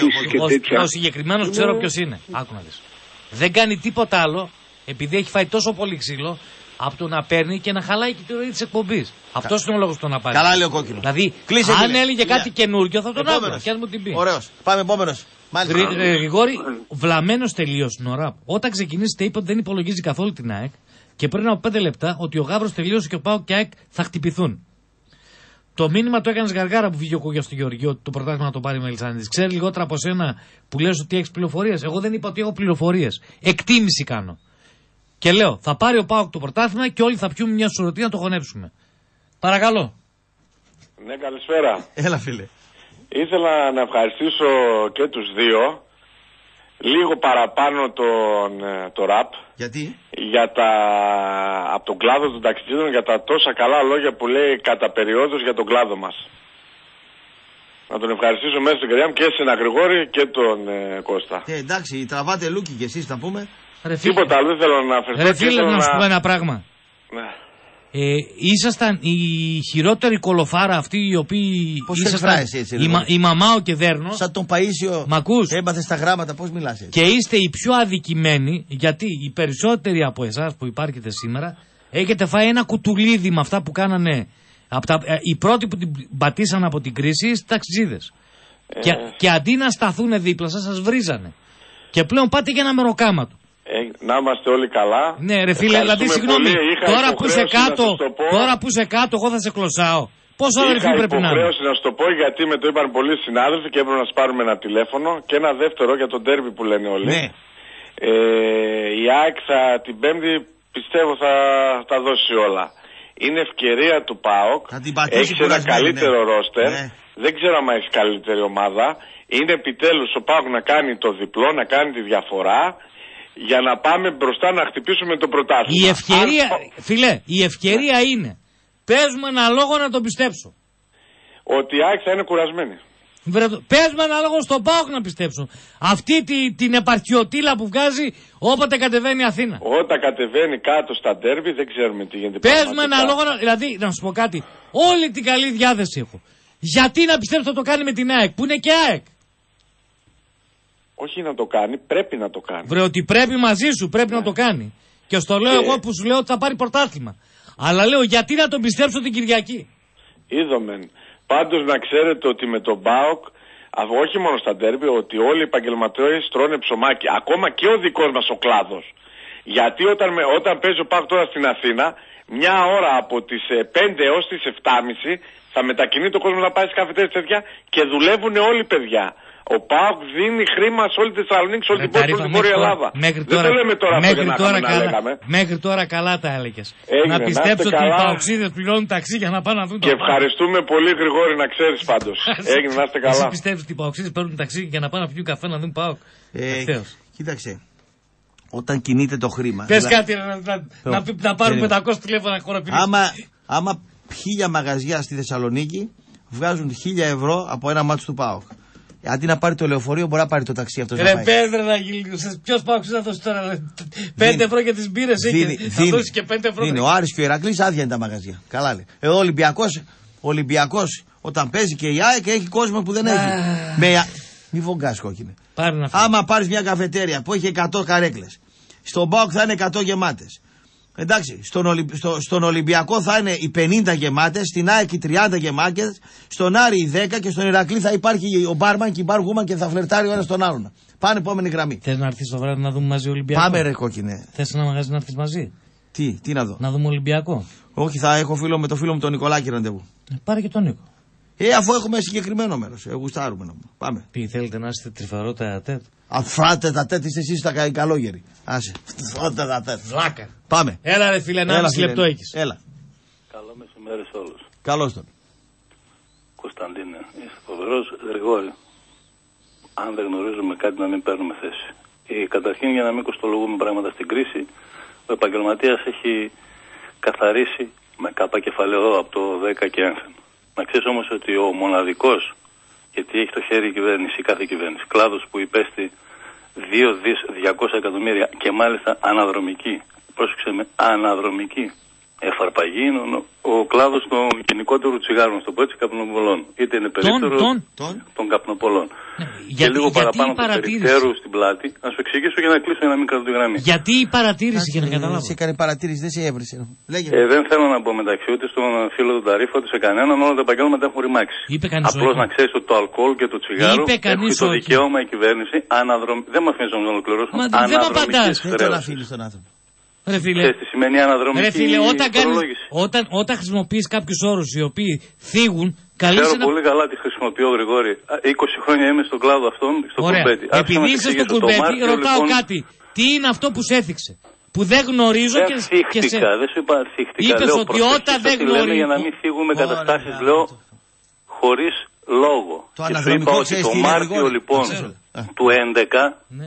ο συγκεκριμένος ξέρω ποιος είναι. Άκου να δεις. Δεν κάνει τίποτα άλλο, επειδή έχει φάει τόσο πολύ ξύλο, από το να παίρνει και να χαλάει και τη ροή της εκπομπής. Αυτός είναι ο λόγος του να πάρει. Καλά λέει ο κόκκινος. Δηλαδή, αν έλεγε κάτι καινούργιο θα τον άκουγα. Και ας μου την πει. Ωραίος. Πάμε επόμενος. Γρηγόρη, βλαμμένος τελείως στην ώρα. Όταν ξεκινήσετε, είπε ότι δεν υπολογίζει καθόλου την ΑΕΚ και πριν από πέντε λεπτά ότι ο Γάβρος τελείωσε και ο ΠΑΟΚ και ΑΕΚ θα χτυπηθούν. Το μήνυμα το έκανε γαργάρα που βγήκε ο Κούγια στο Γεωργιό, το πρωτάθλημα να το πάρει η Μελισσάνιδης. Ξέρει λιγότερα από σένα που λες ότι έχεις πληροφορίες. Εγώ δεν είπα ότι έχω πληροφορίες. Εκτίμηση κάνω. Και λέω, θα πάρει ο ΠΑΟΚ το πρωτάθλημα και όλοι θα πιούμε μια σουρωτή να το χωνέψουμε. Παρακαλώ. Ναι, καλησπέρα. Έλα, φίλε. Ήθελα να ευχαριστήσω και τους δύο, λίγο παραπάνω τον, το ραπ. Γιατί? Για τα, από τον κλάδο των ταξιτζίδων, για τα τόσα καλά λόγια που λέει κατά περιόδους για τον κλάδο μας. Να τον ευχαριστήσω μέσα στην καρδιά μου και σε Γρηγόρη και τον ε, Κώστα. Ε, εντάξει, τραβάτε λούκι κι εσείς θα πούμε. Ρε, Τίποτα άλλο, δεν θέλω να αφαιρθώ. Ρε φίλε, να σου πω ένα πράγμα. Ναι. Ε, ήσασταν η χειρότερη κολοφάρα αυτή οι οποίοι. Πώς ήσασταν έτσι, έτσι, η, μα, η μαμά ο και δέρνος. Σαν τον Παΐσιο. Μ' ακούς? Έμαθες τα γράμματα, πώς μιλάς έτσι. Και είστε οι πιο αδικημένοι, γιατί οι περισσότεροι από εσάς που υπάρχετε σήμερα έχετε φάει ένα κουτουλίδι με αυτά που κάνανε. Από τα, ε, οι πρώτοι που την πατήσαν από την κρίση είστε ταξιτζίδες. Ε... Και, και αντί να σταθούν δίπλα σας, σας βρίζανε. Και πλέον πάτε για ένα μεροκάματο. Ε, να είμαστε όλοι καλά. Ναι, ρε φίλε, δηλαδή συγγνώμη, τώρα που είσαι κάτω, τώρα που είσαι κάτω, εγώ θα σε κλωσάω. Πόσο αδερφή πρέπει να είναι? Είχα υποχρέωση να σου το πω, γιατί με το είπαν πολλοί συνάδελφοι και έπρεπε να σου πάρουμε ένα τηλέφωνο. Και ένα δεύτερο για τον ντέρμπι που λένε όλοι. Ναι. Ε, η ΑΕΚ θα, την Πέμπτη πιστεύω θα τα δώσει όλα. Είναι ευκαιρία του ΠΑΟΚ. Έχει ένα καλύτερο ναι. ρόστερ. Ναι. Δεν ξέρω αν έχει καλύτερη ομάδα. Είναι επιτέλους ο ΠΑΟΚ να κάνει το διπλό, να κάνει τη διαφορά. Για να πάμε μπροστά να χτυπήσουμε το πρωτάθλημα. Η ευκαιρία, Αν... φίλε, η ευκαιρία ναι. είναι. Πες μου ένα λόγο να τον πιστέψω. Ότι η ΑΕΚ θα είναι κουρασμένη. Πες μου ένα λόγο στον ΠΑΟΚ να πιστέψω. Αυτή τη, την επαρχιωτήλα που βγάζει όποτε κατεβαίνει η Αθήνα. Όταν κατεβαίνει κάτω στα ντέρμπι δεν ξέρουμε τι γίνεται. Πες μου ένα λόγο, να, δηλαδή να σου πω κάτι. Όλη την καλή διάθεση έχω. Γιατί να πιστέψω θα το κάνει με την ΑΕΚ που είναι και ΑΕΚ. Όχι να το κάνει, πρέπει να το κάνει. Βρε ότι πρέπει μαζί σου, πρέπει ναι. να το κάνει. Και στο λέω ε... εγώ που σου λέω ότι θα πάρει πρωτάθλημα. Αλλά λέω γιατί να τον πιστέψω την Κυριακή. Είδομεν. Πάντως να ξέρετε ότι με τον ΠΑΟΚ, όχι μόνο στα ντέρμπι, ότι όλοι οι επαγγελματίες τρώνε ψωμάκι. Ακόμα και ο δικός μας ο κλάδος. Γιατί όταν, με, όταν παίζει ο ΠΑΟΚ τώρα στην Αθήνα, μια ώρα από τις πέντε έως τις επτά και μισή θα μετακινεί το κόσμο να πάει στις καφετέρειες τέτοια και δουλεύουν όλοι παιδιά. Ο ΠΑΟΚ δίνει χρήμα σε όλη τη Θεσσαλονίκη, σε όλη την πόλη, σε όλη την Βόρεια Ελλάδα. Μέχρι Δεν τώρα, το λέμε τώρα μέχρι αυτό τώρα, για να, καλά, να λέγαμε. μέχρι τώρα καλά τα έλεγες. Έγινε, να πιστέψω να ότι οι καλά. παοξίδες πληρώνουν ταξί για να πάνε να δουν το Και ευχαριστούμε πολύ Γρηγόρη, να ξέρεις πάντως. Έγινε, να είστε καλά. Εσύ πιστεύεις ότι οι παοξίδες παίρνουν ταξί για να πάνε να πιούν καφέ να δουν ΠΑΟΚ? Ε, κοίταξε. Όταν κινείται το χρήμα. Πες δηλαδή... κάτι, να, να, να, να πάρουμε πεντακόσια τηλέφωνα χωροπηρίες. Άμα, άμα χίλια μαγαζιά στη Θεσσαλονίκη βγάζουν χίλια ευρώ από ένα μάτσο του ΠΑΟΚ. Αντί να πάρει το λεωφορείο, μπορεί να πάρει το ταξί αυτό. Ρε πέδρε να γίνει. Ποιο ΠΑΟΚ θα δώσει τώρα πέντε ευρώ για τι μπύρε εκεί. Θα δώσει και πέντε ευρώ. Είναι ο Άρης και ο Ηρακλής, άδεια είναι τα μαγαζιά. Καλά λέει. Εδώ ο Ολυμπιακός, Ολυμπιακός όταν παίζει και η ΑΕΚ έχει κόσμο που δεν έχει. Με... Μη φογκάς κόκκινε. Άμα πάρεις μια καφετέρια που έχει εκατό καρέκλες, στον ΠΑΟΚ θα είναι εκατό γεμάτες. Εντάξει, στον, Ολυ... στο... στον Ολυμπιακό θα είναι οι πενήντα γεμάτες, στην ΑΕΚ οι τριάντα γεμάτες, στον Άρη οι δέκα και στον Ηρακλή θα υπάρχει ο μπάρμαν και η μπαργούμαν και θα φλερτάρει ο ένας τον άλλον. Πάνε επόμενη γραμμή. Θες να έρθεις το βράδυ να δούμε μαζί Ολυμπιακό? Πάμε ρε κόκκινε. Θες ένα μαγαζί να έρθεις μαζί? Τι, τι να δω? Να δούμε Ολυμπιακό. Όχι, θα έχω φίλο με το φίλο μου τον Νικολάκη ραντεβού. Ε, πάρε και τον Νίκο. Ε, αφού έχουμε συγκεκριμένο μέρος. Ε, γουστάρουμε να πούμε. Πάμε. Τι θέλετε να είστε τρυφερό τα τέτ? Αφράτε τα τέτ, είστε εσείς τα καλόγεροι. Άσε. Φράτε τα τέτ. Βλάκα. Πάμε. Έλα ρε φίλε, ένα μισή λεπτό έχεις. Έλα. Καλό μεσημέρι σε όλους. Καλώς τον. Κωνσταντίνε, είσαι φοβερός. Γρηγόρη, αν δεν γνωρίζουμε κάτι να μην παίρνουμε θέση. Ε, καταρχήν για να μην κοστολογούμε πράγματα στην κρίση, ο επαγγελματίας έχει καθαρίσει με κάπα κεφαλαίο από το δέκα και ένθεν. Να ξέρεις όμως ότι ο μοναδικός, γιατί έχει το χέρι η κυβέρνηση, η κάθε κυβέρνηση, κλάδος που υπέστη δύο δισεκατομμύρια διακόσια εκατομμύρια και μάλιστα αναδρομική, πρόσεξε με, αναδρομική εφαρπαγή είναι ο, ο κλάδος των γενικότερου τσιγάρων, στο πω έτσι, καπνοπολών. Είτε είναι περίπτερο των καπνοπολών. Ναι, και γιατί, λίγο γιατί παραπάνω του περιφέρου στην πλάτη. Να σου εξηγήσω για να κλείσω για να μην κρατώ τη γραμμή. Γιατί η παρατήρηση για να καταλάβω. Σε έκανε παρατήρηση, δεν σε έβρισε. Ε, δεν θέλω να πω μεταξύ ούτε στον φίλο του Ταρίφα ούτε σε κανέναν, όλα τα επαγγέλματα έχουν ρημάξει. Απλώς να ξέρεις ότι το αλκοόλ και το τσιγάρο έχει το δικαίωμα η κυβέρνηση αναδρομ... Δεν μα αφήνει να ολοκληρώσω. Αναδρομικές χρέωσεις. Ρε φίλε, τι σημαίνει αναδρομική ρε φίλε, όταν, κάνεις, όταν, όταν χρησιμοποιείς κάποιους όρους οι οποίοι θίγουν, καλείς Ξέρω ένα... πολύ καλά τι χρησιμοποιώ, Γρηγόρη. είκοσι χρόνια είμαι στον κλάδο αυτόν, στο κουρμπέτι. Επειδή είσαι στο κουρμπέτι, ρωτάω λοιπόν... κάτι. Τι είναι αυτό που σε έθιξε, που δεν γνωρίζω δεν και, θύχτηκα, και σε... δεν σου είπα θύχτηκα. Είπες λέω, ότι όταν δεν γνωρίζω... Για να μην φύγουμε καταστάσεις, λέω, χωρίς λόγο. Το και σου είπα ότι το Μάρτιο λοιπόν του έντεκα...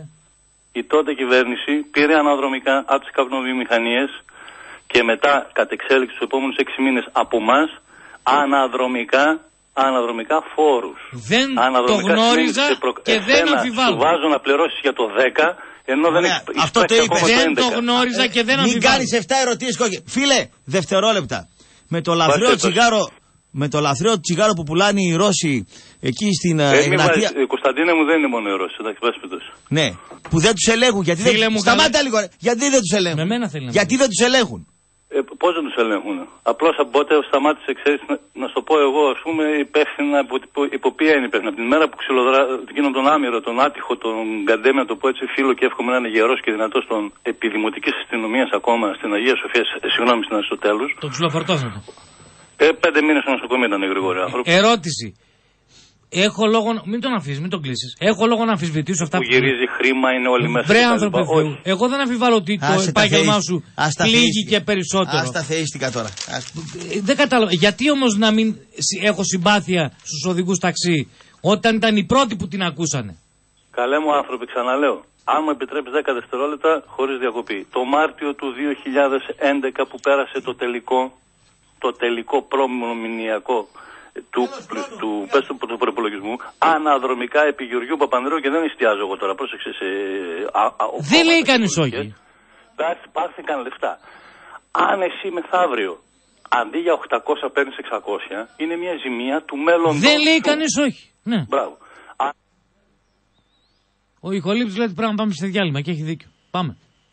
η τότε κυβέρνηση πήρε αναδρομικά από τις καπνοβιομηχανίες και μετά κατ' εξέλιξη τους επόμενους έξι μήνες από εμάς αναδρομικά, αναδρομικά φόρους. Δεν αναδρομικά το γνώριζα προ... και δεν αμφιβάλλω. Σου βάζω να πληρώσεις για το δέκα ενώ δεν έχει αυτό το είπες. Δεν το γνώριζα και δεν αμφιβάλλω. Μην κάνεις εφτά ερωτήσεις κόκκι. Φίλε, δευτερόλεπτα. Με το λαθρέο τσιγάρο... Με το λαθρέο τσιγάρο που πουλάνε οι Ρώσοι εκεί στην ε, Εγνατία. Κωνσταντίνε μου δεν είναι μόνο οι Ρώσοι, εντάξει, πες πιτός. Ναι, που δεν τους ελέγχουν. Γιατί δεν... Σταμάτα λίγο, ρε. Γιατί δεν τους ελέγχουν. Με θέλει γιατί δεν τους ελέγχουν. Ε, πώς δεν τους ελέγχουν. Απλώς από πότε σταμάτησε, ξέρεις, να, να σου το πω εγώ, ας πούμε, υπεύθυνα, υπό, υπό, υπό ποια είναι υπεύθυνα. Από την μέρα που ξυλοδρά, εκείνον τον άμυρο, τον άτυχο, τον Γκαντέμι, να το πω έτσι, φίλο και εύχομαι να είναι γερός και δυνατός των επιδημοτικής αστυνομίας ακόμα στην Αγία Σοφία, συγγνώμη, στην Αριστοτέλους. Το ξυλοφορτώσατε. Ε, πέντε μήνες στο νοσοκομείο ήταν γρήγοροι άνθρωποι. Ερώτηση. Έχω λόγο. Μην τον αφήσει, μην τον κλείσει. Έχω λόγο να αμφισβητήσω αυτά που. Που γυρίζει χρήμα, είναι όλοι μέσα. Βρε άνθρωπε Θεού. Εγώ δεν αμφιβάλλω ότι το επάγγελμά σου πλήγει και περισσότερο. Άστα θείστηκα τώρα. Δεν κατάλαβα. Γιατί όμως να μην έχω συμπάθεια στους οδηγούς ταξί όταν ήταν οι πρώτοι που την ακούσανε. Καλέ μου άνθρωποι, ξαναλέω. Αν μου επιτρέπεις δέκα δευτερόλεπτα χωρίς διακοπή. Το Μάρτιο του δύο χιλιάδες έντεκα που πέρασε το τελικό. Το τελικό προμηνιακό του, του, πες του, του προπολογισμού αναδρομικά επί Γεωργίου Παπανδρέου και δεν εστιάζω εγώ τώρα, πρόσεξε σε... Α, α, δεν λέει κανείς όχι. Πάρθηκαν λεφτά. Αν εσύ μεθαύριο αντί για οκτακόσια παίρνεις εξακόσια, είναι μια ζημία του μέλλοντος. Δεν λέει κανείς όχι. Ναι. Μπράβο. Ο Ιχολήπτης λέει ότι πρέπει να πάμε σε διάλειμμα και έχει δίκιο. Πάμε.